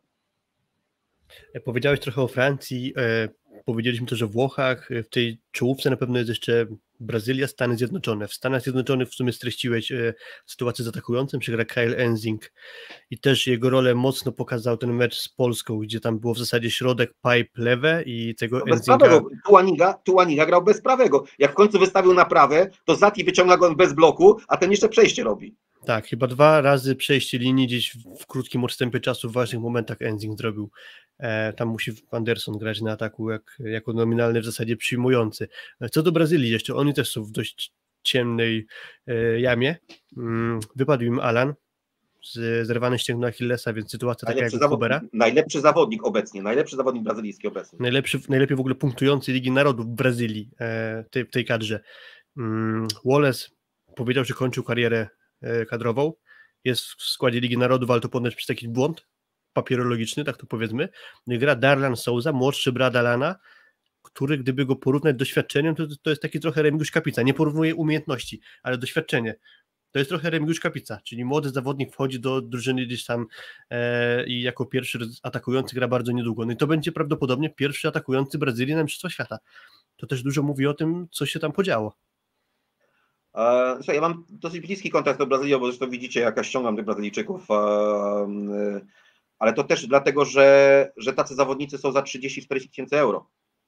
Powiedziałeś trochę o Francji, e, powiedzieliśmy też o Włochach, w tej czołówce na pewno jest jeszcze Brazylia, Stany Zjednoczone. W Stanach Zjednoczonych w sumie streściłeś e, sytuację z atakującym, przygra Kyle Ensing i też jego rolę mocno pokazał ten mecz z Polską, gdzie tam było w zasadzie środek, pipe lewe i tego no bez Ensinga... prawego, Tuaniga, Tuaniga grał bez prawego, jak w końcu wystawił na prawe, to Zati wyciąga go bez bloku, a ten jeszcze przejście robi. Tak, chyba dwa razy przejście linii gdzieś w krótkim odstępie czasu w ważnych momentach Ensing zrobił. E, tam musi Anderson grać na ataku jak, jako nominalny w zasadzie przyjmujący. Co do Brazylii jeszcze, oni też są w dość ciemnej e, jamie. Mm, wypadł im Alan, z, zerwany ścięgno Achillesa, więc sytuacja taka jak u Hobera. Najlepszy zawodnik obecnie, najlepszy zawodnik brazylijski obecnie. Najlepszy, najlepiej w ogóle punktujący Ligi Narodów w Brazylii, e, tej, tej kadrze. Mm, Wallace powiedział, że kończył karierę kadrową, jest w składzie Ligi Narodów, ale to ponoć przez taki błąd papierologiczny, tak to powiedzmy. Gra Darlan Souza, młodszy brat Alana, który gdyby go porównać doświadczeniem, to, to jest taki trochę Remigiusz Kapica. Nie porównuje umiejętności, ale doświadczenie. To jest trochę Remigiusz Kapica, czyli młody zawodnik wchodzi do drużyny gdzieś tam e, i jako pierwszy atakujący gra bardzo niedługo. No i to będzie prawdopodobnie pierwszy atakujący Brazylii na Mistrzostwa Świata. To też dużo mówi o tym, co się tam podziało. Słuchaj, ja mam dosyć bliski kontakt do Brazylii, bo zresztą widzicie, jak ja ściągam tych Brazylijczyków, ale to też dlatego, że, że tacy zawodnicy są za trzydzieści czterdzieści tysięcy euro.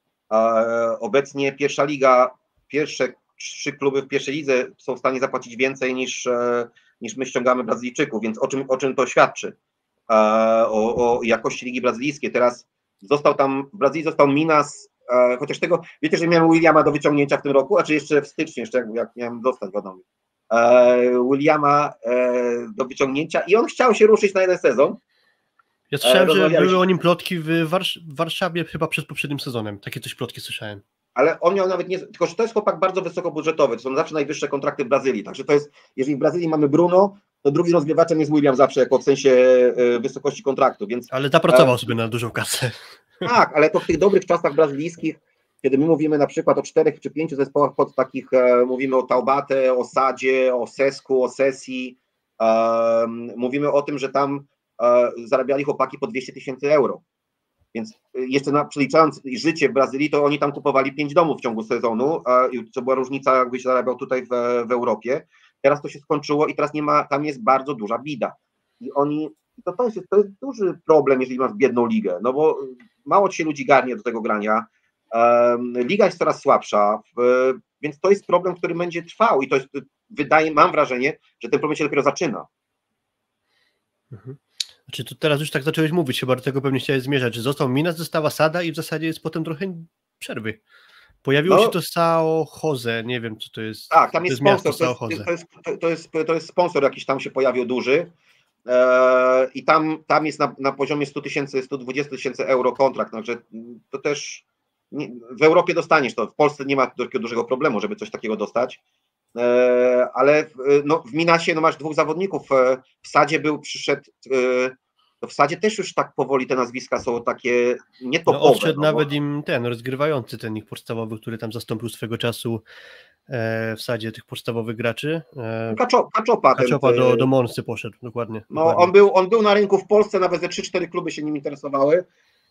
Obecnie pierwsza liga, pierwsze trzy kluby w pierwszej lidze są w stanie zapłacić więcej niż, niż my ściągamy Brazylijczyków, więc o czym, o czym to świadczy? O, o jakości ligi brazylijskiej. Teraz został tam, w Brazylii został Minas, chociaż tego, wiecie, że miałem Williama do wyciągnięcia w tym roku, a czy jeszcze w styczniu, jeszcze jak, jak miałem dostać wiadomo, Williama do wyciągnięcia i on chciał się ruszyć na jeden sezon. Ja słyszałem, że były o nim plotki w, Warsz- w Warszawie chyba przed poprzednim sezonem, takie coś plotki słyszałem. Ale on miał nawet nie, tylko że to jest chłopak bardzo wysokobudżetowy, to są zawsze najwyższe kontrakty w Brazylii, także to jest, jeżeli w Brazylii mamy Bruno, to drugim rozgrywaczem jest William zawsze, jako w sensie wysokości kontraktu, więc... Ale zapracował sobie na dużą kasę. Tak, ale to w tych dobrych czasach brazylijskich, kiedy my mówimy na przykład o czterech czy pięciu zespołach pod takich, e, mówimy o Taubaté, o Sadzie, o Sesku, o Sesi, e, mówimy o tym, że tam e, zarabiali chłopaki po dwieście tysięcy euro. Więc jeszcze na, przeliczając życie w Brazylii, to oni tam kupowali pięć domów w ciągu sezonu, e, co była różnica, jakby się zarabiał tutaj w, w Europie. Teraz to się skończyło i teraz nie ma, tam jest bardzo duża bida. I oni, to, to, jest, to jest duży problem, jeżeli masz biedną ligę, no bo mało ci się ludzi garnie do tego grania, um, liga jest coraz słabsza, w, więc to jest problem, który będzie trwał i to jest, wydaje, mam wrażenie, że ten problem się dopiero zaczyna. Mhm. Znaczy to teraz już tak zacząłeś mówić, chyba do tego pewnie chciałeś zmierzać, że został Minas, została Sada i w zasadzie jest potem trochę przerwy. Pojawiło no, się to Sao Jose, nie wiem co to jest. Tak, tam jest, to jest sponsor, miasto, to, jest, to, jest, to, jest, to jest sponsor jakiś tam się pojawił duży. i tam, tam jest na, na poziomie sto tysięcy, sto dwadzieścia tysięcy euro kontrakt, także to też nie, w Europie dostaniesz to, w Polsce nie ma takiego dużego problemu, żeby coś takiego dostać, ale no, w Minasie no, masz dwóch zawodników, w Sadzie był, przyszedł, w Sadzie też już tak powoli te nazwiska są takie nietopowe. No, odszedł no, nawet bo... im ten rozgrywający, ten ich podstawowy, który tam zastąpił swego czasu w Sadzie tych podstawowych graczy. Kaczo, Kaczopa. Kaczopa ten, do, do Monsy poszedł, dokładnie. No, dokładnie. On, był, on był na rynku w Polsce, nawet ze trzy cztery kluby się nim interesowały.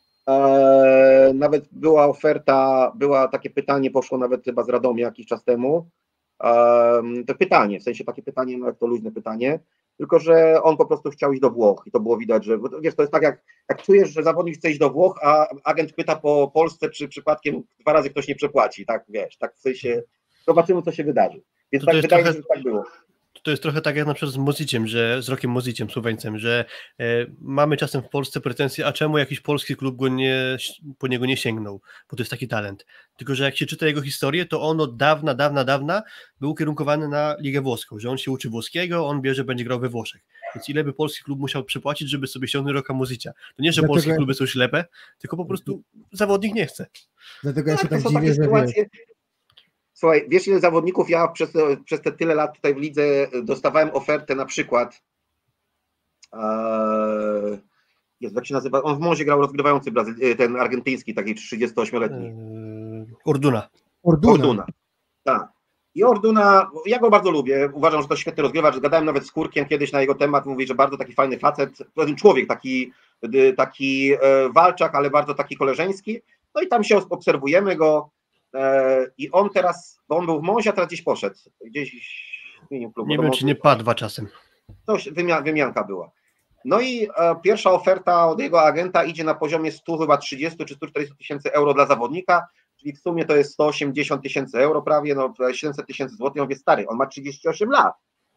E, nawet była oferta, była takie pytanie, poszło nawet chyba z Radomia jakiś czas temu. E, to pytanie, w sensie takie pytanie, no jak to luźne pytanie, tylko że on po prostu chciał iść do Włoch i to było widać, że wiesz, to jest tak jak, jak czujesz, że zawodnik chce iść do Włoch, a agent pyta po Polsce, czy przypadkiem dwa razy ktoś nie przepłaci, tak wiesz, tak w sensie zobaczymy, co się wydarzy. Więc To tak to wydaje mi trochę... się, że tak było. To jest trochę tak jak na przykład z Moziciem, że z Rokiem Moziciem, Słoweńcem, że e, mamy czasem w Polsce pretensje, a czemu jakiś polski klub go nie, po niego nie sięgnął, bo to jest taki talent. Tylko że jak się czyta jego historię, to on od dawna, dawna, dawna był ukierunkowany na Ligę Włoską, że on się uczy włoskiego, on wie, że będzie grał we Włoszech. Więc ile by polski klub musiał przypłacić, żeby sobie ściągnąć Roka Mozicia? To nie, że Dlatego... polskie kluby są ślepe, tylko po prostu zawodnik nie chce. Dlatego ja się Tak, tak dziwię, że wiesz... Słuchaj, wiesz ile zawodników ja przez, przez te tyle lat tutaj w lidze dostawałem ofertę na przykład, ee, Jezu, jak się nazywa, on w Monzie grał rozgrywający Brazyl, ten argentyński, taki trzydziestoośmioletni. Eee, Orduna. Orduna. Orduna, tak. I Orduna, ja go bardzo lubię, uważam, że to świetny rozgrywacz, gadałem nawet z Kurkiem kiedyś na jego temat, mówi, że bardzo taki fajny facet, człowiek taki, taki walczak, ale bardzo taki koleżeński, no i tam się obserwujemy go. I on teraz, bo on był w Monzie, a teraz gdzieś poszedł. Gdzieś zmienił klub. Nie wiem, czy nie padwa czasem. Coś, wymian, wymianka była. No i e, pierwsza oferta od jego agenta idzie na poziomie sto chyba trzydzieści czy sto czterdzieści tysięcy euro dla zawodnika, czyli w sumie to jest sto osiemdziesiąt tysięcy euro prawie, no siedemset tysięcy złotych. On wie, stary, on ma trzydzieści osiem lat.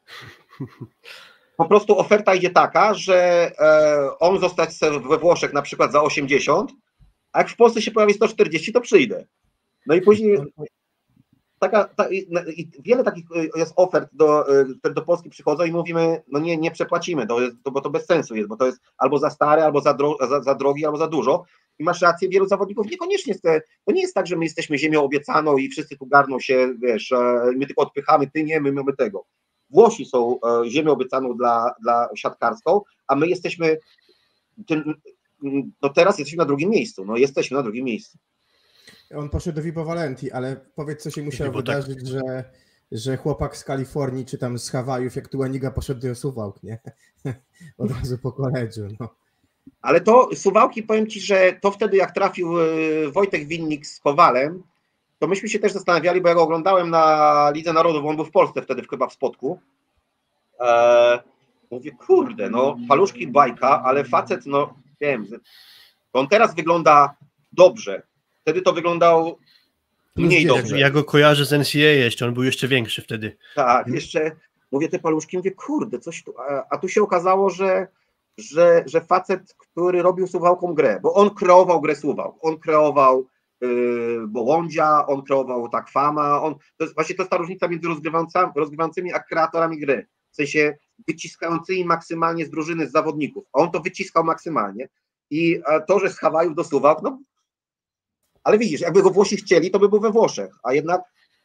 Po prostu oferta idzie taka, że e, on zostać we Włoszech na przykład za osiemdziesiąt, a jak w Polsce się pojawi sto czterdzieści, to przyjdę. No i później taka, ta, i wiele takich jest ofert, do, które do Polski przychodzą i mówimy, no nie, nie przepłacimy, to jest, to, bo to bez sensu jest, bo to jest albo za stare, albo za, dro, za, za drogi, albo za dużo. I masz rację, wielu zawodników niekoniecznie chce, to nie jest tak, że my jesteśmy ziemią obiecaną i wszyscy tu garną się, wiesz, my tylko odpychamy, ty nie, my mamy tego. Włosi są ziemią obiecaną dla, dla siatkarską, a my jesteśmy, tym, no teraz jesteśmy na drugim miejscu, no jesteśmy na drugim miejscu. On poszedł do Vibo Valentii, ale powiedz, co się musiało Vibo, wydarzyć, tak. że, że chłopak z Kalifornii czy tam z Hawajów, jak Tuaniga poszedł do Suwałk, nie? Od razu po koledżu, no. Ale to Suwałki, powiem Ci, że to wtedy jak trafił Wojtek Winnik z Kowalem, to myśmy się też zastanawiali, bo ja go oglądałem na Lidze Narodów, on był w Polsce wtedy chyba w Spodku. Eee, mówię, kurde, no paluszki bajka, ale facet, no wiem, on teraz wygląda dobrze. Wtedy to wyglądał mniej ja, dobrze. Ja go kojarzę z N C A A jeszcze, on był jeszcze większy wtedy. Tak, jeszcze mówię te paluszki, mówię, kurde, coś tu, a, a tu się okazało, że, że, że facet, który robił Suwałką grę, bo on kreował grę Suwałk, on kreował yy, Bołądzia, on kreował tak Fama, on, to jest, właśnie to jest ta różnica między rozgrywającymi, rozgrywającymi a kreatorami gry, w sensie wyciskającymi maksymalnie z drużyny, z zawodników, a on to wyciskał maksymalnie i to, że z Hawajów do Suwałk, no ale widzisz, jakby go Włosi chcieli, to by był we Włoszech, a jednak...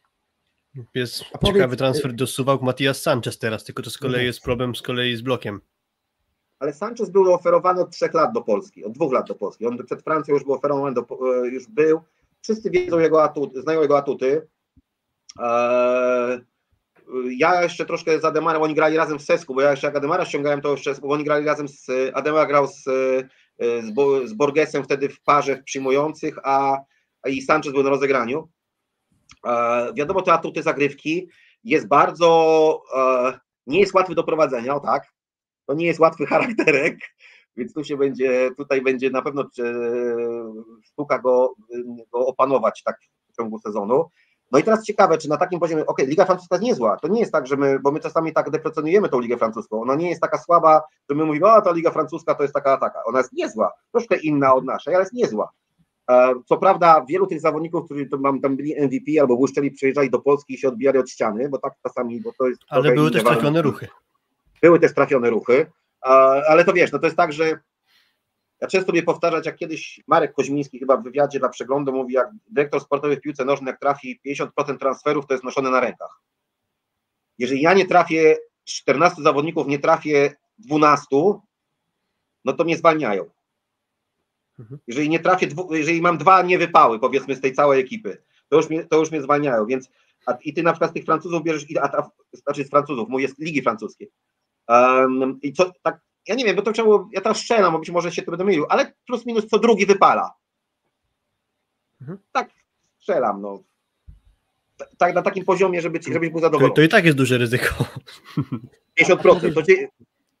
Jest a ciekawy powiedz... transfer do Suwałk Matias Sanchez teraz, tylko to z kolei jest problem z kolei z blokiem. Ale Sanchez był oferowany od trzech lat do Polski, od dwóch lat do Polski. On przed Francją już był oferowany, do, już był. Wszyscy wiedzą jego atuty, znają jego atuty. Eee, ja jeszcze troszkę z Ademarem, oni grali razem w Sesku, bo ja jeszcze jak Ademara ściągałem, to jeszcze, bo oni grali razem z... Ademar grał z... Z, Bo, z Borgesem wtedy w parze przyjmujących, a, a i Sanchez był na rozegraniu. E, wiadomo, te atuty zagrywki jest bardzo, e, nie jest łatwy do prowadzenia, o tak, to nie jest łatwy charakterek, więc tu się będzie, tutaj będzie na pewno e, sztuka go, go opanować tak w ciągu sezonu. No i teraz ciekawe, czy na takim poziomie, ok, Liga Francuska jest niezła, to nie jest tak, że my, bo my czasami tak deprecjonujemy tą Ligę Francuską, ona nie jest taka słaba, że my mówimy, o ta Liga Francuska to jest taka, taka, ona jest niezła, troszkę inna od naszej, ale jest niezła. Co prawda wielu tych zawodników, którzy tam, tam byli M V P albo błyszczeli, przyjeżdżali do Polski i się odbijali od ściany, bo tak czasami, bo to jest... Ale były też trafione ruchy. Były też trafione ruchy. Ale to wiesz, no to jest tak, że ja często lubię powtarzać, jak kiedyś Marek Koźmiński chyba w wywiadzie dla Przeglądu mówi, jak dyrektor sportowy w piłce nożnej, jak trafi pięćdziesiąt procent transferów, to jest noszone na rękach. Jeżeli ja nie trafię czternastu zawodników, nie trafię dwunastu, no to mnie zwalniają. Jeżeli nie trafię, dwu, jeżeli mam dwa niewypały, powiedzmy, z tej całej ekipy, to już mnie, to już mnie zwalniają, więc a, i ty na przykład z tych Francuzów bierzesz, a, a, znaczy z Francuzów, mówię z Ligi Francuskiej. Um, I co, tak, ja nie wiem, bo to trzeba, ja teraz strzelam, bo być może się to będę mylił, ale plus minus co drugi wypala. Mhm. Tak strzelam, no. Tak na takim poziomie, żeby, żebyś był zadowolony. To, to i tak jest duże ryzyko. pięćdziesiąt procent. To ci...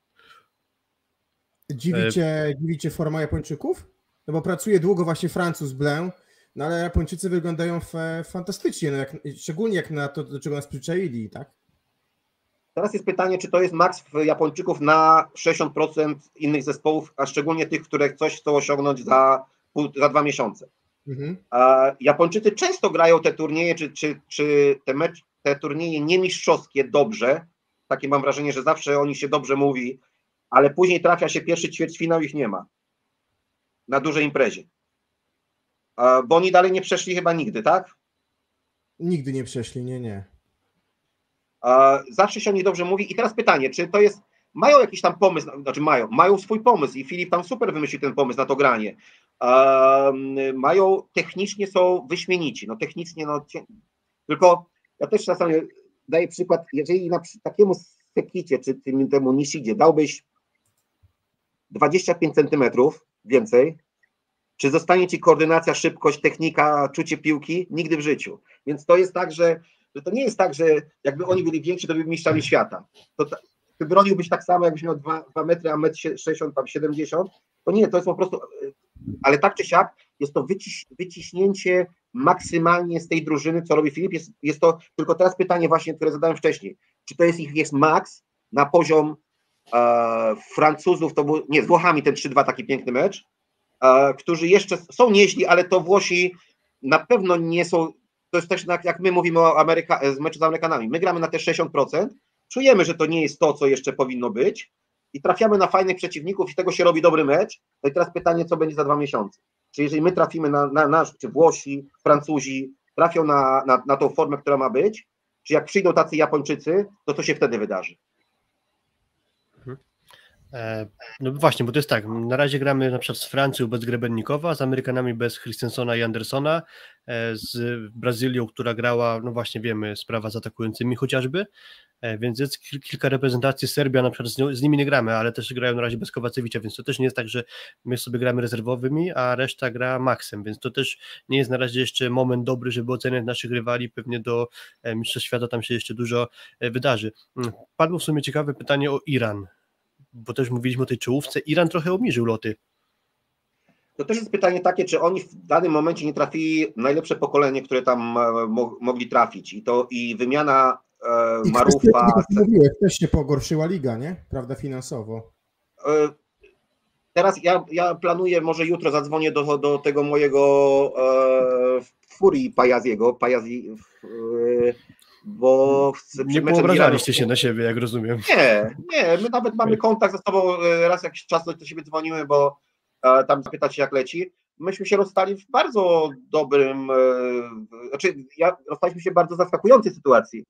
Dziwicie, dziwicie forma Japończyków? No bo pracuje długo właśnie Francuz Blanc, no ale Japończycy wyglądają f- fantastycznie, no jak, szczególnie jak na to, do czego nas przyczaili, tak? Teraz jest pytanie, czy to jest maks Japończyków na sześćdziesiąt procent innych zespołów, a szczególnie tych, które coś chcą osiągnąć za, za dwa miesiące. Mhm. Japończycy często grają te turnieje, czy, czy, czy te, mecz, te turnieje niemistrzowskie dobrze. Takie mam wrażenie, że zawsze o nich się dobrze mówi, ale później trafia się pierwszy ćwierćfinał, ich nie ma. Na dużej imprezie. Bo oni dalej nie przeszli chyba nigdy, tak? Nigdy nie przeszli, nie, nie. Zawsze się o nich dobrze mówi. I teraz pytanie, czy to jest... Mają jakiś tam pomysł, znaczy mają, mają swój pomysł i Filip tam super wymyślił ten pomysł na to granie. Um, mają, technicznie są wyśmienici, no technicznie, no tylko ja też czasami daję przykład, jeżeli na takiemu Sekicie, czy tym, temu Nishidzie dałbyś dwadzieścia pięć centymetrów więcej, czy zostanie ci koordynacja, szybkość, technika, czucie piłki? Nigdy w życiu. Więc to jest tak, że, że to nie jest tak, że jakby oni byli więksi, to by mistrzami świata. To ta, ty broniłbyś tak samo, jakbyś miał dwa metry, a metr sześćdziesiąt, tam siedemdziesiąt. To nie, to jest po prostu, ale tak czy siak, jest to wyciś, wyciśnięcie maksymalnie z tej drużyny, co robi Filip. Jest, jest to tylko teraz pytanie właśnie, które zadałem wcześniej. Czy to jest ich jest maks na poziom e, Francuzów, to był, nie, z Włochami ten trzy dwa taki piękny mecz, e, którzy jeszcze są nieźli, ale to Włosi na pewno nie są, to jest też jak my mówimy o Ameryka, z meczu z Amerykanami, my gramy na te sześćdziesiąt procent, czujemy, że to nie jest to, co jeszcze powinno być i trafiamy na fajnych przeciwników i z tego się robi dobry mecz. No i teraz pytanie, co będzie za dwa miesiące. Czy jeżeli my trafimy na, na nasz, czy Włosi, Francuzi trafią na, na, na tą formę, która ma być, czy jak przyjdą tacy Japończycy, to co się wtedy wydarzy? No właśnie, bo to jest tak, na razie gramy na przykład z Francją bez Grebennikowa, z Amerykanami bez Christensona i Andersona, z Brazylią, która grała, no właśnie wiemy, sprawa z atakującymi chociażby, więc jest kilka reprezentacji, Serbia na przykład z, z nimi nie gramy, ale też grają na razie bez Kowacewicza, więc to też nie jest tak, że my sobie gramy rezerwowymi, a reszta gra maksem, więc to też nie jest na razie jeszcze moment dobry, żeby oceniać naszych rywali, pewnie do Mistrzostw Świata tam się jeszcze dużo wydarzy. Padło w sumie ciekawe pytanie o Iran, bo też mówiliśmy o tej czołówce, Iran trochę obniżył loty. To też jest pytanie takie, czy oni w danym momencie nie trafili najlepsze pokolenie, które tam mo- mogli trafić i to i wymiana e, Marufa... Mówiłeś, też się pogorszyła liga, nie? Prawda, finansowo. E, teraz ja, ja planuję, może jutro zadzwonię do, do tego mojego e, Furii Pajaziego, Pajazi, e, bo chcę, nie poobrażaliście się na siebie, jak rozumiem. Nie, nie, my nawet mamy kontakt ze sobą, raz jakiś czas do siebie dzwonimy, bo e, tam zapytać się jak leci. Myśmy się rozstali w bardzo dobrym, e, znaczy ja, rozstaliśmy się w bardzo zaskakującej sytuacji,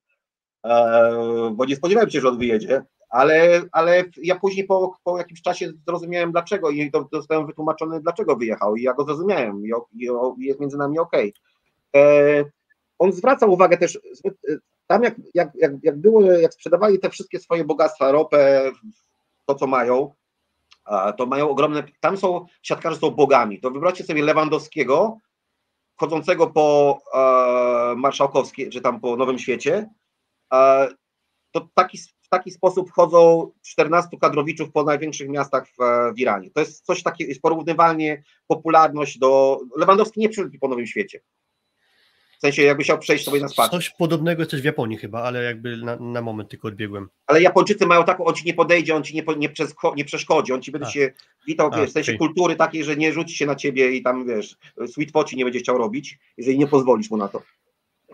e, bo nie spodziewałem się, że on wyjedzie, ale, ale ja później po, po jakimś czasie zrozumiałem dlaczego i dostałem wytłumaczone dlaczego wyjechał i ja go zrozumiałem i, i, i jest między nami okej. Okay. On zwracał uwagę też, tam jak, jak, jak, jak było, jak sprzedawali te wszystkie swoje bogactwa, ropę, to co mają, to mają ogromne, tam są, siatkarze są bogami, to wyobraźcie sobie Lewandowskiego, chodzącego po e, Marszałkowskiej, czy tam po Nowym Świecie, e, to taki, w taki sposób chodzą czternastu kadrowiczów po największych miastach w, w Iranie. To jest coś takiego, jest porównywalnie popularność do, Lewandowski nie przyszedł po Nowym Świecie. W sensie jakby chciał przejść sobie na spacer. Coś podobnego jest też w Japonii chyba, ale jakby na, na moment tylko odbiegłem. Ale Japończycy mają taką, on ci nie podejdzie, on ci nie, nie, nie przeszkodzi, on ci będzie a. się witał, a, wiesz, w sensie okay. kultury takiej, że nie rzuci się na ciebie i tam, wiesz, sweet foci nie będzie chciał robić, jeżeli nie pozwolisz mu na to.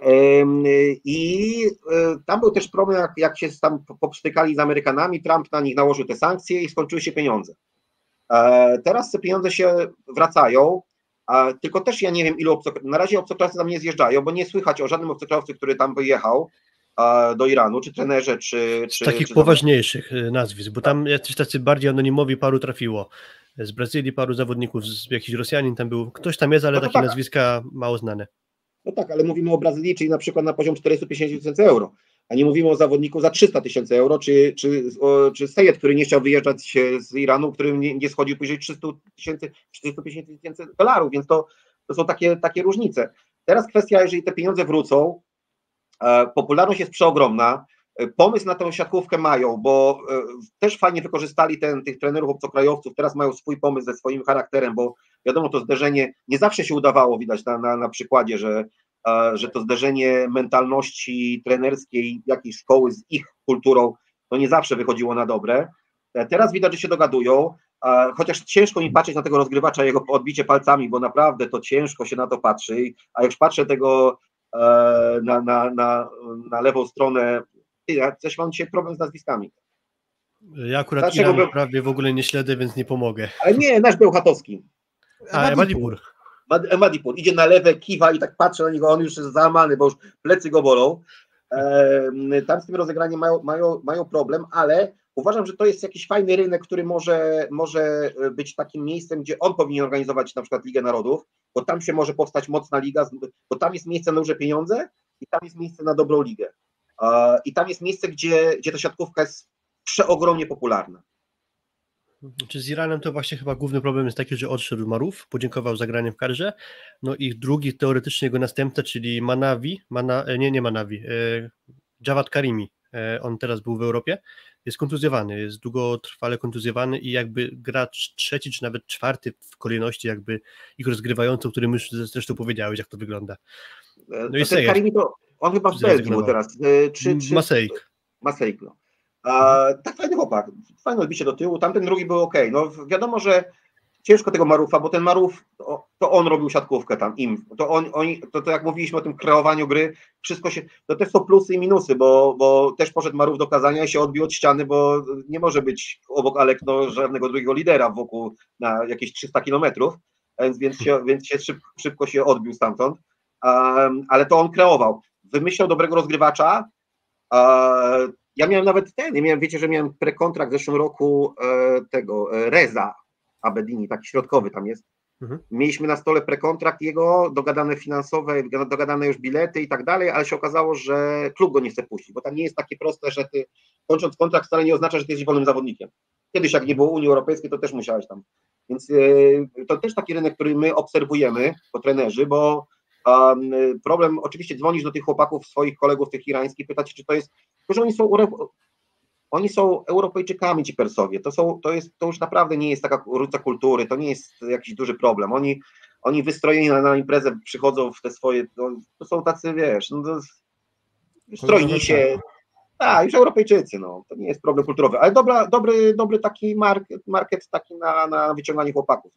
I tam był też problem, jak, jak się tam poprztykali z Amerykanami, Trump na nich nałożył te sankcje i skończyły się pieniądze. Teraz te pieniądze się wracają, tylko też ja nie wiem, ilu obcokrajowców, na razie obcokrajowcy tam nie zjeżdżają, bo nie słychać o żadnym obcokrajowcu, który tam wyjechał do Iranu, czy trenerze, czy... Z czy takich czy poważniejszych nazwisk, bo tam jacyś tacy bardziej anonimowi paru trafiło. Z Brazylii paru zawodników, z jakiś Rosjanin tam był, ktoś tam jest, ale no takie tak. nazwiska mało znane. No tak, ale mówimy o Brazylii, czyli na przykład na poziom czterysta pięćdziesiąt tysięcy euro, a nie mówimy o zawodniku za trzysta tysięcy euro, czy, czy, o, czy Sejed, który nie chciał wyjeżdżać z Iranu, który nie, nie schodził później trzysta tysięcy, trzysta pięćdziesiąt tysięcy dolarów, więc to, to są takie, takie różnice. Teraz kwestia, jeżeli te pieniądze wrócą, e, popularność jest przeogromna, e, pomysł na tę siatkówkę mają, bo e, też fajnie wykorzystali ten, tych trenerów obcokrajowców, teraz mają swój pomysł ze swoim charakterem, bo wiadomo, to zderzenie nie zawsze się udawało, widać na, na, na przykładzie, że, e, że to zderzenie mentalności trenerskiej jakiejś szkoły z ich kulturą, to nie zawsze wychodziło na dobre. E, teraz widać, że się dogadują, e, chociaż ciężko mi patrzeć na tego rozgrywacza, jego odbicie palcami, bo naprawdę to ciężko się na to patrzy, a jak patrzę tego e, na, na, na, na lewą stronę, ja coś mam dzisiaj problem z nazwiskami. Ja akurat Dlaczego Iran był... prawie w ogóle nie śledzę, więc nie pomogę. Ale nie, nasz Bełchatowski. A, Emadipur. Emadipur idzie na lewe, kiwa i tak patrzy na niego, on już jest załamany, bo już plecy go bolą. E, tam z tym rozegraniem mają, mają, mają problem, ale uważam, że to jest jakiś fajny rynek, który może, może być takim miejscem, gdzie on powinien organizować na przykład Ligę Narodów, bo tam się może powstać mocna liga, bo tam jest miejsce na duże pieniądze i tam jest miejsce na dobrą ligę. E, I tam jest miejsce, gdzie, gdzie ta siatkówka jest przeogromnie popularna. Czy z Iranem to właśnie chyba główny problem jest taki, że odszedł Maruf, podziękował za granie w kadrze, no i drugi teoretycznie jego następca, czyli Manawi, Mana, nie, nie Manawi, e, Javad Karimi, e, on teraz był w Europie, jest kontuzjowany, jest długotrwale kontuzjowany i jakby gracz trzeci, czy nawet czwarty w kolejności jakby ich rozgrywający, o którym już zresztą powiedziałeś, jak to wygląda. No i ten Karimi to, on chyba w Belgii był teraz, czy, czy... Masejk. Masejk, no. A, tak fajny chłopak, fajne odbicie do tyłu, tamten drugi był ok. No wiadomo, że ciężko tego Marufa, bo ten Maruf, to, to on robił siatkówkę tam, im, to on, oni, to, to jak mówiliśmy o tym kreowaniu gry, wszystko się, to też są plusy i minusy, bo, bo też poszedł Maruf do Kazania i się odbił od ściany, bo nie może być obok Alek no, żadnego drugiego lidera wokół na jakieś trzysta kilometrów, więc, więc, się, więc się szybko, szybko się odbił stamtąd, um, ale to on kreował, wymyślał dobrego rozgrywacza. um, Ja miałem nawet ten, ja miałem, wiecie, że miałem prekontrakt w zeszłym roku e, tego e, Reza Abedini, taki środkowy tam jest. Mhm. Mieliśmy na stole prekontrakt jego, dogadane finansowe, dogadane już bilety i tak dalej, ale się okazało, że klub go nie chce puścić, bo tam nie jest takie proste, że ty kończąc kontrakt wcale nie oznacza, że ty jesteś wolnym zawodnikiem. Kiedyś jak nie było Unii Europejskiej, to też musiałeś tam. Więc e, to też taki rynek, który my obserwujemy jako trenerzy, bo um, problem, oczywiście dzwonisz do tych chłopaków, swoich kolegów, tych irańskich, pytać, czy to jest, że oni są Oni są Europejczykami, ci Persowie. To, są, to, jest, to już naprawdę nie jest taka różnica kultury, to nie jest jakiś duży problem. Oni, oni wystrojeni na, na imprezę przychodzą w te swoje, to, to są tacy, wiesz, no to, strojni się. Tak, już Europejczycy, no, to nie jest problem kulturowy, ale dobra, dobry, dobry taki market, market taki na, na wyciąganie chłopaków.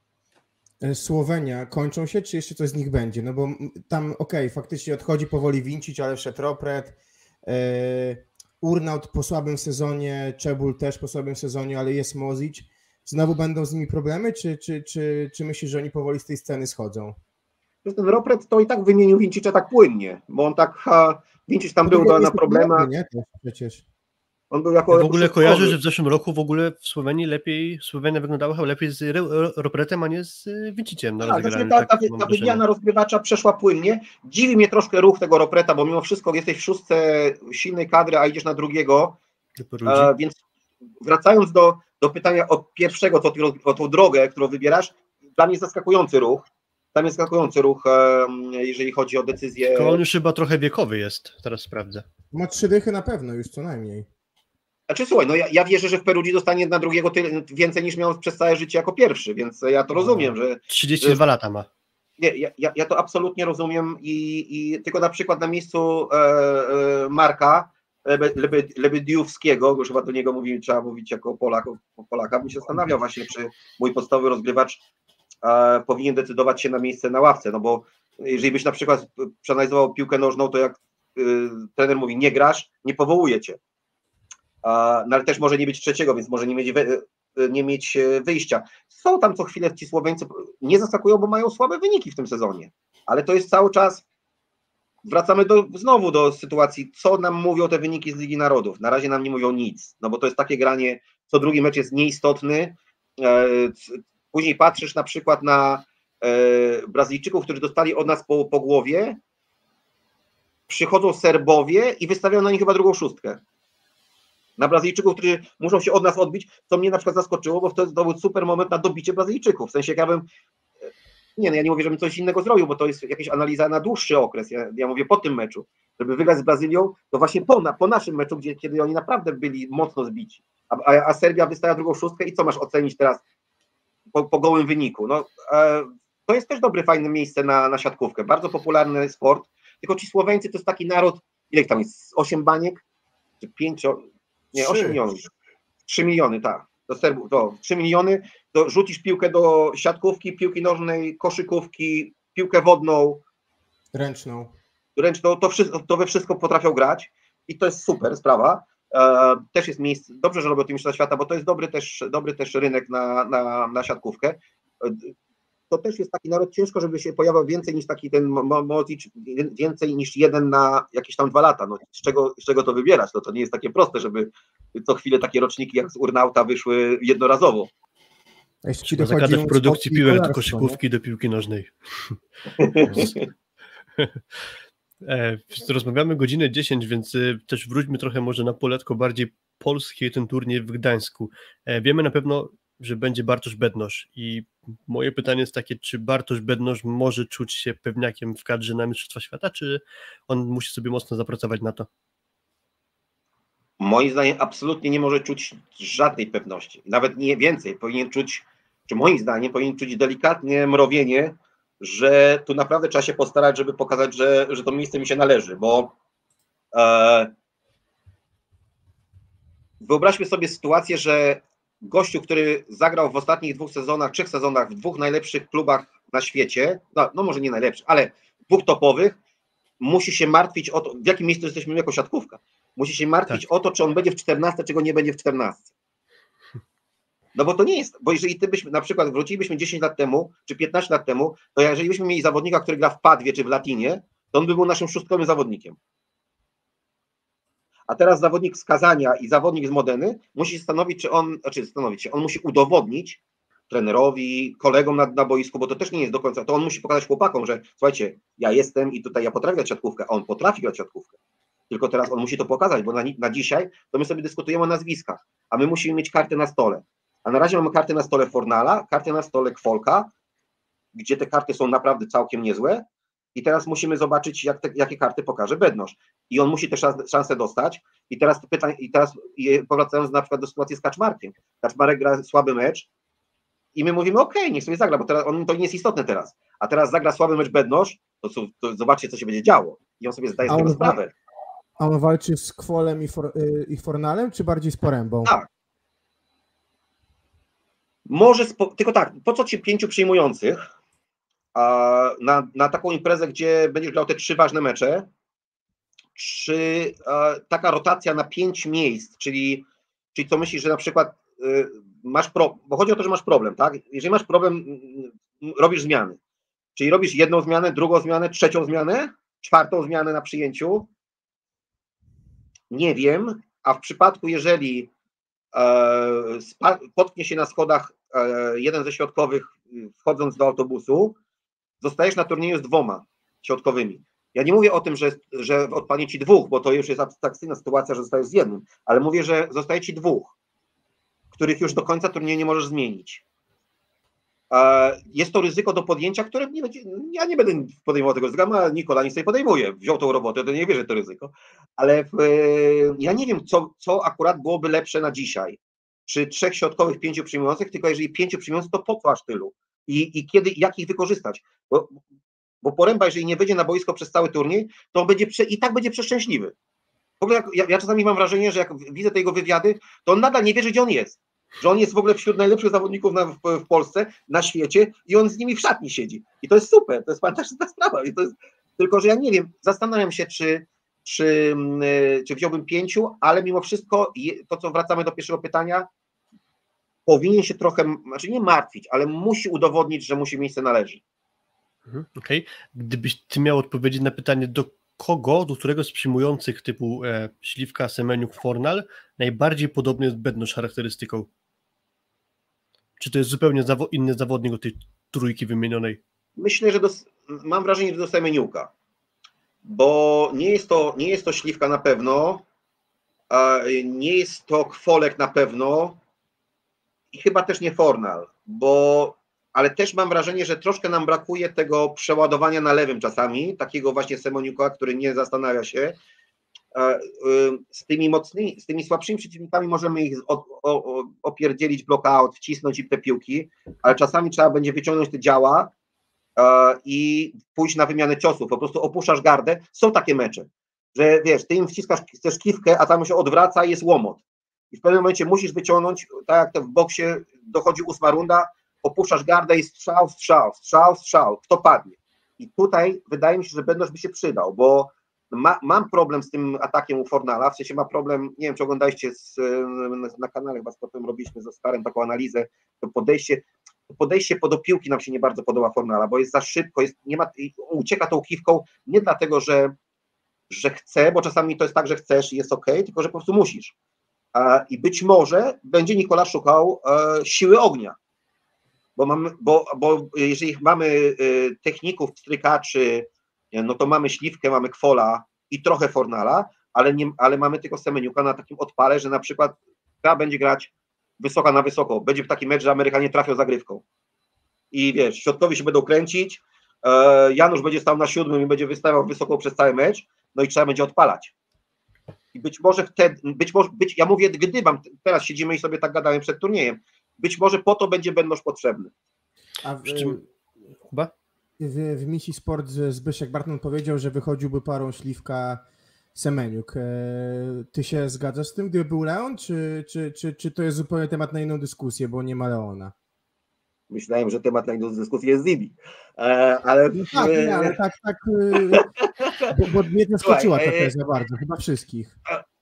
Słowenia kończą się, czy jeszcze coś z nich będzie? No bo tam, okej, okay, faktycznie odchodzi powoli Vincic, ale wszedł Ropret, yy... Urnaut po słabym sezonie, Czebul też po słabym sezonie, ale jest Mozic. Znowu będą z nimi problemy, czy, czy, czy, czy myślisz, że oni powoli z tej sceny schodzą? Ten Ropret to i tak wymienił Vincicza tak płynnie, bo on tak, ha, Vincic tam był na, na problemach. Nie, to przecież. On był jako, ja w ogóle jako kojarzę, że w zeszłym roku w ogóle w Słowenii lepiej, Słowenia wyglądała chyba lepiej z Ropretem, a nie z Vinciciem. Na tak, znaczy ta, ta, ta wymiana rozgrywacza przeszła płynnie. Dziwi mnie troszkę ruch tego Ropreta, bo mimo wszystko jesteś w szóstce silnej kadry, a idziesz na drugiego, e, więc wracając do, do pytania od pierwszego, to, o tą drogę, którą wybierasz, dla mnie zaskakujący ruch. Tam jest zaskakujący ruch, e, jeżeli chodzi o decyzję. Tylko on już chyba trochę wiekowy jest, teraz sprawdzę. Ma trzy dychy na pewno, już co najmniej. Znaczy słuchaj, no ja, ja wierzę, że w Perugii dostanie na drugiego tyle, więcej niż miał przez całe życie jako pierwszy, więc ja to rozumiem, że... trzydzieści dwa że, lata ma. Nie, ja, ja to absolutnie rozumiem i, i tylko na przykład na miejscu e, e, Marka Lebe, Lebedyjowskiego, już chyba do niego mówi, trzeba mówić jako Polak, Polaka, bym się zastanawiał właśnie, czy mój podstawowy rozgrywacz e, powinien decydować się na miejsce na ławce, no bo jeżeli byś na przykład przeanalizował piłkę nożną, to jak y, trener mówi nie grasz, nie powołuje cię. A, no ale też może nie być trzeciego, więc może nie mieć, wy, nie mieć wyjścia. Są tam co chwilę ci Słoweńcy, nie zaskakują, bo mają słabe wyniki w tym sezonie, ale to jest cały czas, wracamy do, znowu do sytuacji, co nam mówią te wyniki z Ligi Narodów. Na razie nam nie mówią nic, no bo to jest takie granie, co drugi mecz jest nieistotny. Później patrzysz na przykład na Brazylijczyków, którzy dostali od nas po, po głowie, przychodzą Serbowie i wystawiają na nich chyba drugą szóstkę. Na Brazylijczyków, którzy muszą się od nas odbić, co mnie na przykład zaskoczyło, bo to, to był super moment na dobicie Brazylijczyków. W sensie, jak ja bym, nie, no ja nie mówię, żebym coś innego zrobił, bo to jest jakaś analiza na dłuższy okres. Ja, ja mówię po tym meczu, żeby wygrać z Brazylią, to właśnie po, na, po naszym meczu, gdzie, kiedy oni naprawdę byli mocno zbici. A, a, a Serbia wystawia drugą szóstkę i co masz ocenić teraz po, po gołym wyniku? No, e, to jest też dobre, fajne miejsce na, na siatkówkę. Bardzo popularny sport, tylko ci Słoweńcy to jest taki naród, ile tam jest? osiem baniek? Czy pięć? Nie, osiem milionów. trzy miliony, tak. Do Serbów, to trzy miliony, to rzucisz piłkę do siatkówki, piłki nożnej, koszykówki, piłkę wodną, ręczną. Ręczną, to, wszystko, to we wszystko potrafią grać i to jest super sprawa. E, też jest miejsce, dobrze, że robią tym mistrzostwa świata, bo to jest dobry też, dobry też rynek na, na, na siatkówkę. E, to też jest taki naród, ciężko, żeby się pojawiał więcej niż taki ten Modric, więcej niż jeden na jakieś tam dwa lata. No, z, czego, z czego to wybierać? No, to nie jest takie proste, żeby co chwilę takie roczniki jak z Urnauta wyszły jednorazowo. Trzeba zakazać produkcji piłek do koszykówki, do piłki nożnej. Rozmawiamy godzinę dziesięć, więc też wróćmy trochę może na poletko bardziej polskie, ten turniej w Gdańsku. Wiemy na pewno, że będzie Bartosz Bednosz i moje pytanie jest takie, czy Bartosz Bednosz może czuć się pewniakiem w kadrze na Mistrzostwa Świata, czy on musi sobie mocno zapracować na to? Moim zdaniem absolutnie nie może czuć żadnej pewności, nawet nie więcej, powinien czuć, czy moim zdaniem powinien czuć delikatnie mrowienie, że tu naprawdę trzeba się postarać, żeby pokazać, że, że to miejsce mi się należy, bo e, wyobraźmy sobie sytuację, że gościu, który zagrał w ostatnich dwóch sezonach, trzech sezonach w dwóch najlepszych klubach na świecie, no, no może nie najlepszych, ale dwóch topowych, musi się martwić o to, w jakim miejscu jesteśmy jako siatkówka, musi się martwić tak. o to, czy on będzie w czternastce, czy go nie będzie w czternastce. No bo to nie jest, bo jeżeli ty byśmy, na przykład wrócilibyśmy dziesięć lat temu, czy piętnaście lat temu, to jeżeli byśmy mieli zawodnika, który gra w Padwie, czy w Latinie, to on by był naszym szóstkowym zawodnikiem. A teraz zawodnik z Kazania i zawodnik z Modeny musi się stanowić, czy on, znaczy stanowić się, on musi udowodnić trenerowi, kolegom na, na boisku, bo to też nie jest do końca, to on musi pokazać chłopakom, że słuchajcie, ja jestem i tutaj ja potrafię grać siatkówkę, a on potrafi grać siatkówkę. Tylko teraz on musi to pokazać, bo na, na dzisiaj to my sobie dyskutujemy o nazwiskach, a my musimy mieć kartę na stole. A na razie mamy kartę na stole Fornala, kartę na stole Kwolka, gdzie te karty są naprawdę całkiem niezłe i teraz musimy zobaczyć, jak te, jakie karty pokaże Bednosz. I on musi też szansę dostać. I teraz pytań, i teraz powracając na przykład do sytuacji z Kaczmarkiem. Kaczmarek gra słaby mecz i my mówimy, okej, okay, niech sobie zagra, bo teraz on, to nie jest istotne teraz. A teraz zagra słaby mecz Bednosz, to, to, to zobaczcie, co się będzie działo. I on sobie zdaje z tego sprawę. A on walczy z Kwolem i, for, i Fornalem, czy bardziej z Porębą? Tak. Może, spo, tylko tak, po co ci pięciu przyjmujących a, na, na taką imprezę, gdzie będziesz grał te trzy ważne mecze, czy a, taka rotacja na pięć miejsc, czyli, czyli co myślisz, że na przykład y, masz problem, bo chodzi o to, że masz problem, tak? Jeżeli masz problem, y, robisz zmiany, czyli robisz jedną zmianę, drugą zmianę, trzecią zmianę, czwartą zmianę na przyjęciu, nie wiem, a w przypadku, jeżeli e, spa, potknie się na schodach e, jeden ze środkowych, wchodząc do autobusu, zostajesz na turnieju z dwoma środkowymi. Ja nie mówię o tym, że, że odpadnie ci dwóch, bo to już jest abstrakcyjna sytuacja, że zostajesz z jednym, ale mówię, że zostaje ci dwóch, których już do końca turnieju nie możesz zmienić. E, jest to ryzyko do podjęcia, które nie będzie, ja nie będę podejmował tego ryzyka, a Nikola nic nie podejmuje, wziął tą robotę, to nie wierzę to ryzyko, ale w, e, ja nie wiem, co, co akurat byłoby lepsze na dzisiaj, czy trzech środkowych, pięciu przyjmujących, tylko jeżeli pięciu przyjmujących, to po co aż tylu? I, i kiedy, jak ich wykorzystać? Bo, bo Poręba, jeżeli nie wyjdzie na boisko przez cały turniej, to on będzie prze, i tak będzie przeszczęśliwy. W ogóle jak, ja, ja czasami mam wrażenie, że jak widzę te jego wywiady, to on nadal nie wierzy, gdzie on jest. że on jest w ogóle wśród najlepszych zawodników na, w, w Polsce, na świecie i on z nimi w szatni siedzi. I to jest super, to jest fantastyczna sprawa. I to jest, tylko, że ja nie wiem, zastanawiam się, czy, czy, czy wziąłbym pięciu, ale mimo wszystko, to co wracamy do pierwszego pytania, powinien się trochę, znaczy nie martwić, ale musi udowodnić, że mu się miejsce należy. Mhm, okej. Okay. Gdybyś ty miał odpowiedzieć na pytanie, do kogo, do którego z przyjmujących typu e, Śliwka, Semeniuk, Fornal najbardziej podobny jest Bednosz charakterystyką? Czy to jest zupełnie zawo- inny zawodnik od tej trójki wymienionej? Myślę, że do, mam wrażenie, że do Semeniuka, bo nie jest to, nie jest to Śliwka na pewno, a nie jest to Kwolek na pewno i chyba też nie Fornal, bo ale też mam wrażenie, że troszkę nam brakuje tego przeładowania na lewym czasami, takiego właśnie Semeniuka, który nie zastanawia się. Z tymi mocnymi, z tymi słabszymi przeciwnikami możemy ich opierdzielić, blokout, wcisnąć im te piłki, ale czasami trzeba będzie wyciągnąć te działa i pójść na wymianę ciosów, po prostu opuszczasz gardę. Są takie mecze, że wiesz, ty im wciskasz, chcesz kiwkę, a tam się odwraca i jest łomot. I w pewnym momencie musisz wyciągnąć, tak jak to w boksie dochodzi ósma runda, opuszczasz gardę i strzał, strzał, strzał, strzał, kto padnie. I tutaj wydaje mi się, że Bednosz by się przydał, bo ma, mam problem z tym atakiem u Fornala, w sensie ma problem, nie wiem, czy oglądaliście z, na kanale chyba sportowym robiliśmy ze Starem taką analizę, to podejście, to podejście do piłki nam się nie bardzo podoba Fornala, bo jest za szybko, jest, nie ma, ucieka tą kiwką nie dlatego, że, że chce, bo czasami to jest tak, że chcesz i jest ok, tylko że po prostu musisz. I być może będzie Nikola szukał e, siły ognia. Bo, mamy, bo, bo jeżeli mamy y, techników, strykaczy, no to mamy Śliwkę, mamy Kwola i trochę Fornala, ale, nie, ale mamy tylko Semeniuka na takim odpale, że na przykład ta będzie grać wysoka na wysoko. Będzie w taki mecz, że Amerykanie trafią zagrywką. I wiesz, środkowi się będą kręcić, e, Janusz będzie stał na siódmym i będzie wystawiał wysoko przez cały mecz, no i trzeba będzie odpalać. I być może wtedy, być może, być, ja mówię gdybam, teraz siedzimy i sobie tak gadałem przed turniejem, być może po to będzie Bednosz potrzebny. A w, czym, chyba? W, w misji Sport Zbyszek Bartman powiedział, że wychodziłby parą Śliwka Semeniuk. Ty się zgadzasz z tym, gdyby był Leon, czy, czy, czy, czy to jest zupełnie temat na inną dyskusję, bo nie ma Leona? Myślałem, że temat na inną dyskusję jest Zibi. Ale... No tak, nie, ale tak, tak bo, bo mnie zaskoczyła ta teza bardzo, chyba wszystkich.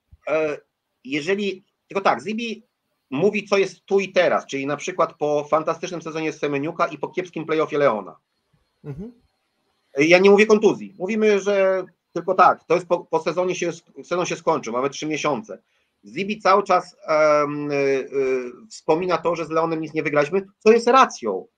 Jeżeli, tylko tak, Zibi mówi, co jest tu i teraz, czyli na przykład po fantastycznym sezonie Semeniuka i po kiepskim playoffie Leona. Mhm. Ja nie mówię kontuzji. Mówimy, że tylko tak, to jest po, po sezonie się, sezon się skończył, mamy trzy miesiące. Zibi cały czas um, y, y, wspomina to, że z Leonem nic nie wygraliśmy, co jest racją.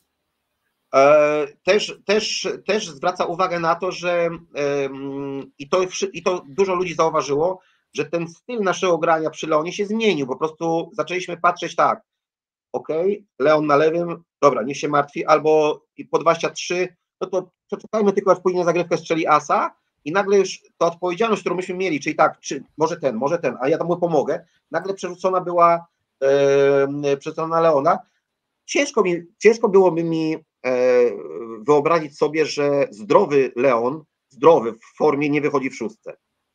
E, też, też, też zwraca uwagę na to, że um, i, to, i to dużo ludzi zauważyło, że ten styl naszego grania przy Leonie się zmienił. Po prostu zaczęliśmy patrzeć tak, okej, okay, Leon na lewym, dobra, niech się martwi, albo po dwadzieścia trzy, no to poczekajmy tylko, aż później na zagrywkę strzeli asa i nagle już ta odpowiedzialność, którą myśmy mieli, czyli tak, czy może ten, może ten, a ja tam mu pomogę, nagle przerzucona była e, przerzucona na Leona. Ciężko, mi, ciężko byłoby mi e, wyobrazić sobie, że zdrowy Leon, zdrowy w formie nie wychodzi w szóstce.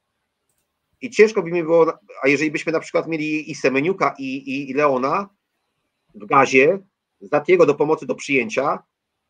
I ciężko by mi było, a jeżeli byśmy na przykład mieli i Semeniuka i, i, i Leona w gazie, Zatiego do pomocy, do przyjęcia,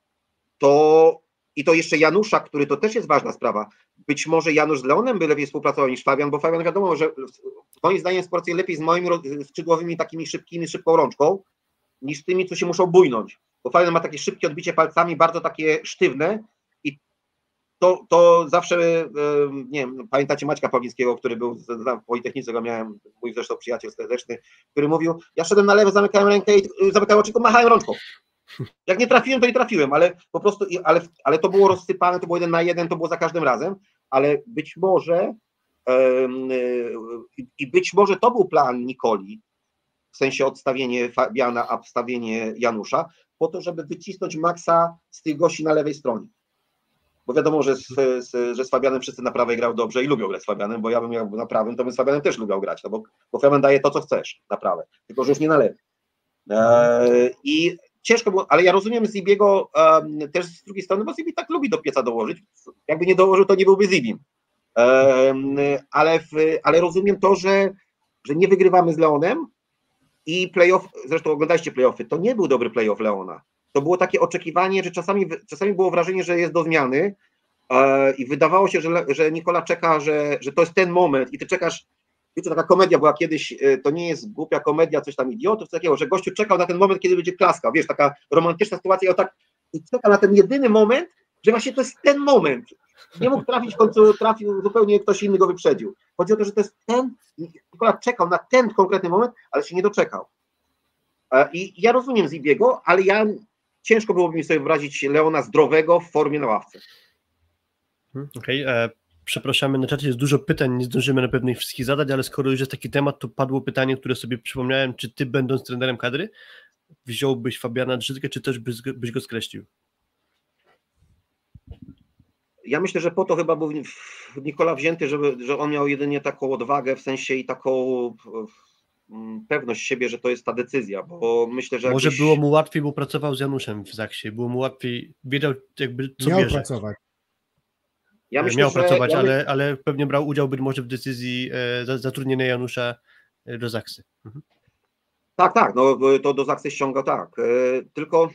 to i to jeszcze Janusza, który to też jest ważna sprawa. Być może Janusz z Leonem by lepiej współpracował niż Fabian, bo Fabian wiadomo, że moim zdaniem współpracuje lepiej z moimi skrzydłowymi takimi szybkimi, szybką rączką, niż z tymi, co się muszą bujnąć. Bo Fabian ma takie szybkie odbicie palcami, bardzo takie sztywne i to, to zawsze, nie wiem, pamiętacie Maćka Pawlickiego, który był w Politechnice, go miałem, mój zresztą przyjaciel serdeczny, który mówił, ja szedłem na lewo, zamykałem rękę i zamykałem oczy, tylko machałem rączką. Jak nie trafiłem, to nie trafiłem, ale po prostu, ale, ale to było rozsypane, to było jeden na jeden, to było za każdym razem, ale być może um, i być może to był plan Nikoli, w sensie odstawienie Fabiana, a wstawienie Janusza, po to, żeby wycisnąć maksa z tych gości na lewej stronie. Bo wiadomo, że z, z, że z Fabianem wszyscy na prawej grał dobrze i lubią grać z Fabianem, bo ja bym miał na prawym, to bym z Fabianem też lubiał grać, no bo, bo Fabian daje to, co chcesz na prawe, tylko że już nie na lewej. E, I ciężko było, ale ja rozumiem Zibiego um, też z drugiej strony, bo Zibi tak lubi do pieca dołożyć. Jakby nie dołożył, to nie byłby Zibim. Um, ale, w, ale rozumiem to, że, że nie wygrywamy z Leonem, i playoff, zresztą oglądaliście playoffy, to nie był dobry playoff Leona. To było takie oczekiwanie, że czasami, czasami było wrażenie, że jest do zmiany e, i wydawało się, że, że Nikola czeka, że, że to jest ten moment i ty czekasz. Wiecie, taka komedia była kiedyś, to nie jest głupia komedia, coś tam idiotów, coś takiego, że gościu czekał na ten moment, kiedy będzie klaska, wiesz, taka romantyczna sytuacja i on tak i czeka na ten jedyny moment, że właśnie to jest ten moment. Nie mógł trafić, w końcu trafił, zupełnie ktoś inny go wyprzedził. Chodzi o to, że to jest ten, Nikola czekał na ten konkretny moment, ale się nie doczekał. I ja rozumiem Zibiego, ale ja ciężko byłoby mi sobie wyobrazić Leona zdrowego w formie na ławce. Okej, okay. Przepraszamy, na czacie jest dużo pytań, nie zdążymy na pewno ich wszystkich zadać, ale skoro już jest taki temat, to padło pytanie, które sobie przypomniałem, czy ty, będąc trenerem kadry, wziąłbyś Fabiana Drzyzgę, czy też byś, byś go skreślił? Ja myślę, że po to chyba był Nikola wzięty, żeby, że on miał jedynie taką odwagę, w sensie i taką pewność siebie, że to jest ta decyzja, bo myślę, że może jakbyś... było mu łatwiej, bo pracował z Januszem w Zaksie, było mu łatwiej, wiedział jakby co miał bierze. pracować. Ja myślę, miał że pracować, ja my... ale, ale pewnie brał udział być może w decyzji e, zatrudnienia Janusza do Zaksy. Mhm. Tak, tak, no to do Zaksy ściąga, tak. E, tylko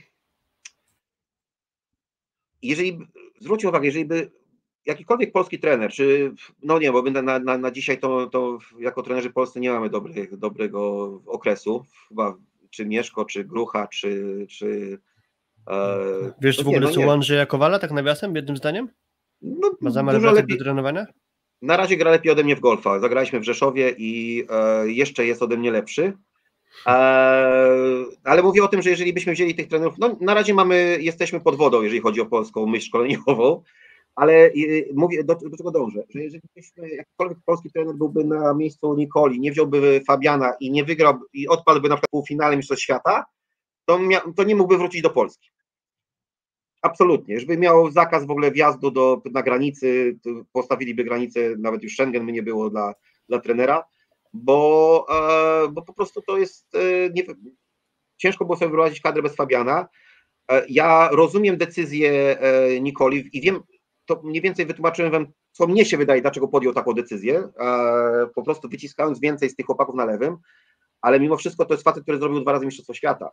jeżeli, zwróćcie uwagę, jeżeli by jakikolwiek polski trener, czy, no nie, bo na, na, na dzisiaj to, to jako trenerzy polscy nie mamy dobrych, dobrego okresu, chyba czy Mieszko, czy Grucha, czy... czy e, Wiesz no w ogóle nie, co no u Andrzeja Kowala, tak nawiasem, jednym zdaniem? No, Ma zamiar wracać do trenowania? Na razie gra lepiej ode mnie w golfa. Zagraliśmy w Rzeszowie i e, jeszcze jest ode mnie lepszy. E, ale mówię o tym, że jeżeli byśmy wzięli tych trenerów, no na razie mamy, jesteśmy pod wodą, jeżeli chodzi o polską myśl szkoleniową, ale e, mówię, do, do czego dążę, że jeżeli byśmy, jakikolwiek polski trener byłby na miejscu Nikoli, nie wziąłby Fabiana i nie wygrał, i odpadłby na przykład w półfinale Mistrzostw Świata, to, mia, to nie mógłby wrócić do Polski. Absolutnie. Żeby miał zakaz w ogóle wjazdu do, na granicy, postawiliby granicę, nawet już Schengen by nie było dla, dla trenera, bo, e, bo po prostu to jest, e, nie, ciężko było sobie wyobrazić kadrę bez Fabiana. E, ja rozumiem decyzję e, Nikoli i wiem, to mniej więcej wytłumaczyłem wam, co mnie się wydaje, dlaczego podjął taką decyzję, e, po prostu wyciskając więcej z tych chłopaków na lewym, ale mimo wszystko to jest facet, który zrobił dwa razy Mistrzostwo Świata.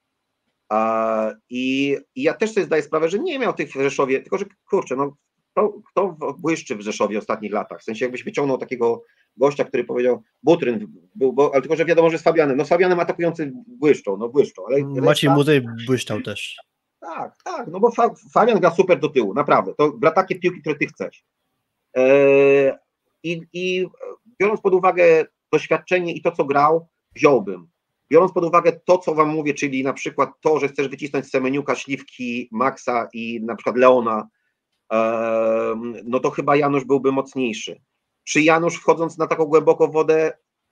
I, I ja też sobie zdaję sprawę, że nie miał tych w Rzeszowie, tylko że kurczę, no kto, kto błyszczy w Rzeszowie w ostatnich latach? W sensie jakbyś wyciągnął takiego gościa, który powiedział Butryn, był, bo, ale tylko że wiadomo, że z Fabianem. No z Fabianem atakujący błyszczą, no błyszczą. Ale Maciej reszta... Muzej błyszczał też. Tak, tak, no bo Fa, Fabian gra super do tyłu, naprawdę. To gra takie piłki, które ty chcesz. Eee, i, I biorąc pod uwagę doświadczenie i to, co grał, wziąłbym. Biorąc pod uwagę to, co wam mówię, czyli na przykład to, że chcesz wycisnąć Semeniuka, Śliwki, Maxa i na przykład Leona, no to chyba Janusz byłby mocniejszy. Czy Janusz wchodząc na taką głęboką wodę,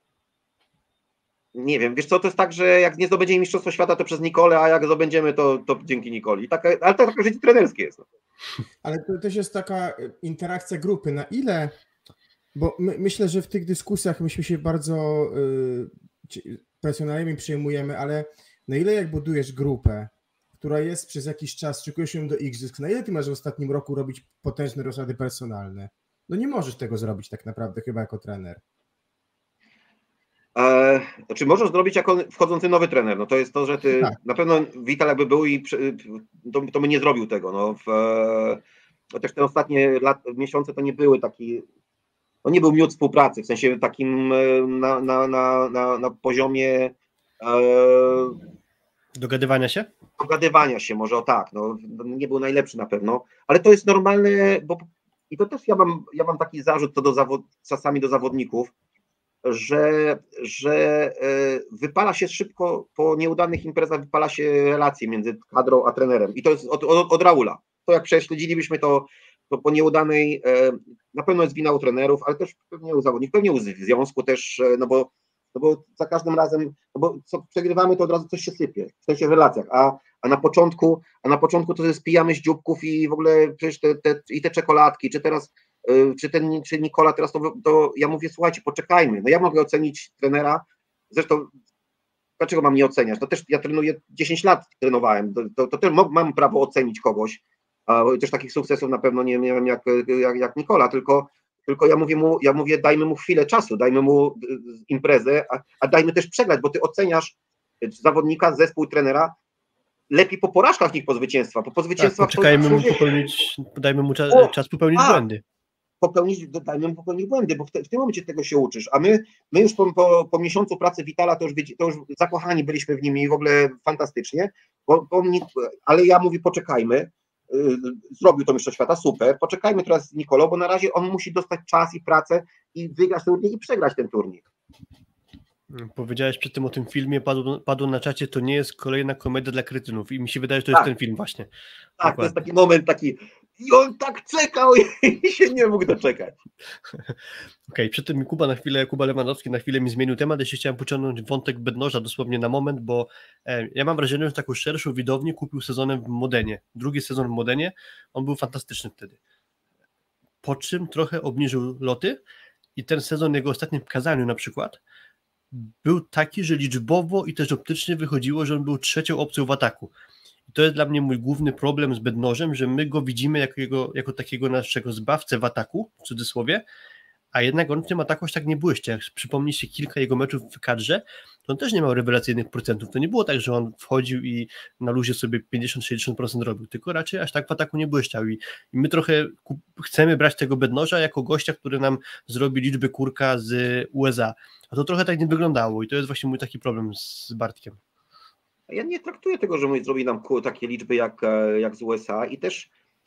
nie wiem, wiesz co, to jest tak, że jak nie zdobędziemy Mistrzostwa Świata, to przez Nikolę, a jak zdobędziemy, to, to dzięki Nikoli. Taka, ale to takie życie trenerskie jest. Ale to też jest taka interakcja grupy, na ile, bo my, myślę, że w tych dyskusjach myśmy się bardzo yy, profesjonalnie przyjmujemy, ale na ile jak budujesz grupę, która jest przez jakiś czas, szykuje się do igrzysk, na ile ty masz w ostatnim roku robić potężne rozsady personalne? No nie możesz tego zrobić tak naprawdę chyba jako trener. E, znaczy możesz zrobić jako wchodzący nowy trener, no to jest to, że ty, tak. Na pewno Vital jakby był i to, to by nie zrobił tego, no w, chociaż te ostatnie lat, miesiące to nie były taki, no nie był miód współpracy, w sensie takim na, na, na, na, na poziomie e, dogadywania się? Dogadywania się, może o tak, no nie był najlepszy na pewno, ale to jest normalne, bo i to też ja mam, ja mam taki zarzut co do zawod, czasami do zawodników, że, że wypala się szybko, po nieudanych imprezach wypala się relacje między kadrą a trenerem i to jest od, od, od Raula. To jak prześledzilibyśmy to, to po nieudanej, na pewno jest wina u trenerów, ale też pewnie u zawodników, pewnie u związku też, no bo, no bo za każdym razem, no bo co przegrywamy, to od razu coś się sypie, w sensie w relacjach, a, a na początku, a na początku to spijamy z dzióbków i w ogóle przecież te, te, i te czekoladki, czy teraz czy ten, czy Nikola teraz, to, to ja mówię, słuchajcie, poczekajmy, no ja mogę ocenić trenera, zresztą dlaczego mam nie oceniać, to też ja trenuję, dziesięć lat trenowałem, to, to, to też mam prawo ocenić kogoś, a też takich sukcesów na pewno nie miałem jak, jak, jak Nikola, tylko tylko ja mówię mu, ja mówię, dajmy mu chwilę czasu, dajmy mu imprezę, a, a dajmy też przegrać, bo ty oceniasz zawodnika, zespół, trenera lepiej po porażkach niż po zwycięstwach. Po, po zwycięstwach tak, poczekajmy mu człowiek... popełnić, dajmy mu czas, O, czas popełnić a, błędy. Popełnić, dajmy mu popełnić błędy, bo w, te, w tym momencie tego się uczysz, a my, my już po, po, po miesiącu pracy Witala to już, to już zakochani byliśmy w nim i w ogóle fantastycznie, bo, bo mnie, ale ja mówię, poczekajmy, yy, zrobił to Mistrzostwo Świata, super, poczekajmy teraz z Nikolą, bo na razie on musi dostać czas i pracę i wygrać ten turniej i przegrać ten turniej. Powiedziałeś przy tym o tym filmie, padło, padło na czacie, to nie jest kolejna komedia dla kretynów i mi się wydaje, że to tak. jest ten film właśnie. Tak, Dokładnie. to jest taki moment taki i on tak czekał i się nie mógł doczekać. Okej, okay, przy tym Kuba na chwilę, Kuba Lewandowski na chwilę mi zmienił temat, jeszcze chciałem pociągnąć wątek Bednarza dosłownie na moment, bo e, ja mam wrażenie, że taką szerszą widownię kupił sezonem w Modenie. Drugi sezon w Modenie, on był fantastyczny wtedy. Po czym trochę obniżył loty i ten sezon, jego ostatnim w Kazaniu na przykład, był taki, że liczbowo i też optycznie wychodziło, że on był trzecią opcją w ataku. I to jest dla mnie mój główny problem z Bednarzem, że my go widzimy jako, jego, jako takiego naszego zbawcę w ataku, w cudzysłowie, a jednak on w tym ataku aż tak nie błyszczy. Jak przypomni się kilka jego meczów w kadrze, to on też nie miał rewelacyjnych procentów. To nie było tak, że on wchodził i na luzie sobie pięćdziesiąt do sześćdziesięciu procent robił, tylko raczej aż tak w ataku nie błyszczał. I, i my trochę chcemy brać tego Bednarza jako gościa, który nam zrobi liczby kurka z U S A. A to trochę tak nie wyglądało i to jest właśnie mój taki problem z Bartkiem. Ja nie traktuję tego, że mój zrobi nam takie liczby jak, jak z U S A i też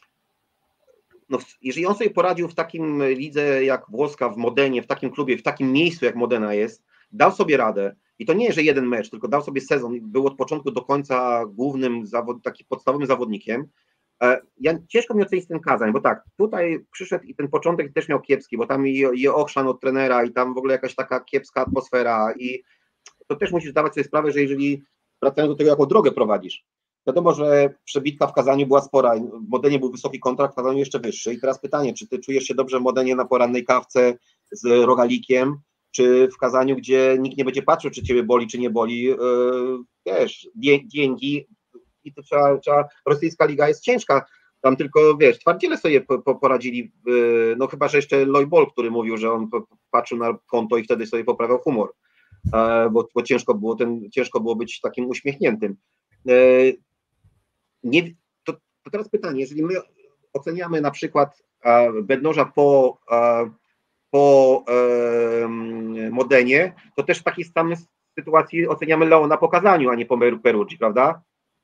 no, jeżeli on sobie poradził w takim lidze jak włoska, w Modenie, w takim klubie, w takim miejscu jak Modena jest, dał sobie radę i to nie, że jeden mecz, tylko dał sobie sezon, był od początku do końca głównym, zawod, takim podstawowym zawodnikiem. Ja, ciężko mi ocenić ten Kazań, bo tak, tutaj przyszedł i ten początek też miał kiepski, bo tam i, i ochrzan od trenera i tam w ogóle jakaś taka kiepska atmosfera i to też musisz zdawać sobie sprawę, że jeżeli wracając do tego, jaką drogę prowadzisz, wiadomo, że przebitka w Kazaniu była spora, w Modenie był wysoki kontrakt, w Kazaniu jeszcze wyższy i teraz pytanie, czy ty czujesz się dobrze w Modenie na porannej kawce z rogalikiem, czy w Kazaniu, gdzie nikt nie będzie patrzył, czy ciebie boli, czy nie boli, yy, wiesz, dzięki i to trzeba, trzeba, rosyjska liga jest ciężka, tam tylko, wiesz, twardziele sobie po, po poradzili, yy, no chyba, że jeszcze Lojbol, który mówił, że on patrzył na konto i wtedy sobie poprawiał humor, yy, bo, bo ciężko było ten, ciężko było być takim uśmiechniętym. Yy, nie, to, to teraz pytanie, jeżeli my oceniamy na przykład e, Bednarza po, e, po e, Modenie, to też w takiej samej sytuacji oceniamy Leona po Kazaniu, a nie po Perugii, prawda?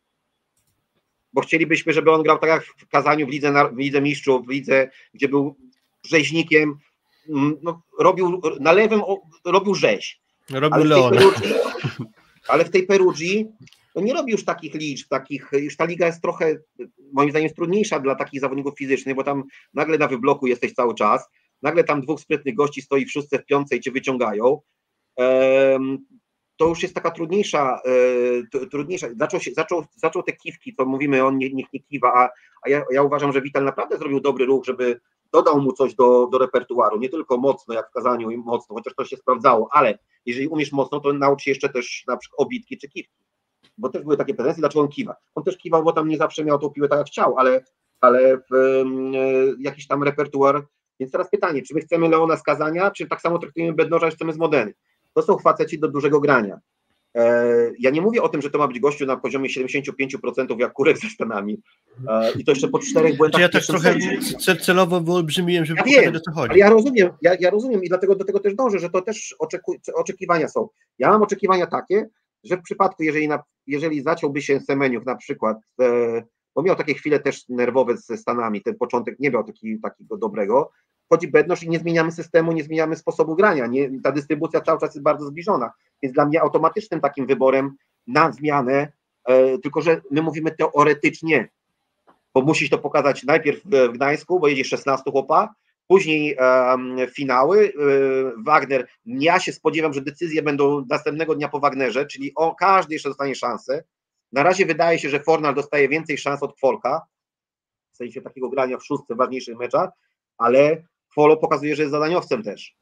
Bo chcielibyśmy, żeby on grał tak jak w Kazaniu, w lidze, w lidze mistrzów, w lidze, gdzie był rzeźnikiem, no, robił na lewym, robił rzeź. Robił Leona. Ale w tej Perugii no nie robi już takich liczb, takich, już ta liga jest trochę, moim zdaniem, jest trudniejsza dla takich zawodników fizycznych, bo tam nagle na wybloku jesteś cały czas, nagle tam dwóch sprytnych gości stoi w szóstce, w piątce i cię wyciągają. Ehm, to już jest taka trudniejsza, e, trudniejsza. Zaczął, się, zaczął, zaczął te kiwki, co mówimy, on niech nie, nie kiwa, a, a ja, ja uważam, że Vital naprawdę zrobił dobry ruch, żeby dodał mu coś do, do repertuaru, nie tylko mocno, jak w Kazaniu i mocno, chociaż to się sprawdzało, ale jeżeli umiesz mocno, to naucz się jeszcze też na przykład obitki czy kiwki. Bo też były takie pretensje, dlaczego on kiwa. On też kiwał, bo tam nie zawsze miał tą piłę tak jak chciał, ale, ale w, y, jakiś tam repertuar. Więc teraz pytanie, czy my chcemy Leona z Kazania, czy tak samo traktujemy Bednarza, że chcemy z Modeny? To są faceci do dużego grania. E, ja nie mówię o tym, że to ma być gościu na poziomie siedemdziesiąt pięć procent jak Kurek ze Stanami. E, I to jeszcze po czterech błędach. Ja tak trochę celowo wyolbrzymiłem, żeby ja pokazać, o co chodzi. Ale ja rozumiem, ja, ja rozumiem i dlatego do tego też dążę, że to też oczeku, oczekiwania są. Ja mam oczekiwania takie, że w przypadku, jeżeli, na, jeżeli zaciąłby się Semeniuk na przykład, e, bo miał takie chwile też nerwowe ze Stanami, ten początek nie miał taki, takiego dobrego, chodzi Bednarz i nie zmieniamy systemu, nie zmieniamy sposobu grania, nie, ta dystrybucja cały czas jest bardzo zbliżona, więc dla mnie automatycznym takim wyborem na zmianę, e, tylko że my mówimy teoretycznie, bo musisz to pokazać najpierw w Gdańsku, bo jedzie szesnastu chłopa, później um, finały, um, Wagner, ja się spodziewam, że decyzje będą następnego dnia po Wagnerze, czyli o, każdy jeszcze dostanie szansę. Na razie wydaje się, że Fornal dostaje więcej szans od Kwolka, w sensie takiego grania w szóstce w ważniejszych meczach, ale Kwolo pokazuje, że jest zadaniowcem też.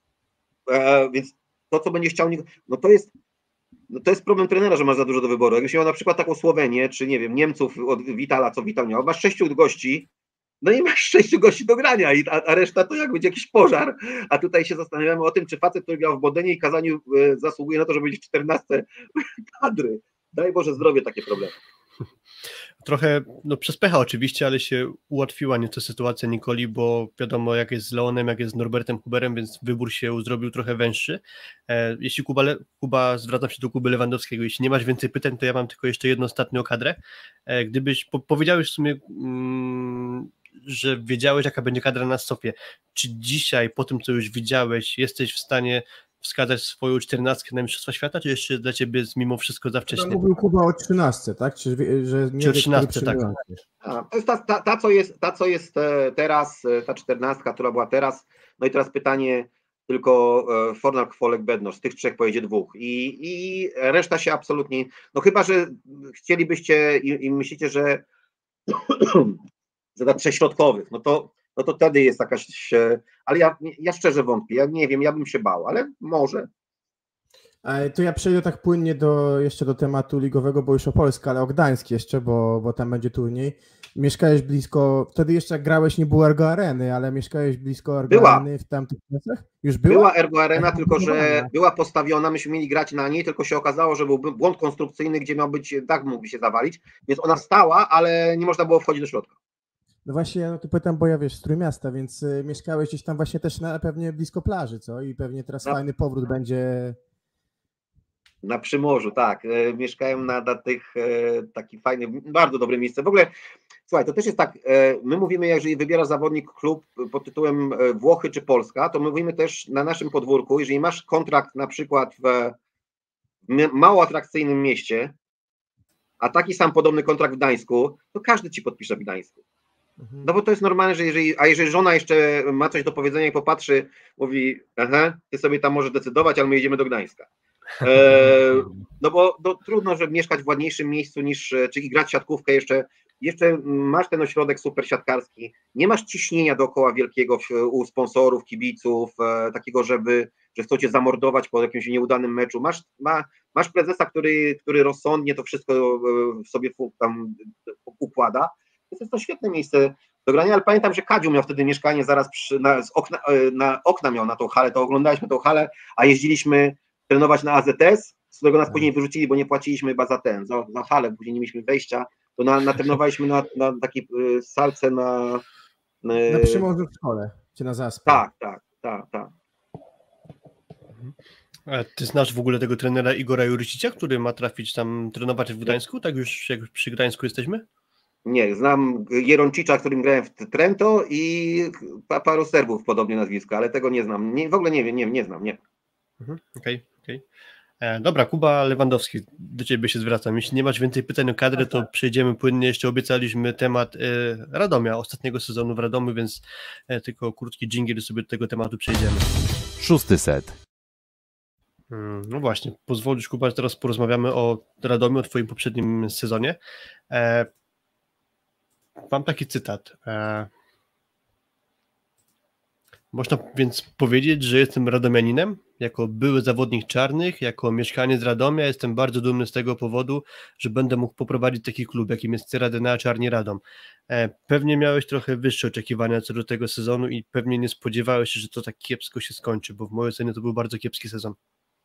E, więc to, co będzie chciał, no to jest, no to jest problem trenera, że masz za dużo do wyboru. Jakbyś miał na przykład taką Słowenię, czy nie wiem, Niemców od Vitala, co Vital miał, masz sześciu gości, no i masz sześciu gości do grania, i, a, a reszta to jak będzie jakiś pożar, a tutaj się zastanawiamy o tym, czy facet, który grał w Bodenie i Kazaniu e, zasługuje na to, żeby być w czternastce kadry. Daj Boże zdrowie takie problemy. Trochę, no przez pecha oczywiście, ale się ułatwiła nieco sytuacja Nikoli, bo wiadomo jak jest z Leonem, jak jest z Norbertem Huberem, więc wybór się zrobił trochę węższy. E, jeśli Kuba, Kuba, zwracam się do Kuby Lewandowskiego, jeśli nie masz więcej pytań, to ja mam tylko jeszcze jedno ostatnie o kadrę. E, gdybyś, po, powiedziałeś w sumie, mm, że wiedziałeś jaka będzie kadra na Sofie, czy dzisiaj po tym co już widziałeś jesteś w stanie wskazać swoją czternastkę na Mistrzostwa Świata, czy jeszcze dla ciebie jest mimo wszystko za wcześnie? To mówił Kuba o trzynastce, tak? Czy, że nie czy o wie, trzynastce, tak. A, to jest ta, ta, ta, co jest, ta, co jest teraz, ta czternastka, która była teraz, no i teraz pytanie tylko Fornal, Kwolek, Bednosz, z tych trzech pojedzie dwóch i, i reszta się absolutnie, no chyba, że chcielibyście i, i myślicie, że za trzech środkowych, no to, no to wtedy jest jakaś, ale ja, ja szczerze wątpię, ja nie wiem, ja bym się bał, ale może. To ja przejdę tak płynnie do, jeszcze do tematu ligowego, bo już o Polskę, ale o Gdańsk jeszcze, bo, bo tam będzie turniej. Mieszkałeś blisko, wtedy jeszcze jak grałeś nie było Ergo Areny, ale mieszkałeś blisko Ergo była. Areny w tamtych czasach? Już była? Była Ergo Arena, tylko że była postawiona, myśmy mieli grać na niej, tylko się okazało, że był błąd konstrukcyjny, gdzie miał być, tak mógłby się zawalić, więc ona stała, ale nie można było wchodzić do środka. No właśnie, no to pytam, bo ja wiesz, z Trójmiasta, więc y, mieszkałeś gdzieś tam właśnie też na, pewnie blisko plaży, co? I pewnie teraz no. fajny powrót będzie... Na Przymorzu, tak. E, mieszkałem na, na tych e, taki fajny, bardzo dobre miejsce. W ogóle, słuchaj, to też jest tak, e, my mówimy, jeżeli wybiera zawodnik klub pod tytułem e, Włochy czy Polska, to my mówimy też na naszym podwórku, jeżeli masz kontrakt na przykład w, w mało atrakcyjnym mieście, a taki sam podobny kontrakt w Gdańsku, to każdy ci podpisze w Gdańsku. No bo to jest normalne, że jeżeli, a jeżeli żona jeszcze ma coś do powiedzenia i popatrzy, mówi, aha, ty sobie tam możesz decydować, ale my jedziemy do Gdańska. E, no bo no, trudno, żeby mieszkać w ładniejszym miejscu niż, czy i grać siatkówkę jeszcze, jeszcze masz ten ośrodek super siatkarski, nie masz ciśnienia dookoła wielkiego w, u sponsorów, kibiców, e, takiego, żeby, że chcą cię zamordować po jakimś nieudanym meczu, masz, ma, masz prezesa, który, który rozsądnie to wszystko w sobie tam układa, więc jest to świetne miejsce do grania, ale pamiętam, że Kadziu miał wtedy mieszkanie zaraz przy, na, z okna, na okna miał na tą halę, to oglądaliśmy tą halę, a jeździliśmy trenować na A Z S, z którego nas później wyrzucili, bo nie płaciliśmy chyba za ten, za, za halę, później nie mieliśmy wejścia, to na, natrenowaliśmy na, na takiej y, salce na... Y, na Przymorzu w szkole, czy na Zaspie. Tak, tak, tak, tak. A ty znasz w ogóle tego trenera Igora Juricicia, który ma trafić tam trenować w Gdańsku, tak już jak przy Gdańsku jesteśmy? Nie, znam Jeroncicza, którym grałem w Trento i paru Serbów podobnie nazwiska, ale tego nie znam, nie, w ogóle nie wiem, nie, nie znam, nie. Okej, okej. Okay, okay. Dobra, Kuba Lewandowski, do ciebie się zwracam. Jeśli nie masz więcej pytań o kadrę, to przejdziemy płynnie. Jeszcze obiecaliśmy temat e, Radomia, ostatniego sezonu w Radomiu, więc e, tylko krótki dżingiel sobie do tego tematu przejdziemy. Szósty set. Hmm, no właśnie, pozwolisz, Kuba, że teraz porozmawiamy o Radomiu, o twoim poprzednim sezonie. E, mam taki cytat. E, Można więc powiedzieć, że jestem radomianinem, jako były zawodnik czarnych, jako mieszkaniec Radomia. Jestem bardzo dumny z tego powodu, że będę mógł poprowadzić taki klub, jakim jest Cera D N A Czarni Radom. Pewnie miałeś trochę wyższe oczekiwania co do tego sezonu i pewnie nie spodziewałeś się, że to tak kiepsko się skończy, bo w mojej ocenie to był bardzo kiepski sezon.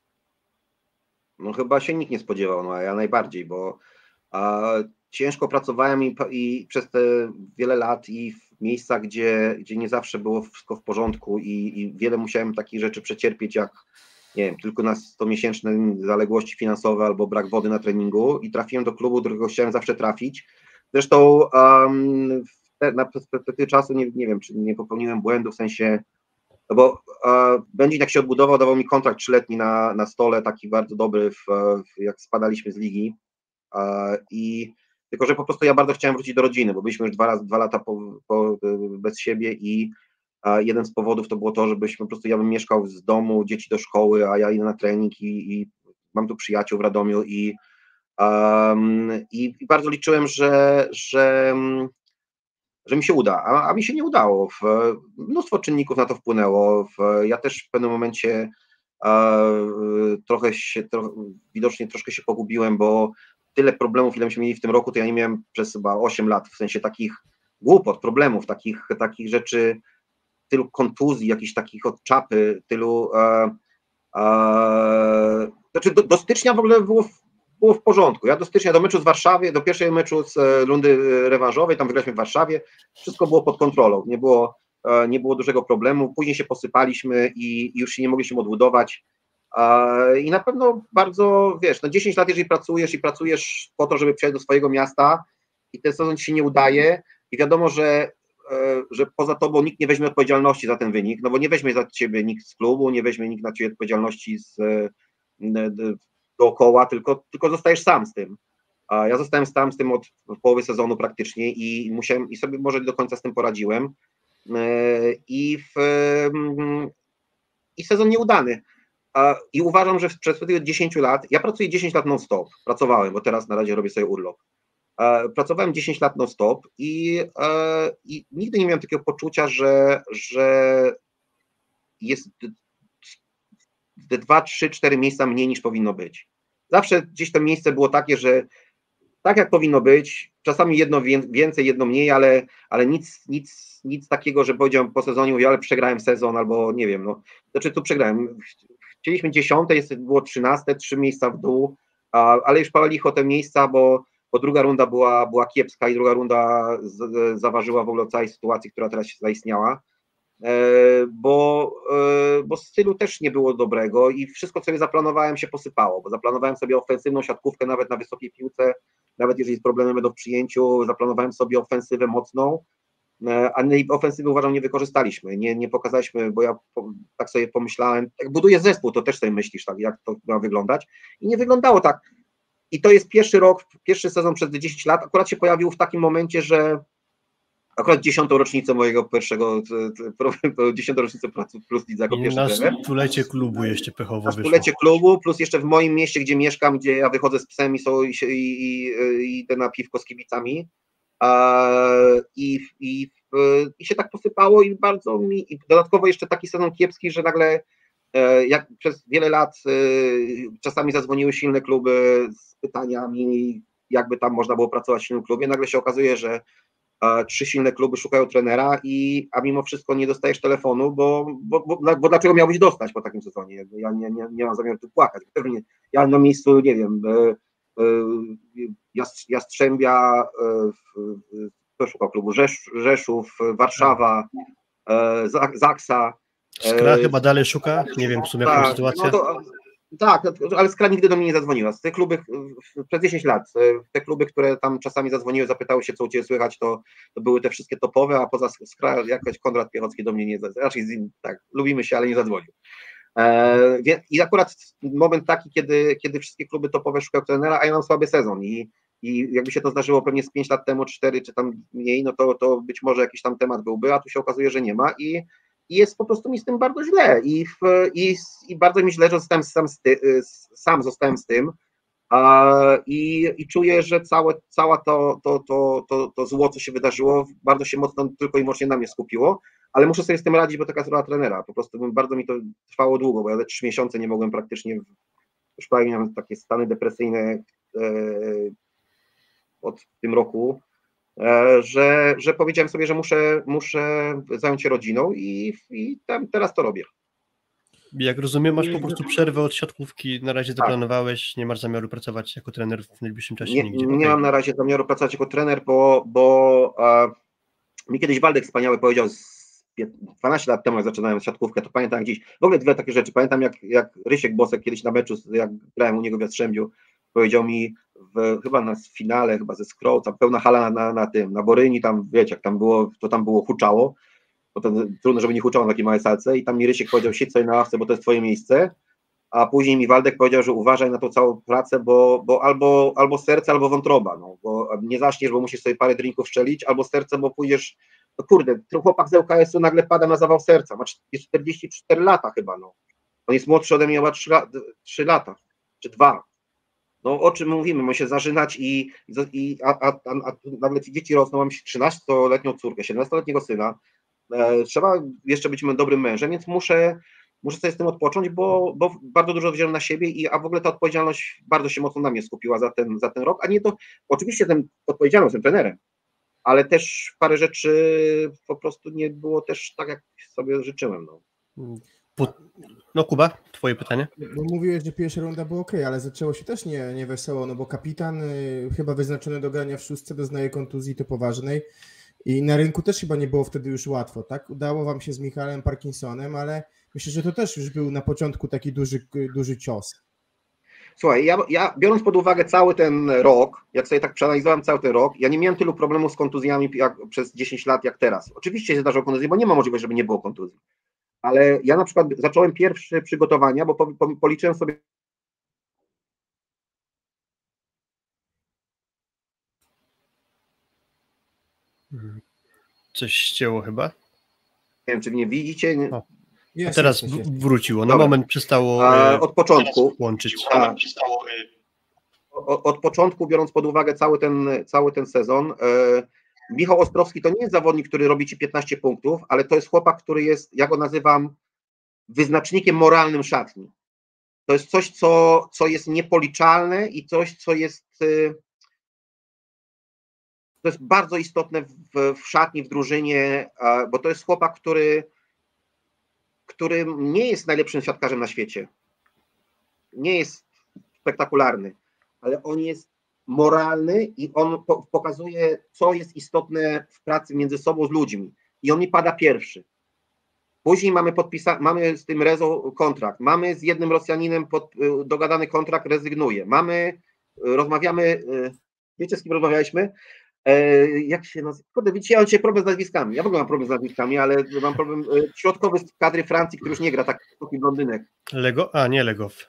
No chyba się nikt nie spodziewał, no a ja najbardziej, bo a, ciężko pracowałem i, i przez te wiele lat i w miejscach, gdzie, gdzie nie zawsze było wszystko w porządku i, i wiele musiałem takich rzeczy przecierpieć, jak nie wiem, tylko na stomiesięczne zaległości finansowe albo brak wody na treningu i trafiłem do klubu, do którego chciałem zawsze trafić. Zresztą um, te, na perspektywie czasu nie, nie wiem, czy nie popełniłem błędu, w sensie, no bo uh, Będzin jak się odbudował, dawał mi kontrakt trzyletni na, na stole, taki bardzo dobry, w, w, jak spadaliśmy z ligi uh, i tylko że po prostu ja bardzo chciałem wrócić do rodziny, bo byliśmy już dwa, raz, dwa lata po, po, bez siebie i a jeden z powodów to było to, żebyśmy po prostu, ja bym mieszkał z domu, dzieci do szkoły, a ja idę na trening i, i mam tu przyjaciół w Radomiu i, um, i, i bardzo liczyłem, że, że, że mi się uda, a, a mi się nie udało. W, mnóstwo czynników na to wpłynęło. W, ja też w pewnym momencie a, trochę się, trochę, widocznie troszkę się pogubiłem, bo tyle problemów, ile myśmy mieli w tym roku, to ja nie miałem przez chyba osiem lat, w sensie takich głupot, problemów, takich, takich rzeczy, tylu kontuzji, jakichś takich od czapy, tylu... E, e, znaczy do, do stycznia w ogóle było w, było w porządku. Ja do stycznia, do meczu z Warszawie, do pierwszego meczu z rundy rewanżowej, tam wygraliśmy w Warszawie, wszystko było pod kontrolą, nie było, e, nie było dużego problemu, później się posypaliśmy i, i już się nie mogliśmy odbudować. E, I na pewno bardzo, wiesz, no dziesięć lat, jeżeli pracujesz i pracujesz po to, żeby przyjechać do swojego miasta i ten sezon ci się nie udaje i wiadomo, że że poza tobą nikt nie weźmie odpowiedzialności za ten wynik, no bo nie weźmie za ciebie nikt z klubu, nie weźmie nikt na ciebie odpowiedzialności z, dookoła, tylko, tylko zostajesz sam z tym. A ja zostałem sam z tym od połowy sezonu praktycznie i musiałem, i sobie może do końca z tym poradziłem. I, w, i sezon nieudany. I uważam, że przez tych dziesięć lat, ja pracuję dziesięć lat non-stop, pracowałem, bo teraz na razie robię sobie urlop. Pracowałem dziesięć lat non-stop i, i nigdy nie miałem takiego poczucia, że, że jest te dwa, trzy, cztery miejsca mniej niż powinno być. Zawsze gdzieś to miejsce było takie, że tak jak powinno być, czasami jedno więcej, jedno mniej, ale, ale nic, nic, nic takiego, że powiedziałem po sezonie, mówię, ale przegrałem sezon albo nie wiem, no, znaczy tu przegrałem. Chcieliśmy dziesiąte, jest, było trzynaste, trzy miejsca w dół, ale już pała licho te miejsca, bo bo druga runda była, była kiepska i druga runda z, zaważyła w ogóle o całej sytuacji, która teraz się zaistniała, e, bo, e, bo stylu też nie było dobrego i wszystko, co sobie zaplanowałem, się posypało, bo zaplanowałem sobie ofensywną siatkówkę nawet na wysokiej piłce, nawet jeżeli z problemem będą w przyjęciu, zaplanowałem sobie ofensywę mocną, e, a ofensywy uważam nie wykorzystaliśmy, nie, nie pokazaliśmy, bo ja po, tak sobie pomyślałem, jak buduję zespół, to też sobie myślisz, tak, jak to ma wyglądać i nie wyglądało tak. I to jest pierwszy rok, pierwszy sezon przez dziesięć lat, akurat się pojawił w takim momencie, że akurat dziesiątą rocznicę mojego pierwszego, dziesiątą rocznicę pracy plus lidze jako pierwszy trener. Na stulecie klubu jeszcze pechowo Na stulecie klubu, plus jeszcze w moim mieście, gdzie mieszkam, gdzie ja wychodzę z psem i, są, i, i, i idę na piwko z kibicami. I, i, I się tak posypało i bardzo mi, i dodatkowo jeszcze taki sezon kiepski, że nagle jak przez wiele lat czasami zadzwoniły silne kluby z pytaniami, jakby tam można było pracować w silnym klubie, nagle się okazuje, że trzy silne kluby szukają trenera, i, a mimo wszystko nie dostajesz telefonu, bo, bo, bo, bo dlaczego miałbyś dostać po takim sezonie? Ja nie, nie, nie mam zamiaru tu płakać. Ja na miejscu, nie wiem, Jastrzębia, kto szukał klubu? Rzesz, Rzeszów, Warszawa, Zaksa. Skra chyba dalej szuka? Nie wiem w sumie tak, jaka sytuacja. No to, tak, ale Skra nigdy do mnie nie zadzwoniła. Z tych kluby, przez dziesięć lat, te kluby, które tam czasami zadzwoniły, zapytały się, co u Ciebie słychać, to, to były te wszystkie topowe, a poza Skra jakoś Konrad Piechocki do mnie nie zadzwonił. Raczej z nim, tak, lubimy się, ale nie zadzwonił. E, I akurat moment taki, kiedy, kiedy wszystkie kluby topowe szukają trenera, a ja mam słaby sezon i, i jakby się to zdarzyło pewnie z pięć lat temu, cztery czy tam mniej, no to, to być może jakiś tam temat byłby, a tu się okazuje, że nie ma i I jest po prostu mi z tym bardzo źle i, w, i, i bardzo mi źle, że zostałem sam, z ty, sam zostałem z tym a, i, i czuję, że całe cała to, to, to, to, to zło, co się wydarzyło, bardzo się mocno tylko i wyłącznie na mnie skupiło, ale muszę sobie z tym radzić, bo taka jest rola trenera, po prostu bardzo mi to trwało długo, bo ja te trzy miesiące nie mogłem praktycznie, już prawie miałem takie stany depresyjne e, od w tym roku, Że, że powiedziałem sobie, że muszę, muszę zająć się rodziną i, i tam, teraz to robię. Jak rozumiem, masz po prostu przerwę od siatkówki, na razie zaplanowałeś, nie masz zamiaru pracować jako trener w najbliższym czasie nie, nigdzie? Nie okay. mam na razie zamiaru pracować jako trener, bo, bo a, mi kiedyś Waldek wspaniały powiedział z dwanaście lat temu, jak zaczynałem siatkówkę, to pamiętam gdzieś, w ogóle dwie takie rzeczy, pamiętam jak, jak Rysiek Bosek kiedyś na meczu, jak grałem u niego w Jastrzębiu, powiedział mi, w, chyba na finale, chyba ze Skrą, tam pełna hala na, na, na tym, na Boryni, tam wiecie, jak tam było, to tam było huczało, bo to trudno, żeby nie huczało na takiej małej salce i tam mi Rysiek powiedział, siedź sobie na ławce, bo to jest twoje miejsce, a później mi Waldek powiedział, że uważaj na tą całą pracę, bo, bo albo, albo serce, albo wątroba, no, bo nie zaśniesz, bo musisz sobie parę drinków strzelić, albo serce, bo pójdziesz, no kurde, chłopak z L K S-u nagle pada na zawał serca, ma czterdzieści cztery lata chyba, no, on jest młodszy ode mnie, ma trzy lata, czy dwa. No o czym mówimy, mamy się zażynać i, i a, a, a, a nagle ci dzieci rosną, mam trzynastoletnią córkę, siedemnastoletniego syna, e, trzeba jeszcze być dobrym mężem, więc muszę, muszę sobie z tym odpocząć, bo, bo bardzo dużo wziąłem na siebie, i, a w ogóle ta odpowiedzialność bardzo się mocno na mnie skupiła za ten, za ten rok, a nie to, oczywiście ten odpowiedzialny, jestem trenerem, ale też parę rzeczy po prostu nie było też tak, jak sobie życzyłem. No, no Kuba, twoje pytanie? Bo mówiłeś, że pierwsza runda była ok, ale zaczęło się też nie, nie wesoło, no bo kapitan y, chyba wyznaczony do grania w szóstce doznaje kontuzji to poważnej i na rynku też chyba nie było wtedy już łatwo, tak? Udało wam się z Michałem Parkinsonem, ale myślę, że to też już był na początku taki duży, duży cios. Słuchaj, ja, ja biorąc pod uwagę cały ten rok, jak sobie tak przeanalizowałem cały ten rok, ja nie miałem tylu problemów z kontuzjami jak, przez dziesięć lat jak teraz. Oczywiście się zdarzało kontuzje, bo nie ma możliwości, żeby nie było kontuzji. Ale ja na przykład zacząłem pierwsze przygotowania, bo po, po, policzyłem sobie. Coś ścięło chyba? Nie wiem, czy mnie widzicie. Nie... O, Jest, teraz jest, jest. wróciło. Na Dobra. moment przestało A, e, od początku. łączyć. A, od, od początku, biorąc pod uwagę cały ten, cały ten sezon, e, Michał Ostrowski to nie jest zawodnik, który robi ci piętnaście punktów, ale to jest chłopak, który jest, ja go nazywam, wyznacznikiem moralnym szatni. To jest coś, co, co jest niepoliczalne i coś, co jest, e, to jest bardzo istotne w, w szatni, w drużynie, e, bo to jest chłopak, który, który nie jest najlepszym siatkarzem na świecie. Nie jest spektakularny, ale on jest moralny i on po, pokazuje, co jest istotne w pracy między sobą z ludźmi. I on mi pada pierwszy. Później mamy, podpisa- mamy z tym Rezo kontrakt, mamy z jednym Rosjaninem pod, dogadany kontrakt, rezygnuje. Mamy, rozmawiamy, wiecie z kim rozmawialiśmy? E, jak się nazywa? Kurde, widzicie, ja mam dzisiaj problem z nazwiskami. Ja w ogóle mam problem z nazwiskami, ale mam problem środkowy z kadry Francji, który już nie gra, tak taki blondynek. Lego? A, nie Legow.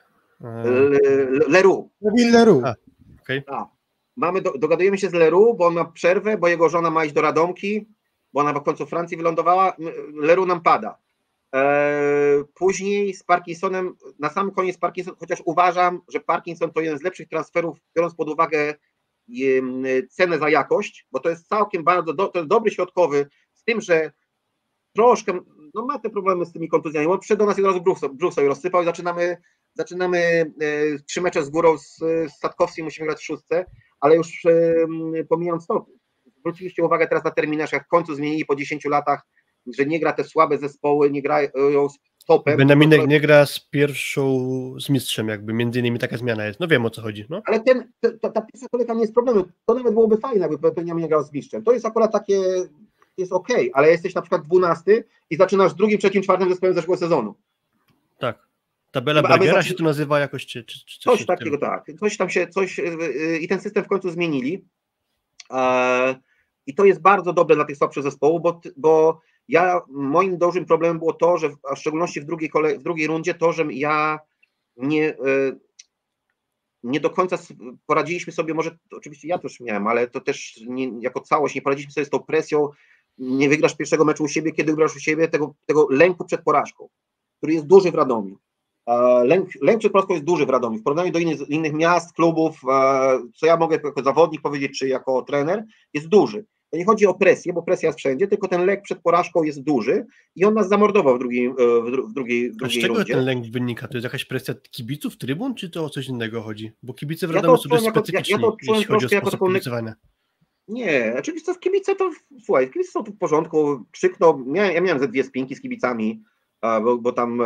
Leroux. Leroux. A, okej. A, mamy, do, dogadujemy się z Leroux, bo on ma przerwę, bo jego żona ma iść do Radomki, bo ona w końcu w Francji wylądowała. Leroux nam pada. Eee, później z Parkinsonem, na sam koniec Parkinson, chociaż uważam, że Parkinson to jeden z lepszych transferów, biorąc pod uwagę e, cenę za jakość, bo to jest całkiem bardzo, do, to jest dobry środkowy, z tym, że troszkę, no ma te problemy z tymi kontuzjami, bo przyszedł do nas i od razu brzuch, brzuch sobie rozsypał i zaczynamy Zaczynamy e, trzy mecze z górą z, z Satkowskim, musimy grać w szóstce, ale już e, pomijając to, zwróciliście uwagę teraz na terminarz, jak w końcu zmienili po dziesięciu latach, że nie gra te słabe zespoły, nie grają z topem. Benjaminek nie gra z pierwszą, z mistrzem jakby, między innymi taka zmiana jest. No wiem, o co chodzi. No. Ale ten, ta, ta pierwsza kolejka nie jest problemem, to nawet byłoby fajne, jakby Benjamin grał z mistrzem. To jest akurat takie, jest okej, okay, ale jesteś na przykład dwunasty i zaczynasz z drugim, trzecim, czwartym zespołem zeszłego sezonu. Tak. Tabela Chyba, Bergera zaczy... się tu nazywa jakoś, czy, czy, czy coś, coś takiego, tak. Coś tam się, coś yy, i ten system w końcu zmienili yy, i to jest bardzo dobre dla tych słabszych zespołów, bo, bo ja, moim dużym problemem było to, że w, a w szczególności w drugiej, kolej, w drugiej rundzie, to, że ja nie, yy, nie do końca poradziliśmy sobie, może to, oczywiście ja też miałem, ale to też nie, jako całość nie poradziliśmy sobie z tą presją, nie wygrasz pierwszego meczu u siebie, kiedy wygrasz u siebie, tego, tego lęku przed porażką, który jest duży w Radomiu. Lęk, lęk przed porażką jest duży w Radomiu. W porównaniu do innych, innych miast, klubów, co ja mogę jako zawodnik powiedzieć, czy jako trener, jest duży. To nie chodzi o presję, bo presja jest wszędzie, tylko ten lęk przed porażką jest duży i on nas zamordował w drugiej, w dru, w drugiej, w drugiej A z czego rundzie. ten lęk wynika? To jest jakaś presja kibiców, trybun, czy to o coś innego chodzi? Bo kibice w Ja to Radomiu są dość odczułem jako- specyficzni, ja- ja to odczułem jeśli chodzi o troszkę jako sposób taką- kibicowania. Nie, oczywiście kibice to, słuchaj, kibice są tu w porządku, krzykną, miałem, ja miałem ze dwie spinki z kibicami, bo, bo tam,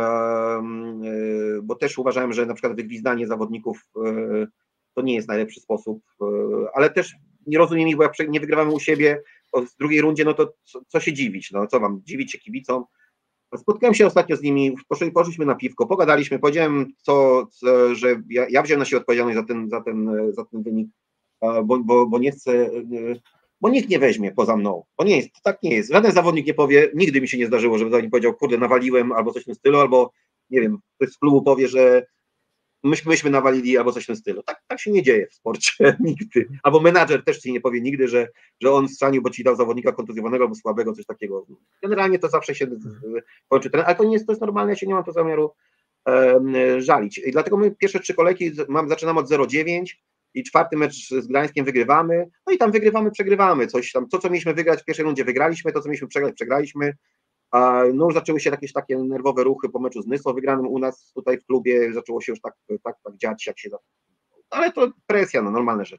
bo też uważałem, że na przykład wygwizdanie zawodników to nie jest najlepszy sposób, ale też nie rozumiem ich, bo jak nie wygrywamy u siebie w drugiej rundzie, no to co, co się dziwić, no co wam, dziwić się kibicom. Spotkałem się ostatnio z nimi, poszli, poszliśmy na piwko, pogadaliśmy, powiedziałem, co, co, że ja, ja wziąłem na siebie odpowiedzialność za ten, za ten, za ten wynik, bo, bo, bo nie chcę, bo nikt nie weźmie poza mną, bo nie jest, tak nie jest, żaden zawodnik nie powie, nigdy mi się nie zdarzyło, żeby zawodnik powiedział, kurde, nawaliłem, albo coś w tym stylu, albo nie wiem, ktoś z klubu powie, że myśmy, myśmy nawalili, albo coś w tym stylu. Tak, tak się nie dzieje w sporcie nigdy, albo menadżer też ci nie powie nigdy, że, że on strzanił, bo ci dał zawodnika kontuzjowanego albo słabego, coś takiego. Generalnie to zawsze się kończy ten, ale to nie jest, to jest normalne, ja się nie mam to zamiaru um, żalić. I dlatego my pierwsze trzy kolejki mam, zaczynamy od zero dziewięć i czwarty mecz z Gdańskiem wygrywamy, no i tam wygrywamy, przegrywamy, coś tam, to co mieliśmy wygrać w pierwszej rundzie wygraliśmy, to co mieliśmy przegrać, przegraliśmy, a no już zaczęły się jakieś takie nerwowe ruchy po meczu z Nysą wygranym u nas tutaj w klubie, zaczęło się już tak, tak, tak dziać, jak się, ale to presja, no normalne rzeczy.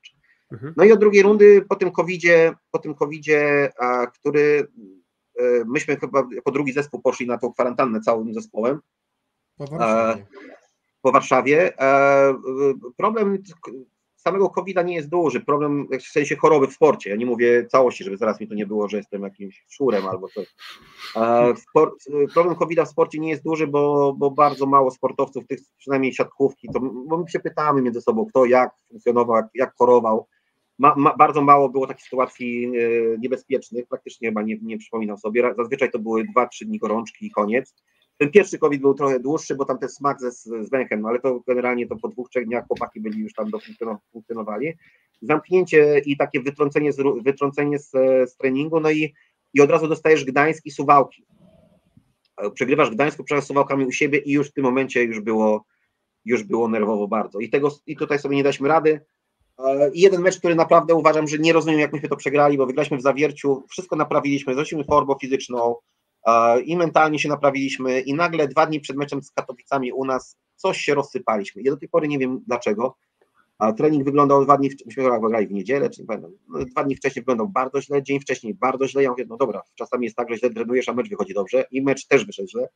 Mhm. No i od drugiej rundy po tym covidzie, po tym covidzie, a, który e, myśmy chyba jako drugi zespół poszli na tą kwarantannę całym zespołem. Po Warszawie. Po Warszawie. E, problem samego kowida nie jest duży, problem w sensie choroby w sporcie. Ja nie mówię całości, żeby zaraz mi to nie było, że jestem jakimś szurem albo coś. E, sport, problem kowida w sporcie nie jest duży, bo, bo bardzo mało sportowców, tych przynajmniej siatkówki, to, bo my się pytamy między sobą, kto jak funkcjonował, jak, jak chorował. Ma, ma, bardzo mało było takich sytuacji e, niebezpiecznych, praktycznie chyba nie, nie przypominam sobie. Zazwyczaj to były dwa trzy dni gorączki i koniec. Ten pierwszy COVID był trochę dłuższy, bo tam ten smak ze, z węchem, no ale to generalnie to po dwóch, trzech dniach chłopaki byli już tam funkcjonowali. Zamknięcie i takie wytrącenie z, wytrącenie z, z treningu, no i, i od razu dostajesz Gdańsk i Suwałki. Przegrywasz w Gdańsku, przegrywasz Suwałkami u siebie i już w tym momencie już było, już było nerwowo bardzo. I, tego, i tutaj sobie nie daliśmy rady. I jeden mecz, który naprawdę uważam, że nie rozumiem, jak myśmy to przegrali, bo wygraliśmy w Zawierciu, wszystko naprawiliśmy, zrobiliśmy formę fizyczną, i mentalnie się naprawiliśmy i nagle dwa dni przed meczem z Katowicami u nas coś się rozsypaliśmy. Ja do tej pory nie wiem dlaczego. A trening wyglądał dwa dni, myśmy grali w niedzielę, czy nie pamiętam, no, dwa dni wcześniej wyglądał bardzo źle, dzień wcześniej bardzo źle. Ja mówię, no dobra, czasami jest tak, że źle trenujesz, a mecz wychodzi dobrze i mecz też wyszedł źle.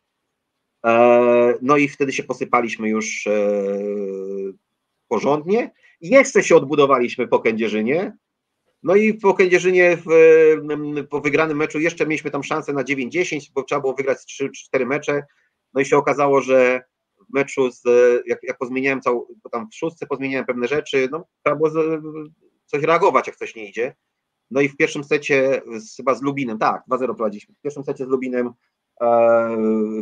E, no i wtedy się posypaliśmy już e, porządnie. Jeszcze się odbudowaliśmy po Kędzierzynie. No i po Kędzierzynie w, po wygranym meczu jeszcze mieliśmy tam szansę na dziewięć dziesięć, bo trzeba było wygrać trzy cztery mecze. No i się okazało, że w meczu, z, jak, jak pozmieniałem całą, bo tam w szóstce pozmieniałem pewne rzeczy, no trzeba było z, coś reagować, jak coś nie idzie. No i w pierwszym secie z, chyba z Lubinem, tak, dwa zero prowadziliśmy. W pierwszym secie z Lubinem e,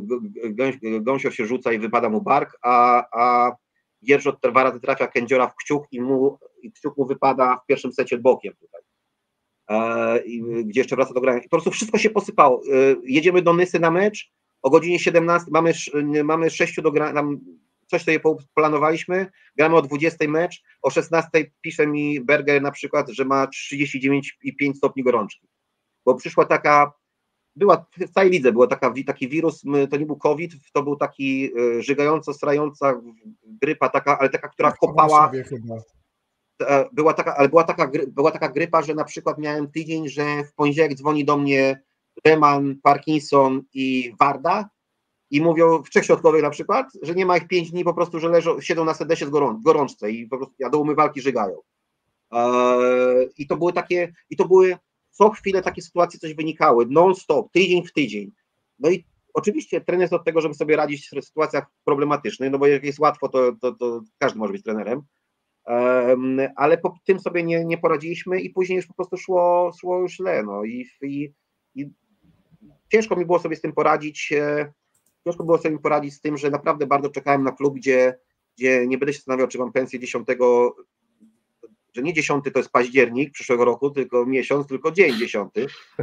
Gąsior się rzuca i wypada mu bark, a, a Gierżot dwa razy trafia Kędziora w kciuk i, mu, i kciuk mu wypada w pierwszym secie bokiem tutaj, e, i, gdzie jeszcze wraca do grania. I po prostu wszystko się posypało. E, jedziemy do Nysy na mecz, o godzinie siedemnastej mamy, mamy sześciu do grania, coś sobie planowaliśmy, gramy o dwudziestej mecz, o szesnastej pisze mi Berger na przykład, że ma trzydzieści dziewięć i pięć stopni gorączki, bo przyszła taka, była w całej lidze, był taka, taki wirus, to nie był COVID, to był taki żygająco, strająca grypa, taka, ale taka, która kopała, była taka, ale była taka, była taka grypa, że na przykład miałem tydzień, że w poniedziałek dzwoni do mnie Reman, Parkinson i Warda i mówią w Trzech Środkowych na przykład, że nie ma ich pięć dni po prostu, że leżą, siedzą na sedesie z gorą, gorączce i po prostu ja do umywalki żygają. Eee, I to były takie, i to były co chwilę takie sytuacje coś wynikały, non-stop, tydzień w tydzień. No i oczywiście trener jest od tego, żeby sobie radzić w sytuacjach problematycznych, no bo jak jest łatwo, to, to, to każdy może być trenerem, um, ale po tym sobie nie, nie poradziliśmy i później już po prostu szło, szło już źle, no i, i, i ciężko mi było sobie z tym poradzić, e, ciężko było sobie poradzić z tym, że naprawdę bardzo czekałem na klub, gdzie, gdzie nie będę się zastanawiał, czy mam pensję dziesiątego, że nie dziesiąty to jest październik przyszłego roku, tylko miesiąc, tylko dzień dziesiąty.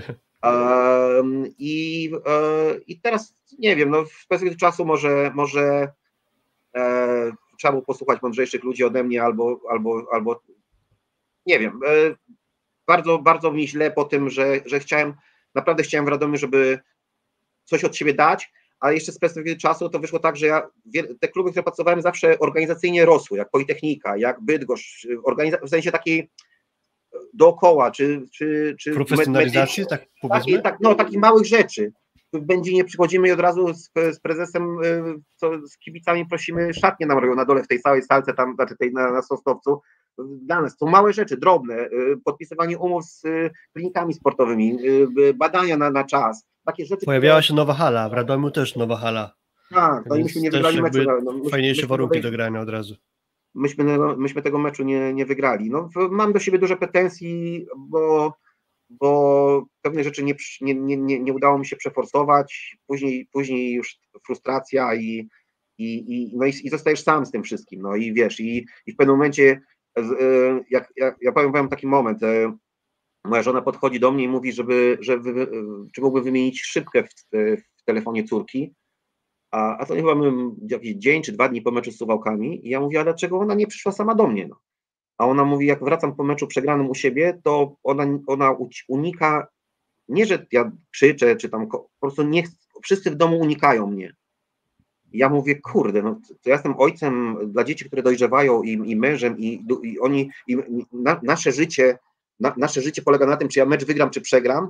Um, i, e, I teraz nie wiem, no w perspektywie czasu może, może e, trzeba było posłuchać mądrzejszych ludzi ode mnie, albo, albo, albo nie wiem. E, bardzo, bardzo mi źle po tym, że, że chciałem, naprawdę chciałem w Radomiu, żeby coś od siebie dać, ale jeszcze z perspektywy czasu to wyszło tak, że ja, te kluby, które pracowałem, zawsze organizacyjnie rosły, jak Politechnika, jak Bydgoszcz, w sensie takiej dookoła, czy... czy, czy profesjonalizacji, tak powiedzmy? Tak, no, takich małych rzeczy. W Będzinie przychodzimy i od razu z, z prezesem, co, z kibicami prosimy, szatnie nam robią na dole w tej całej salce, tam, znaczy tej na, na Sosnowcu. Dla nas to małe rzeczy, drobne, podpisywanie umów z klinikami sportowymi, badania na, na czas. Takie rzeczy, pojawiała które... się nowa hala, w Radomiu też nowa hala. Tak, no i myśmy nie wygrali meczu. No, myśmy, fajniejsze myśmy warunki tutaj, do grania od razu. Myśmy, myśmy tego meczu nie, nie wygrali. No, mam do siebie duże pretensje, bo, bo pewne rzeczy nie, nie, nie, nie udało mi się przeforsować. Później, później już frustracja i, i, i, no i, i zostajesz sam z tym wszystkim. No i wiesz, i, i w pewnym momencie, jak, jak, ja powiem wam taki moment, moja żona podchodzi do mnie i mówi, żeby, żeby czy mógłby wymienić szybkę w, w telefonie córki, a, a to nie chyba jakiś dzień czy dwa dni po meczu z Suwałkami i ja mówię, a dlaczego ona nie przyszła sama do mnie? No. A ona mówi, jak wracam po meczu przegranym u siebie, to ona, ona unika, nie że ja krzyczę, czy tam po prostu nie, wszyscy w domu unikają mnie. Ja mówię, kurde, no to ja jestem ojcem dla dzieci, które dojrzewają i, i mężem i, i oni, i na, nasze życie, na, nasze życie polega na tym, czy ja mecz wygram, czy przegram,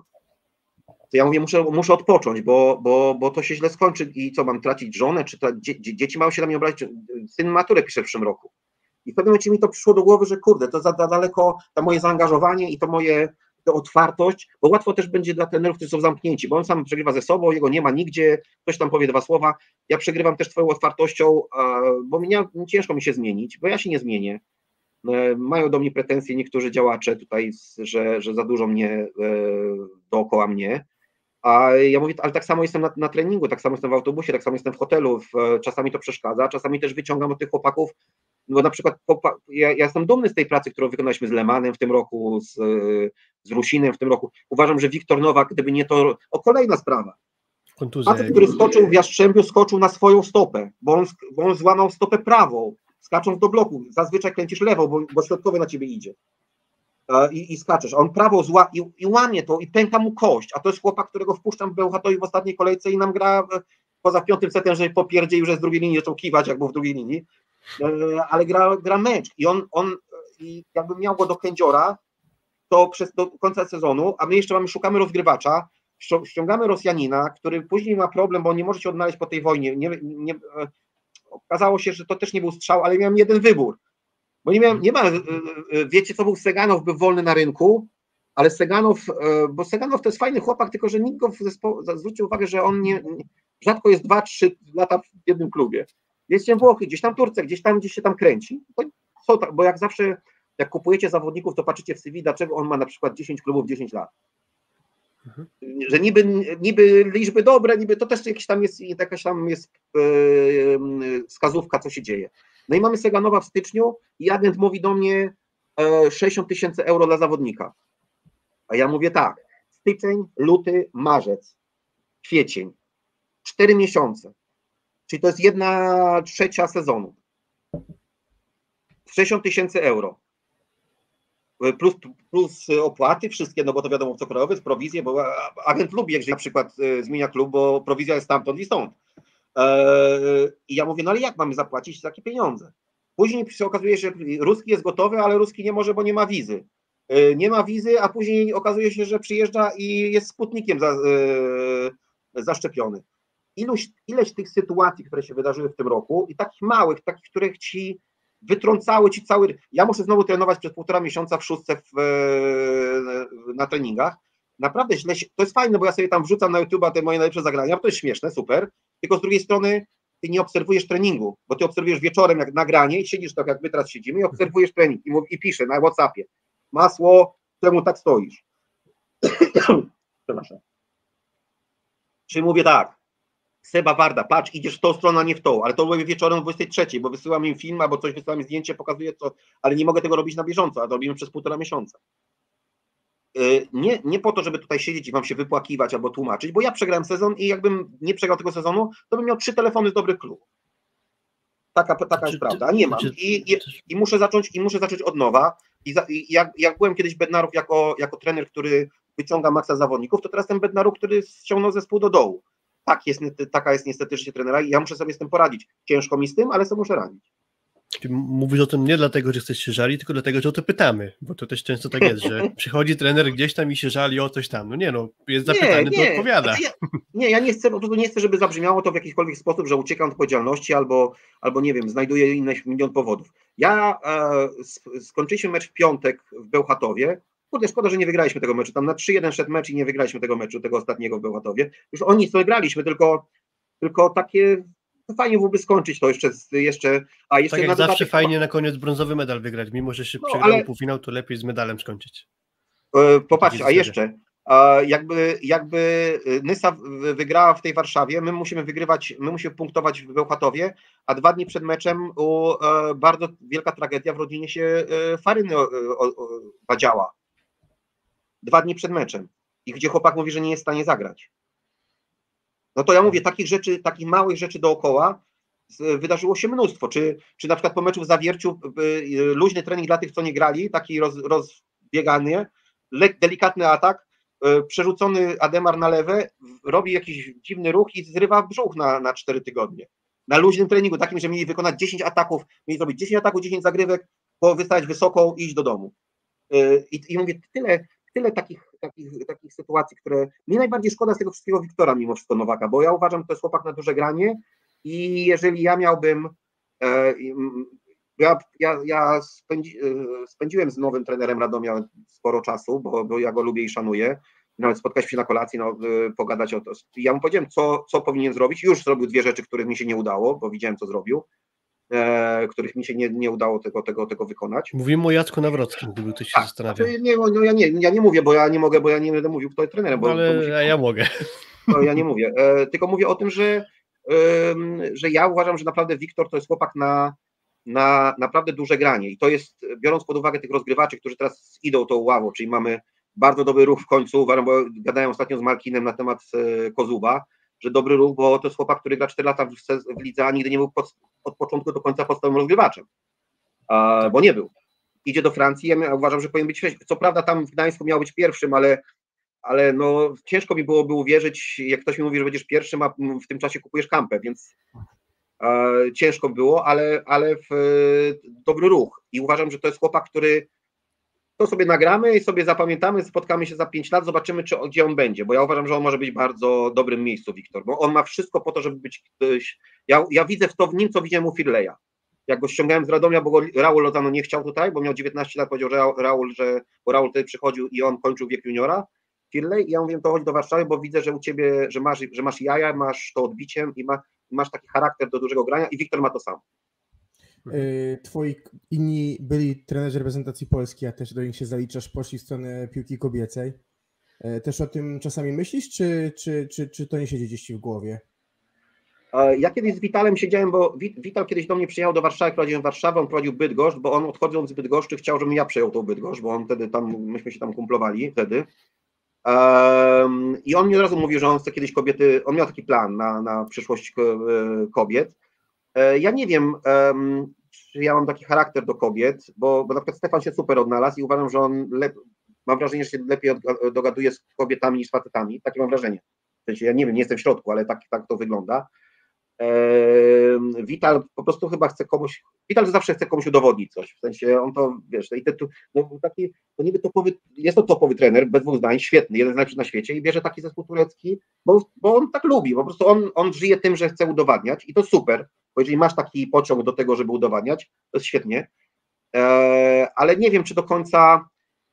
to ja mówię, muszę, muszę odpocząć, bo, bo, bo to się źle skończy i co, mam tracić żonę, czy ta, dzie, dzieci mają się na mnie obrazić, syn maturę pisze w przyszłym roku. I w pewnym momencie mi to przyszło do głowy, że kurde, to za, za daleko to moje zaangażowanie i to moje to otwartość, bo łatwo też będzie dla trenerów, którzy są zamknięci, bo on sam przegrywa ze sobą, jego nie ma nigdzie, ktoś tam powie dwa słowa, ja przegrywam też twoją otwartością, bo mnie, ciężko mi się zmienić, bo ja się nie zmienię. Mają do mnie pretensje niektórzy działacze tutaj, że, że za dużo mnie dookoła mnie, a ja mówię, ale tak samo jestem na, na treningu, tak samo jestem w autobusie, tak samo jestem w hotelu, w, czasami to przeszkadza, czasami też wyciągam od tych chłopaków, bo na przykład ja, ja jestem dumny z tej pracy, którą wykonaliśmy z Lemanem w tym roku, z, z Rusinem w tym roku. Uważam, że Wiktor Nowak, gdyby nie to, o kolejna sprawa. Kontuzja. Facet, który skoczył w Jastrzębiu, skoczył na swoją stopę, bo on, bo on złamał stopę prawą, skacząc do bloku. Zazwyczaj kręcisz lewą, bo, bo środkowy na ciebie idzie. I, i skaczesz, a on prawo zła i, i łamie to i pęka mu kość, a to jest chłopak, którego wpuszczam w Bełchatowi w ostatniej kolejce i nam gra poza piątym setem, że popierdzie już z drugiej linii zaczął kiwać, jak był w drugiej linii, ale gra, gra mecz i on, on i jakby miał go do kędziora, to przez do końca sezonu, a my jeszcze mamy, szukamy rozgrywacza, ściągamy Rosjanina, który później ma problem, bo on nie może się odnaleźć po tej wojnie, nie, nie, okazało się, że to też nie był strzał, ale miałem jeden wybór. Bo nie miałem, nie ma, wiecie co był Seganow, był wolny na rynku, ale Seganow, bo Seganow to jest fajny chłopak, tylko że nikt go w zespołu, zwróćcie uwagę, że on nie, rzadko jest dwa trzy lata w jednym klubie. Gdzieś tam Włochy, gdzieś tam Turcja, gdzieś tam, gdzieś się tam kręci, to, bo jak zawsze, jak kupujecie zawodników, to patrzycie w C V, dlaczego on ma na przykład dziesięć klubów, dziesięć lat. Mhm. Że niby, niby liczby dobre, niby to też jakiś tam jest, jakaś tam jest yy, wskazówka, co się dzieje. No i mamy Seganowa w styczniu i agent mówi do mnie e, sześćdziesiąt tysięcy euro dla zawodnika. A ja mówię tak, styczeń, luty, marzec, kwiecień, cztery miesiące, czyli to jest jedna trzecia sezonu. sześćdziesiąt tysięcy euro. Plus, plus opłaty wszystkie, no bo to wiadomo co krajowy, prowizje, bo agent lubi, jak na przykład zmienia klub, bo prowizja jest stamtąd i stąd. I ja mówię, no ale jak mamy zapłacić takie pieniądze? Później się okazuje, że Ruski jest gotowy, ale Ruski nie może, bo nie ma wizy. Nie ma wizy, a później okazuje się, że przyjeżdża i jest Sputnikiem za, zaszczepiony. Iluś, ileś tych sytuacji, które się wydarzyły w tym roku i takich małych, takich, których ci wytrącały ci cały... Ja muszę znowu trenować przez półtora miesiąca w szóstce w, na treningach. Naprawdę źle się... To jest fajne, bo ja sobie tam wrzucam na YouTube'a te moje najlepsze zagrania, bo to jest śmieszne, super. Tylko z drugiej strony ty nie obserwujesz treningu, bo ty obserwujesz wieczorem jak nagranie i siedzisz tak jak my teraz siedzimy i obserwujesz trening i, mów, i pisze na WhatsAppie. Masło, czemu tak stoisz? Przepraszam. Czy mówię tak, Seba Warda, patrz, idziesz w tą stronę, a nie w tą, ale to robię wieczorem o dwudziestej trzeciej, bo wysyłam im film, albo coś, wysyłam im zdjęcie, pokazuję co, ale nie mogę tego robić na bieżąco, a to robimy przez półtora miesiąca. Nie, nie po to, żeby tutaj siedzieć i wam się wypłakiwać albo tłumaczyć, bo ja przegrałem sezon i jakbym nie przegrał tego sezonu, to bym miał trzy telefony z dobrych klubów. Taka, taka jest prawda, a nie mam. I, i, i, muszę zacząć, I muszę zacząć od nowa. I, za, i jak, jak byłem kiedyś Bednarów jako, jako trener, który wyciąga maksa zawodników, to teraz jestem Bednarów, który ściągnął zespół do dołu. Tak jest, taka jest niestety życie trenera i ja muszę sobie z tym poradzić. Ciężko mi z tym, ale sobie muszę radzić. Czyli mówisz o tym nie dlatego, że chcesz się żalić, tylko dlatego, że o to pytamy, bo to też często tak jest, że przychodzi trener gdzieś tam i się żali o coś tam. No nie, no jest zapytany, nie, nie. to odpowiada. Znaczy ja, nie, ja nie chcę, po prostu nie chcę, żeby zabrzmiało to w jakikolwiek sposób, że uciekam od odpowiedzialności albo, albo nie wiem, znajduję inne milion powodów. Ja e, skończyliśmy mecz w piątek w Bełchatowie. Kurde, szkoda, że nie wygraliśmy tego meczu. Tam na trzy jeden szedł mecz i nie wygraliśmy tego meczu, tego ostatniego w Bełchatowie. Już o nic nie graliśmy, tylko, tylko takie... To fajnie byłoby skończyć to jeszcze, jeszcze a jeszcze tak na jak dodatek, zawsze fajnie na koniec brązowy medal wygrać, mimo że się no, przegrało ale... półfinał, to lepiej z medalem skończyć. Yy, popatrz, a jeszcze, a jakby, jakby Nysa wygrała w tej Warszawie, my musimy wygrywać, my musimy punktować w Bełchatowie, a dwa dni przed meczem u, e, bardzo wielka tragedia w rodzinie się e, Faryny zadziała. Dwa dni przed meczem. I gdzie chłopak mówi, że nie jest w stanie zagrać. No to ja mówię, takich rzeczy, takich małych rzeczy dookoła wydarzyło się mnóstwo. Czy, czy na przykład po meczu w Zawierciu luźny trening dla tych, co nie grali, taki roz, rozbiegany, delikatny atak, przerzucony Ademar na lewe, robi jakiś dziwny ruch i zrywa brzuch na, na cztery tygodnie. na luźnym treningu, takim, że mieli wykonać dziesięć ataków, mieli zrobić dziesięć ataków, dziesięć zagrywek, wystawiać wysoko i iść do domu. I, i mówię, tyle, tyle takich, takich, takich sytuacji, które mi najbardziej szkoda z tego wszystkiego Wiktora mimo wszystko Nowaka, bo ja uważam, że to jest chłopak na duże granie i jeżeli ja miałbym, ja, ja, ja spędzi, spędziłem z nowym trenerem Radomia sporo czasu, bo, bo ja go lubię i szanuję, nawet spotkać się na kolacji, no, pogadać o to. Ja mu powiedziałem, co, co powinien zrobić, już zrobił dwie rzeczy, których mi się nie udało, bo widziałem, co zrobił. E, których mi się nie, nie udało tego, tego, tego wykonać. Mówimy o Jacku Nawrockim, gdyby ktoś się tak, zastanawiał. Znaczy, nie, no ja, nie, ja nie mówię, bo ja nie mogę, bo ja nie będę mówił, kto jest trenerem. Bo ale musi, ja mogę. No, ja nie mówię, e, tylko mówię o tym, że, e, że ja uważam, że naprawdę Wiktor to jest chłopak na, na naprawdę duże granie i to jest, biorąc pod uwagę tych rozgrywaczy, którzy teraz idą tą ławą, czyli mamy bardzo dobry ruch w końcu, uważam, bo gadałem ostatnio z Markinem na temat e, Kozuba, że dobry ruch, bo to jest chłopak, który gra cztery lata w, w lidze, a nigdy nie był pod, od początku do końca podstawowym rozgrywaczem, a, bo nie był. Idzie do Francji, ja uważam, że powinien być, co prawda tam w Gdańsku miał być pierwszym, ale, ale no, ciężko mi byłoby uwierzyć, jak ktoś mi mówi, że będziesz pierwszym, a w tym czasie kupujesz kampę, więc a, ciężko było, ale, ale w, dobry ruch i uważam, że to jest chłopak, który to sobie nagramy i sobie zapamiętamy, spotkamy się za pięć lat, zobaczymy, czy, gdzie on będzie, bo ja uważam, że on może być w bardzo dobrym miejscu, Wiktor, bo on ma wszystko po to, żeby być ktoś, ja, ja widzę w to w nim, co widziałem u Firleja. Jak go ściągałem z Radomia, bo go Raul Lozano nie chciał tutaj, bo miał dziewiętnaście lat, powiedział, że Raul, że bo Raul tutaj przychodził i on kończył wiek juniora, Firlej, i ja mówię, to chodź do Warszawy, bo widzę, że u ciebie, że masz, że masz jaja, masz to odbicie i ma, masz taki charakter do dużego grania i Wiktor ma to samo. Twoi inni byli trenerzy reprezentacji Polski, a też do nich się zaliczasz, poszli w stronę piłki kobiecej. Też o tym czasami myślisz, czy, czy, czy, czy to nie siedzi gdzieś ci w głowie? Ja kiedyś z Witalem siedziałem, bo Wital kiedyś do mnie przyjechał do Warszawy, prowadziłem Warszawę, on prowadził Bydgoszcz, bo on odchodząc z Bydgoszczy chciał, żebym ja przejął tą Bydgoszcz, bo on wtedy tam, myśmy się tam kumplowali wtedy. Um, I on mi od razu mówił, że on chce kiedyś kobiety, on miał taki plan na, na przyszłość kobiet. Ja nie wiem, um, czy ja mam taki charakter do kobiet, bo, bo na przykład Stefan się super odnalazł i uważam, że on lep, mam wrażenie, że się lepiej od, dogaduje z kobietami niż z facetami. Takie mam wrażenie. W sensie, ja nie wiem, nie jestem w środku, ale tak, tak to wygląda. Ehm, Wital po prostu chyba chce komuś, Wital zawsze chce komuś udowodnić coś, w sensie on to, wiesz, i te, no, taki, to niby topowy, jest to topowy trener, bez dwóch zdań, świetny, jeden z najlepszych na świecie i bierze taki zespół turecki, bo, bo on tak lubi, po prostu on, on żyje tym, że chce udowadniać i to super, bo jeżeli masz taki pociąg do tego, żeby udowadniać, to jest świetnie, ehm, ale nie wiem, czy do końca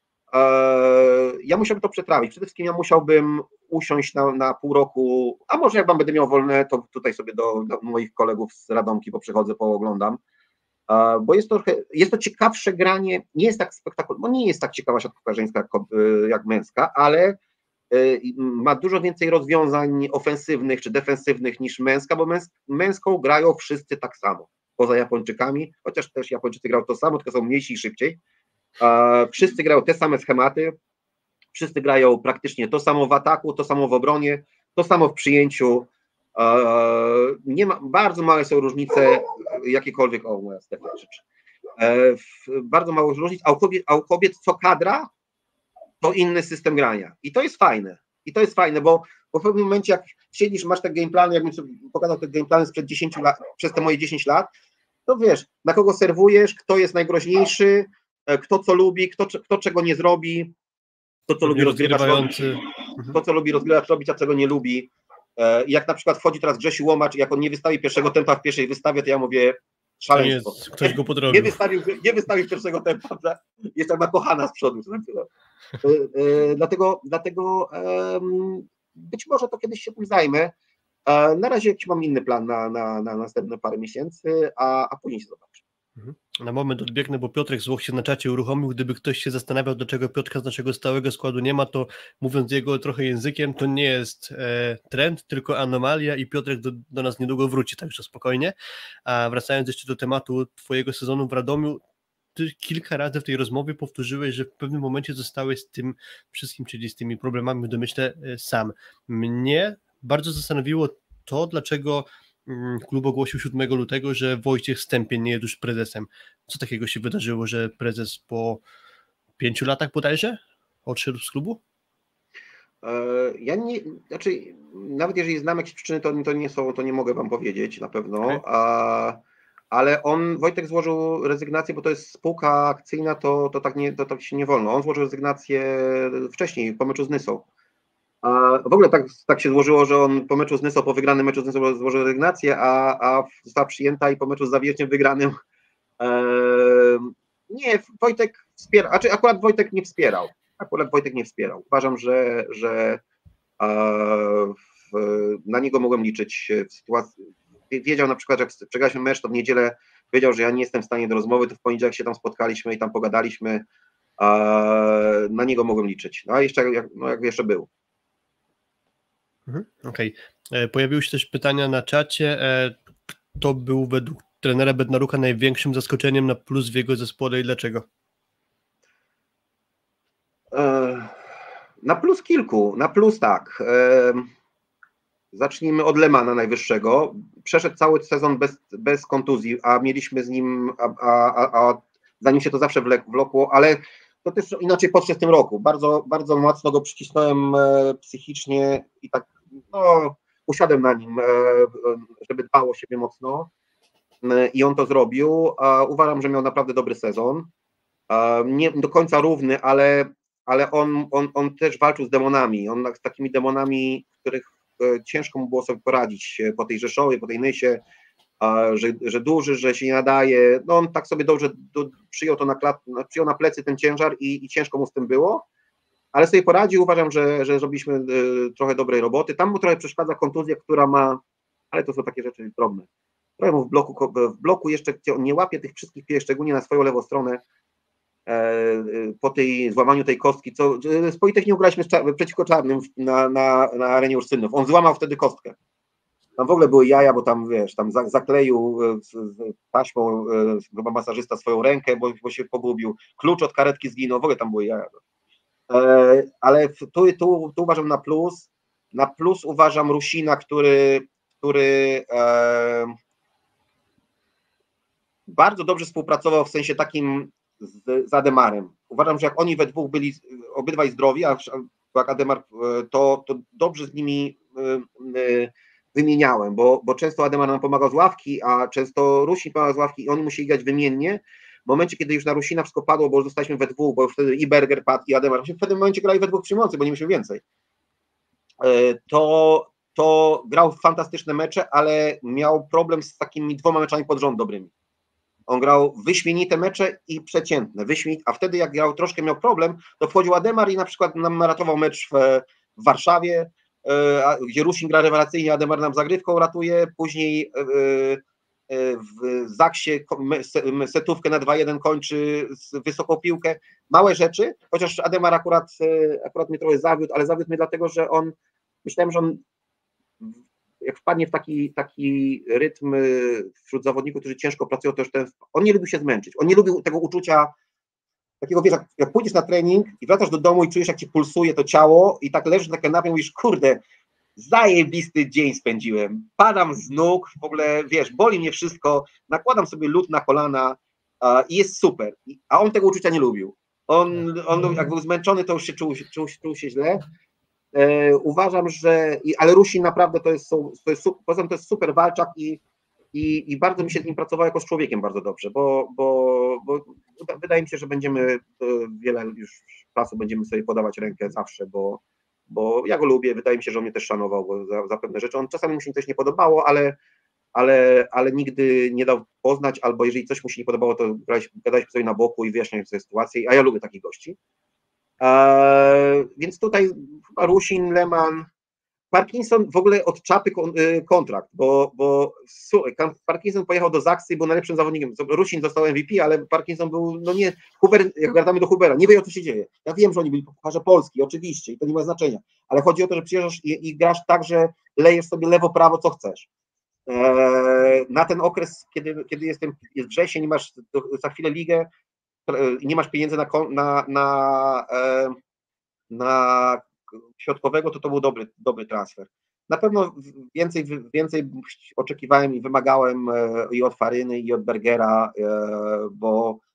ehm, ja musiałbym to przetrawić, przede wszystkim ja musiałbym usiąść na, na pół roku, a może jak będę miał wolne, to tutaj sobie do, do moich kolegów z Radomki, bo przychodzę, pooglądam, uh, bo jest to, jest to ciekawsze granie, nie jest tak spektakularne, bo nie jest tak ciekawa siatkówka żeńska jak, jak męska, ale y, ma dużo więcej rozwiązań ofensywnych czy defensywnych niż męska, bo męs, męską grają wszyscy tak samo, poza Japończykami, chociaż też Japończycy grają to samo, tylko są mniejsi i szybciej. Uh, wszyscy grają te same schematy, wszyscy grają praktycznie to samo w ataku, to samo w obronie, to samo w przyjęciu. Nie ma, bardzo małe są różnice, jakiekolwiek, o moja Stefan krzyczy, bardzo mało różnic, a u, kobiet, a u kobiet co kadra, to inny system grania. I to jest fajne. I to jest fajne, bo, bo w pewnym momencie jak siedzisz, masz te gameplany, jakbym sobie pokazał te gameplany sprzed dziesięciu lat, przez te moje dziesięć lat, to wiesz, na kogo serwujesz, kto jest najgroźniejszy, kto co lubi, kto, kto czego nie zrobi, to, co lubi rozgrywać, robić, to, co lubi rozgrywać, robić, a czego nie lubi. Jak na przykład wchodzi teraz Grzesiu Łomacz, jak on nie wystawi pierwszego tempa w pierwszej wystawie, to ja mówię szaleństwo. Jest, ktoś go podrobił. Nie wystawił, nie wystawił pierwszego tempa, jeszcze ma kochana z przodu. Dlatego, dlatego być może to kiedyś się tym zajmę. Na razie mam inny plan na, na, na następne parę miesięcy, a, a później się zobaczę. Na moment odbiegnę, bo Piotrek Złoch się na czacie uruchomił. Gdyby ktoś się zastanawiał, dlaczego Piotrka z naszego stałego składu nie ma, to mówiąc jego trochę językiem, to nie jest e, trend, tylko anomalia i Piotrek do, do nas niedługo wróci, także spokojnie. A wracając jeszcze do tematu twojego sezonu w Radomiu, ty kilka razy w tej rozmowie powtórzyłeś, że w pewnym momencie zostałeś z tym wszystkim, czyli z tymi problemami w domyśle e, sam. Mnie bardzo zastanowiło to, dlaczego klub ogłosił siódmego lutego, że Wojciech Stępień nie jest już prezesem. Co takiego się wydarzyło, że prezes po pięciu latach bodajże odszedł z klubu? Ja nie, znaczy nawet jeżeli znam jakieś przyczyny, to, to nie są, to nie mogę wam powiedzieć na pewno, okay. a, ale on, Wojtek złożył rezygnację, bo to jest spółka akcyjna, to, to, tak nie, to tak się nie wolno. On złożył rezygnację wcześniej, po meczu z Nysą. A w ogóle tak, tak się złożyło, że on po meczu z Nysą, po wygranym meczu z Nysą złożył rezygnację, a, a została przyjęta i po meczu z Zawierciem wygranym e, nie, Wojtek wspiera, a czy akurat Wojtek nie wspierał. Akurat Wojtek nie wspierał. Uważam, że, że e, w, na niego mogłem liczyć w sytuacji. Wiedział na przykład, że jak przegraliśmy mecz, to w niedzielę wiedział, że ja nie jestem w stanie do rozmowy, to w poniedziałek się tam spotkaliśmy i tam pogadaliśmy. E, na niego mogłem liczyć. No a jeszcze jak, no jak jeszcze był. Mhm, okej. Okay. Pojawiły się też pytania na czacie. Kto był według trenera Bednaruka największym zaskoczeniem na plus w jego zespole i dlaczego? Na plus kilku, na plus tak. Zacznijmy od Lemana najwyższego. Przeszedł cały sezon bez, bez kontuzji, a mieliśmy z nim, a, a, a zanim się to zawsze wlokło, ale to też inaczej podszedł w tym roku. Bardzo, bardzo mocno go przycisnąłem psychicznie i tak, no, usiadłem na nim, żeby dbał o siebie mocno i on to zrobił. Uważam, że miał naprawdę dobry sezon. Nie do końca równy, ale, ale on, on, on też walczył z demonami. On z takimi demonami, których ciężko mu było sobie poradzić po tej Rzeszowie, po tej Nysie, że, że duży, że się nie nadaje. No on tak sobie dobrze do, przyjął to na, klat, przyjął na plecy ten ciężar i, i ciężko mu z tym było, ale sobie poradził. Uważam, że, że zrobiliśmy y, trochę dobrej roboty. Tam mu trochę przeszkadza kontuzja, która ma, ale to są takie rzeczy drobne. Trochę mu w bloku, w bloku jeszcze nie łapie tych wszystkich piłek, szczególnie na swoją lewą stronę, po tej złamaniu tej kostki, co z Politechniką graliśmy przeciwko Czarnym na, na, na arenie Ursynów. On złamał wtedy kostkę. Tam w ogóle były jaja, bo tam wiesz, tam zakleił z, z taśmą chyba masażysta swoją rękę, bo, bo się pogubił. Klucz od karetki zginął, w ogóle tam były jaja. E, ale tu, tu, tu uważam na plus. Na plus uważam Rusina, który, który e, bardzo dobrze współpracował w sensie takim z, z Ademarem. Uważam, że jak oni we dwóch byli obydwaj zdrowi, a jak Ademar, to, to dobrze z nimi wymieniałem, bo, bo często Ademar nam pomagał z ławki, a często Rusin pomagał z ławki i oni musieli grać wymiennie. W momencie, kiedy już na Rusina wszystko padło, bo już zostaliśmy we dwóch, bo już wtedy i Berger padł, i Ademar, w pewnym momencie grali we dwóch przyjmujących, bo nie mieliśmy więcej. To, to grał fantastyczne mecze, ale miał problem z takimi dwoma meczami pod rząd dobrymi. On grał wyśmienite mecze i przeciętne, wyśmienite, a wtedy jak grał troszkę miał problem, to wchodził Ademar i na przykład nam ratował mecz w, w Warszawie, gdzie Rusin gra rewelacyjnie, Ademar nam zagrywką ratuje, później w Zaksie setówkę na dwa jeden kończy z wysoką piłkę. Małe rzeczy, chociaż Ademar akurat, akurat mnie trochę zawiódł, ale zawiódł mnie dlatego, że on, myślałem, że on jak wpadnie w taki, taki rytm wśród zawodników, którzy ciężko pracują, to już ten, on nie lubił się zmęczyć, on nie lubił tego uczucia takiego, wiesz, jak, jak pójdziesz na trening i wracasz do domu i czujesz, jak ci pulsuje to ciało i tak leżysz na kanapie i mówisz, kurde, zajebisty dzień spędziłem, padam z nóg, w ogóle, wiesz, boli mnie wszystko, nakładam sobie lód na kolana uh, i jest super, a on tego uczucia nie lubił. On, on jak był zmęczony, to już się czuł, czuł, czuł się źle. E, uważam, że, ale Rusin naprawdę to jest, to jest, poza tym to jest super walczak i, i, i bardzo mi się z nim pracowało jako z człowiekiem bardzo dobrze, bo, bo, bo wydaje mi się, że będziemy wiele już czasu będziemy sobie podawać rękę zawsze, bo, bo ja go lubię, wydaje mi się, że on mnie też szanował bo za, za pewne rzeczy. On czasami mu się coś nie podobało, ale, ale, ale nigdy nie dał poznać, albo jeżeli coś mu się nie podobało, to gadaliśmy sobie na boku i wyjaśnialiśmy sobie sytuację, a ja lubię takich gości. Eee, więc tutaj chyba Rusin, Lehmann, Parkinson w ogóle od czapy kon, y, kontrakt, bo, bo słuchaj, Parkinson pojechał do Zaksy i był najlepszym zawodnikiem. Rusin dostał M V P, ale Parkinson był, no nie, Huber, jak wracamy do Hubera, nie wie o co się dzieje. Ja wiem, że oni byli po Pucharze Polski, oczywiście, i to nie ma znaczenia, ale chodzi o to, że przyjeżdżasz i, i grasz tak, że lejesz sobie lewo, prawo, co chcesz. Eee, na ten okres, kiedy, kiedy jestem, jest wrzesień i masz za chwilę ligę, i nie masz pieniędzy na, na, na, na środkowego, to to był dobry, dobry transfer. Na pewno więcej, więcej oczekiwałem i wymagałem i od Faryny, i od Bergera, bo,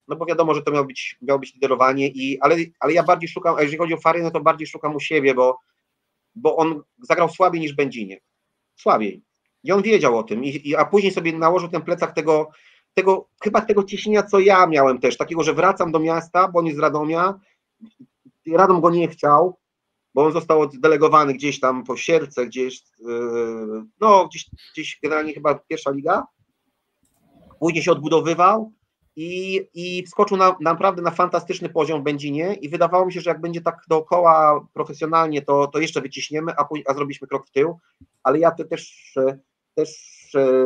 no bo wiadomo, że to miało być, miało być liderowanie, i, ale, ale ja bardziej szukam, a jeżeli chodzi o Farynę, no to bardziej szukam u siebie, bo, bo on zagrał słabiej niż Będzinie. Słabiej. I on wiedział o tym, i, i, a później sobie nałożył ten plecak tego, tego, chyba tego ciśnienia, co ja miałem też, takiego, że wracam do miasta, bo on jest z Radomia, Radom go nie chciał, bo on został oddelegowany gdzieś tam po Sierce, gdzieś, yy, no gdzieś, gdzieś generalnie chyba pierwsza liga, później się odbudowywał i, i wskoczył na, naprawdę na fantastyczny poziom w Będzinie i wydawało mi się, że jak będzie tak dookoła profesjonalnie, to, to jeszcze wyciśniemy, a, później, a zrobiliśmy krok w tył, ale ja to też, też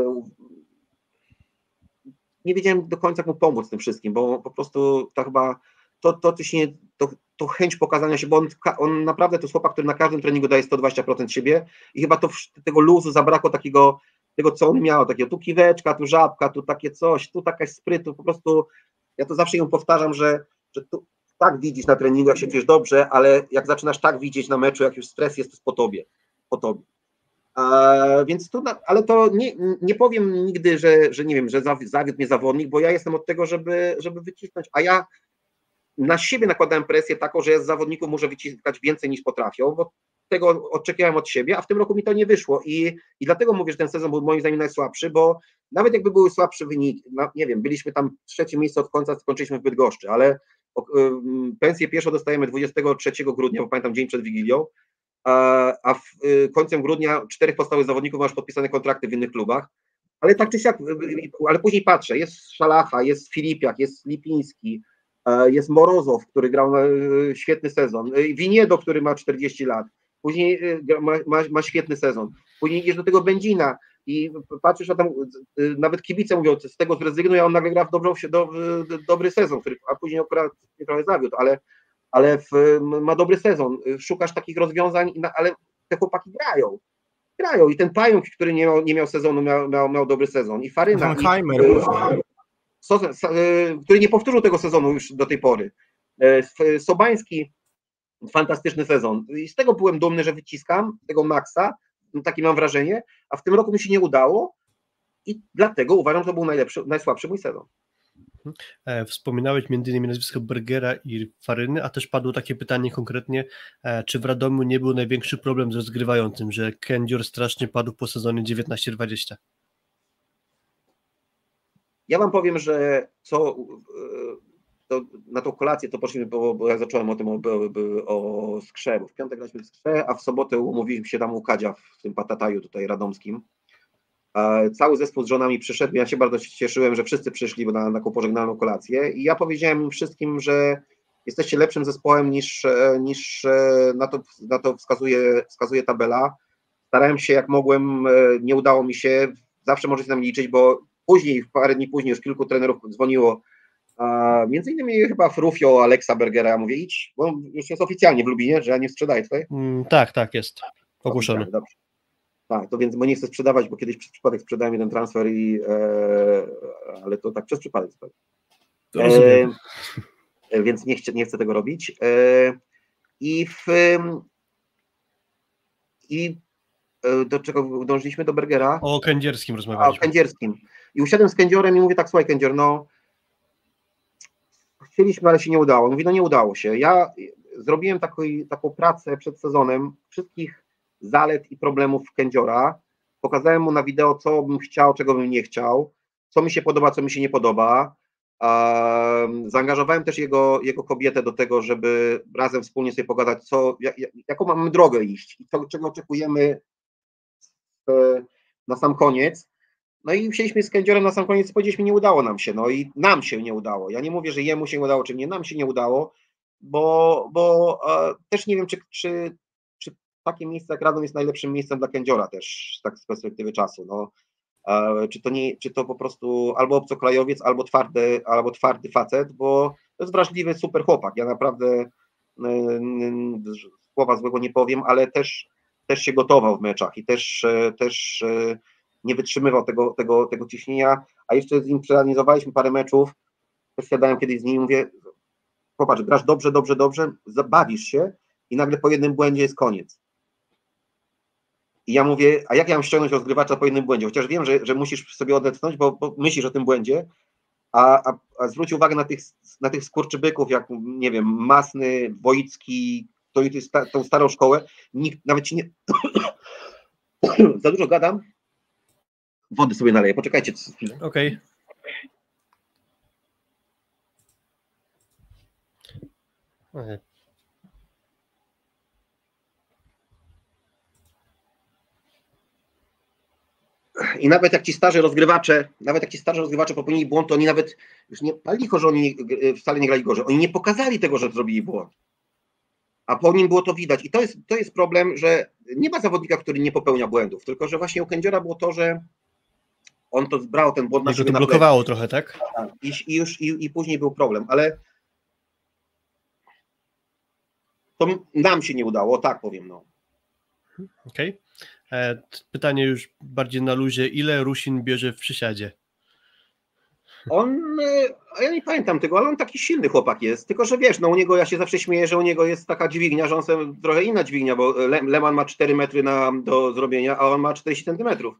nie wiedziałem do końca, jak mu pomóc tym wszystkim, bo po prostu to chyba to, to, to, się, to, to chęć pokazania się, bo on, on naprawdę to jest chłopak, który na każdym treningu daje sto dwadzieścia procent siebie i chyba to, tego luzu zabrakło, takiego, tego co on miał, takiego tu kiweczka, tu żabka, tu takie coś, tu taka sprytu, po prostu ja to zawsze ją powtarzam, że, że tu tak widzisz na treningu, jak się czujesz dobrze, ale jak zaczynasz tak widzieć na meczu, jak już stres jest, to jest po tobie, po tobie. A, więc to, ale to nie, nie powiem nigdy, że, że nie wiem, że zawiódł mnie zawodnik, bo ja jestem od tego, żeby, żeby wycisnąć, a ja na siebie nakładałem presję taką, że ja z zawodników muszę wyciskać więcej niż potrafią, bo tego oczekiwałem od siebie, a w tym roku mi to nie wyszło i, i dlatego mówię, że ten sezon był moim zdaniem najsłabszy, bo nawet jakby były słabsze wyniki, no, nie wiem, byliśmy tam trzecie miejsce od końca, skończyliśmy w Bydgoszczy, ale o, y, pensję pierwszą dostajemy dwudziestego trzeciego grudnia, bo pamiętam dzień przed Wigilią, a, a w y, końcem grudnia czterech pozostałych zawodników masz podpisane kontrakty w innych klubach, ale tak czy siak, y, ale później patrzę, jest Szalacha, jest Filipiak, jest Lipiński, jest Morozow, który grał świetny sezon, Winiedo, który ma czterdzieści lat, później ma, ma, ma świetny sezon, później idziesz do tego Będzina i patrzysz, a tam nawet kibice mówią, z tego zrezygnuje, a on nagle gra w dobrą, do, do, dobry sezon, który, a później akurat trochę zawiódł, ale, ale w, ma dobry sezon, szukasz takich rozwiązań, ale te chłopaki grają, grają i ten Pająk, który nie miał, nie miał sezonu, miał, miał, miał dobry sezon i Faryna, i, który nie powtórzył tego sezonu już do tej pory. Sobański, fantastyczny sezon. I z tego byłem dumny, że wyciskam, tego maksa, takie mam wrażenie, a w tym roku mi się nie udało i dlatego uważam, że to był najlepszy, najsłabszy mój sezon. Wspominałeś między innymi nazwisko Bergera i Faryny, a też padło takie pytanie konkretnie, czy w Radomiu nie był największy problem ze rozgrywającym, że Kędzior strasznie padł po sezonie dziewiętnaście dwadzieścia? Ja wam powiem, że co to, na tą kolację to poszliśmy, bo, bo ja zacząłem o tym o, o Skrze, bo w piątek graliśmy w Skrze, a w sobotę umówiliśmy się tam u Kadzia w tym patataju tutaj radomskim. Cały zespół z żonami przyszedł, ja się bardzo cieszyłem, że wszyscy przyszli na taką pożegnalną kolację i ja powiedziałem im wszystkim, że jesteście lepszym zespołem niż, niż na to, na to wskazuje, wskazuje tabela. Starałem się jak mogłem, nie udało mi się, zawsze możecie na mnie liczyć, bo później, parę dni później już kilku trenerów dzwoniło, a między innymi chyba Frufio, Aleksa Bergera, ja mówię idź, bo już jest oficjalnie w Lubinie, że ja nie sprzedaję tutaj. Mm, tak, tak, jest ogłoszony. Dobrze. Tak, to więc, bo nie chcę sprzedawać, bo kiedyś przez przypadek sprzedałem jeden transfer, i, e, ale to tak przez przypadek. E, e, więc nie chcę, nie chcę tego robić. E, I w i do czego dążyliśmy? Do Bergera? O Kędzierskim rozmawialiśmy. A, o Kędzierskim. I usiadłem z Kędziorem i mówię tak, słuchaj Kędzior, no chcieliśmy, ale się nie udało. Mówi, no nie udało się. Ja zrobiłem taką, taką pracę przed sezonem wszystkich zalet i problemów Kędziora. Pokazałem mu na wideo, co bym chciał, czego bym nie chciał, co mi się podoba, co mi się nie podoba. Um, zaangażowałem też jego, jego kobietę do tego, żeby razem wspólnie sobie pogadać, co, jak, jaką mamy drogę iść i to, czego oczekujemy na sam koniec. No i wsiedliśmy z Kędziorem na sam koniec i powiedzieliśmy, nie udało nam się, no i nam się nie udało. Ja nie mówię, że jemu się udało, czy nie, nam się nie udało, bo, bo e, też nie wiem, czy, czy, czy takie miejsce jak Radom jest najlepszym miejscem dla Kędziora też, tak z perspektywy czasu, no. E, czy to nie, czy to po prostu albo obcokrajowiec, albo twardy, albo twardy facet, bo to jest wrażliwy, super chłopak, ja naprawdę e, słowa złego nie powiem, ale też też się gotował w meczach i też, też nie wytrzymywał tego, tego, tego ciśnienia, a jeszcze z nim przeanalizowaliśmy parę meczów, też siadałem kiedyś z nim i mówię, popatrz, grasz dobrze, dobrze, dobrze, bawisz się i nagle po jednym błędzie jest koniec. I ja mówię, a jak ja mam ściągnąć rozgrywacza po jednym błędzie? Chociaż wiem, że, że musisz sobie odetchnąć, bo, bo myślisz o tym błędzie, A, a, a zwróć uwagę na tych, na tych skurczybyków, jak, nie wiem, Masny, Wojicki, to, to, tą starą szkołę, nikt nawet ci nie... Za dużo gadam? Wody sobie naleję, poczekajcie chwilę. Okej. Okay. I nawet jak ci starzy rozgrywacze, nawet jak ci starzy rozgrywacze popełnili błąd, to oni nawet, już nie licho, że oni wcale nie grali gorzej, oni nie pokazali tego, że zrobili błąd. A po nim było to widać. I to jest, to jest problem, że nie ma zawodnika, który nie popełnia błędów, tylko że właśnie u Kędziora było to, że on to zbrał ten błąd na siebie. To blokowało trochę, tak? I, i już i, i później był problem, ale to nam się nie udało, tak powiem. No. Okej. Okay. Pytanie już bardziej na luzie. Ile Rusin bierze w przysiadzie? On, ja nie pamiętam tego, ale on taki silny chłopak jest, tylko że wiesz, no u niego, ja się zawsze śmieję, że u niego jest taka dźwignia, że on sobie trochę inna dźwignia, bo Le, Leman ma cztery metry na, do zrobienia, a on ma czterdzieści centymetrów.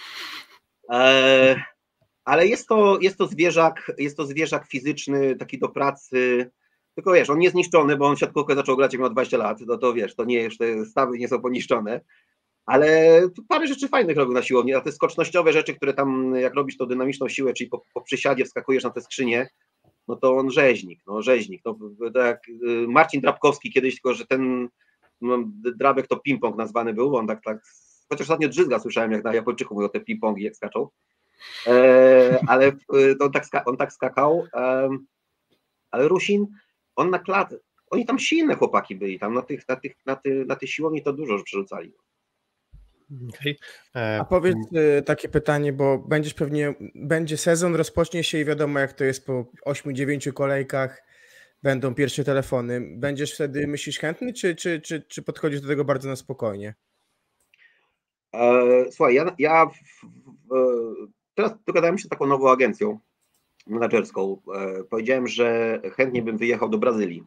E, ale jest to, jest to zwierzak, jest to zwierzak fizyczny, taki do pracy, tylko wiesz, on nie jest zniszczony, bo on siatkówkę zaczął grać jak miał dwadzieścia lat, no to wiesz, to nie, już te stawy nie są poniszczone. Ale parę rzeczy fajnych robił na siłowni, a te skocznościowe rzeczy, które tam, jak robisz tą dynamiczną siłę, czyli po, po przysiadzie wskakujesz na te skrzynie, no to on rzeźnik, no rzeźnik. No, to jak Marcin Drabkowski kiedyś, tylko że ten no, Drabek to ping-pong nazwany był, bo on tak, tak, chociaż ostatnio drzyzga słyszałem, jak na Japończyku mówią te ping-pongi, jak skaczą, e, ale on tak, on tak skakał, e, ale Rusin, on na klatę, oni tam silne chłopaki byli, tam na tych, na tych, na tych, na tych siłowni to dużo przerzucali. Okay. E... A powiedz y, takie pytanie, bo będziesz pewnie, będzie sezon, rozpocznie się i wiadomo jak to jest po ośmiu dziewięciu kolejkach, będą pierwsze telefony. Będziesz wtedy, myślisz, chętny, czy, czy, czy, czy podchodzisz do tego bardzo na spokojnie? E, słuchaj, ja, ja w, w, teraz dogadałem się z taką nową agencją menadżerską. E, powiedziałem, że chętnie bym wyjechał do Brazylii.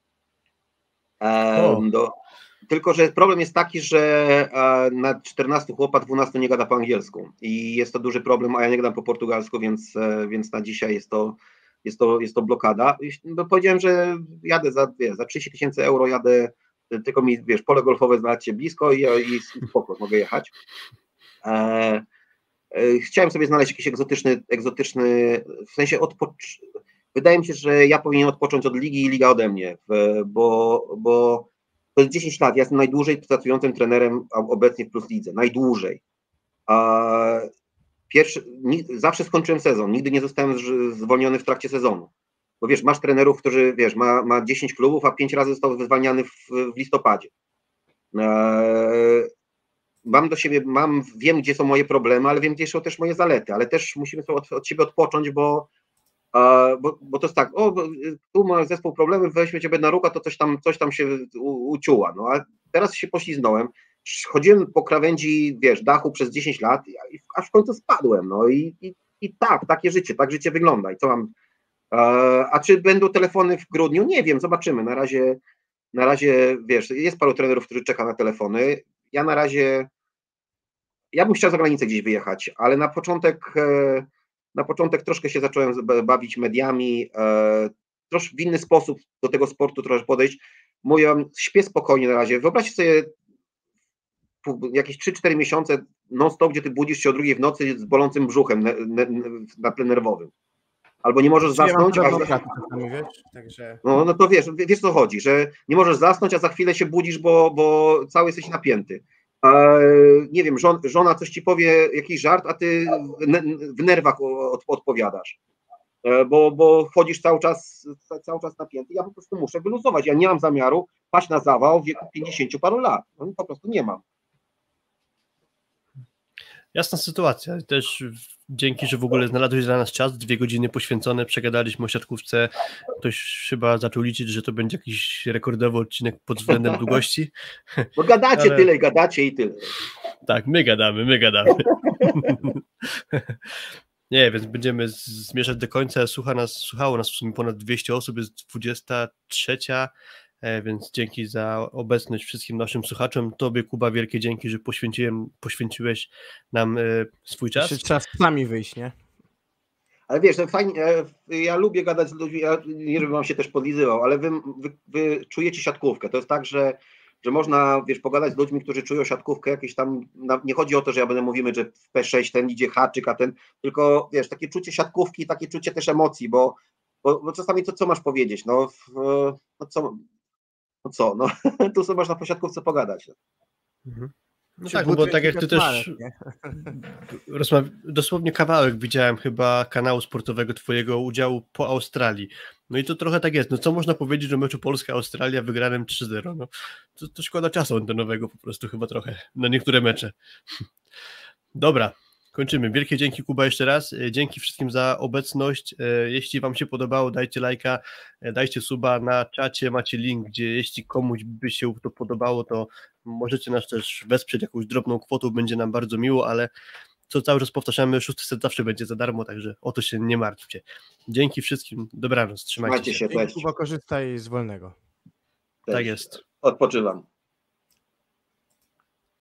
E, do, Tylko że problem jest taki, że na czternastu chłopa dwunastu nie gada po angielsku i jest to duży problem, a ja nie gadam po portugalsku, więc, więc na dzisiaj jest to, jest to, jest to blokada. No powiedziałem, że jadę za, wiesz, za trzydzieści tysięcy euro, jadę, tylko mi, wiesz, pole golfowe znajdzie blisko i, i spoko, mogę jechać. E, e, chciałem sobie znaleźć jakiś egzotyczny, egzotyczny w sensie odpocz... wydaje mi się, że ja powinien odpocząć od ligi i liga ode mnie, bo, bo to jest dziesięć lat, ja jestem najdłużej pracującym trenerem obecnie w Plus Lidze, najdłużej. A pierwszy, zawsze skończyłem sezon, nigdy nie zostałem zwolniony w trakcie sezonu. Bo wiesz, masz trenerów, którzy, wiesz, ma, ma dziesięć klubów, a pięć razy został zwalniany w, w listopadzie. Eee, mam do siebie, mam, wiem, gdzie są moje problemy, ale wiem, gdzie są też moje zalety, ale też musimy sobie od, od siebie odpocząć, bo Bo, bo to jest tak, o, tu ma zespół problemy, weźmy ciebie na ruka, to coś tam, coś tam się u, uciuła, no a teraz się pośliznąłem, chodziłem po krawędzi, wiesz, dachu przez dziesięć lat, aż w końcu spadłem, no i, i, i tak, takie życie, tak życie wygląda i co mam, a czy będą telefony w grudniu? Nie wiem, zobaczymy, na razie, na razie, wiesz, jest paru trenerów, którzy czeka na telefony, ja na razie, ja bym chciał za granicę gdzieś wyjechać, ale na początek Na początek troszkę się zacząłem bawić mediami, e, troszkę w inny sposób do tego sportu trochę podejść. Mówię, śpię spokojnie na razie. Wyobraźcie sobie jakieś trzy cztery miesiące non-stop, gdzie ty budzisz się o drugiej w nocy z bolącym brzuchem ne, ne, na tle nerwowym. Albo nie możesz zasnąć, a za... wiesz, także... no, no to wiesz, wiesz co chodzi, że nie możesz zasnąć, a za chwilę się budzisz, bo, bo cały jesteś napięty. Nie wiem, żon, żona coś ci powie, jakiś żart, a ty w nerwach odpowiadasz, bo, bo chodzisz cały czas, cały czas napięty. Ja po prostu muszę wyluzować. Ja nie mam zamiaru paść na zawał w wieku pięćdziesięciu paru lat. No, po prostu nie mam. Jasna sytuacja. Też dzięki, że w ogóle znalazłeś dla nas czas, dwie godziny poświęcone, przegadaliśmy o siatkówce. Ktoś chyba zaczął liczyć, że to będzie jakiś rekordowy odcinek pod względem długości. Bo gadacie Ale... tyle, gadacie i tyle. Tak, my gadamy, my gadamy. Nie, więc będziemy zmierzać do końca. Słucha nas, słuchało nas w sumie ponad dwieście osób, jest dwudziesta trzecia, więc dzięki za obecność wszystkim naszym słuchaczom. Tobie, Kuba, wielkie dzięki, że poświęciłem, poświęciłeś nam swój czas. Jeszcze trzeba z nami wyjść, nie? Ale wiesz, no fajnie, ja lubię gadać z ludźmi, ja nie żebym wam się też podlizywał, ale wy, wy, wy czujecie siatkówkę. To jest tak, że, że można, wiesz, pogadać z ludźmi, którzy czują siatkówkę jakieś tam, nie chodzi o to, że ja będę mówimy, że w P sześć ten idzie haczyk, a ten, tylko wiesz, takie czucie siatkówki, takie czucie też emocji, bo, bo, bo czasami to co masz powiedzieć, no, w, no co, no co, no, tu sobie można po siatkówce pogadać. Mhm. No Czy tak, no bo buduje tak jak się ty Kaczmarek, też nie? rozmawia, dosłownie kawałek widziałem chyba kanału sportowego twojego udziału po Australii. No i to trochę tak jest. No co można powiedzieć o meczu Polska-Australia wygranym trzy zero? No, to, to szkoda czasu antenowego po prostu chyba trochę na niektóre mecze. Dobra, kończymy. Wielkie dzięki, Kuba, jeszcze raz. Dzięki wszystkim za obecność. Jeśli wam się podobało, dajcie lajka, dajcie suba na czacie, macie link, gdzie jeśli komuś by się to podobało, to możecie nas też wesprzeć jakąś drobną kwotą, będzie nam bardzo miło, ale co cały czas powtarzamy, szósty set zawsze będzie za darmo, także o to się nie martwcie. Dzięki wszystkim, dobranoc, trzymajcie Trzymajcie się. się, Dzięki, cześć. Kuba, korzystaj z wolnego. Tak Cześć. jest. Odpoczywam.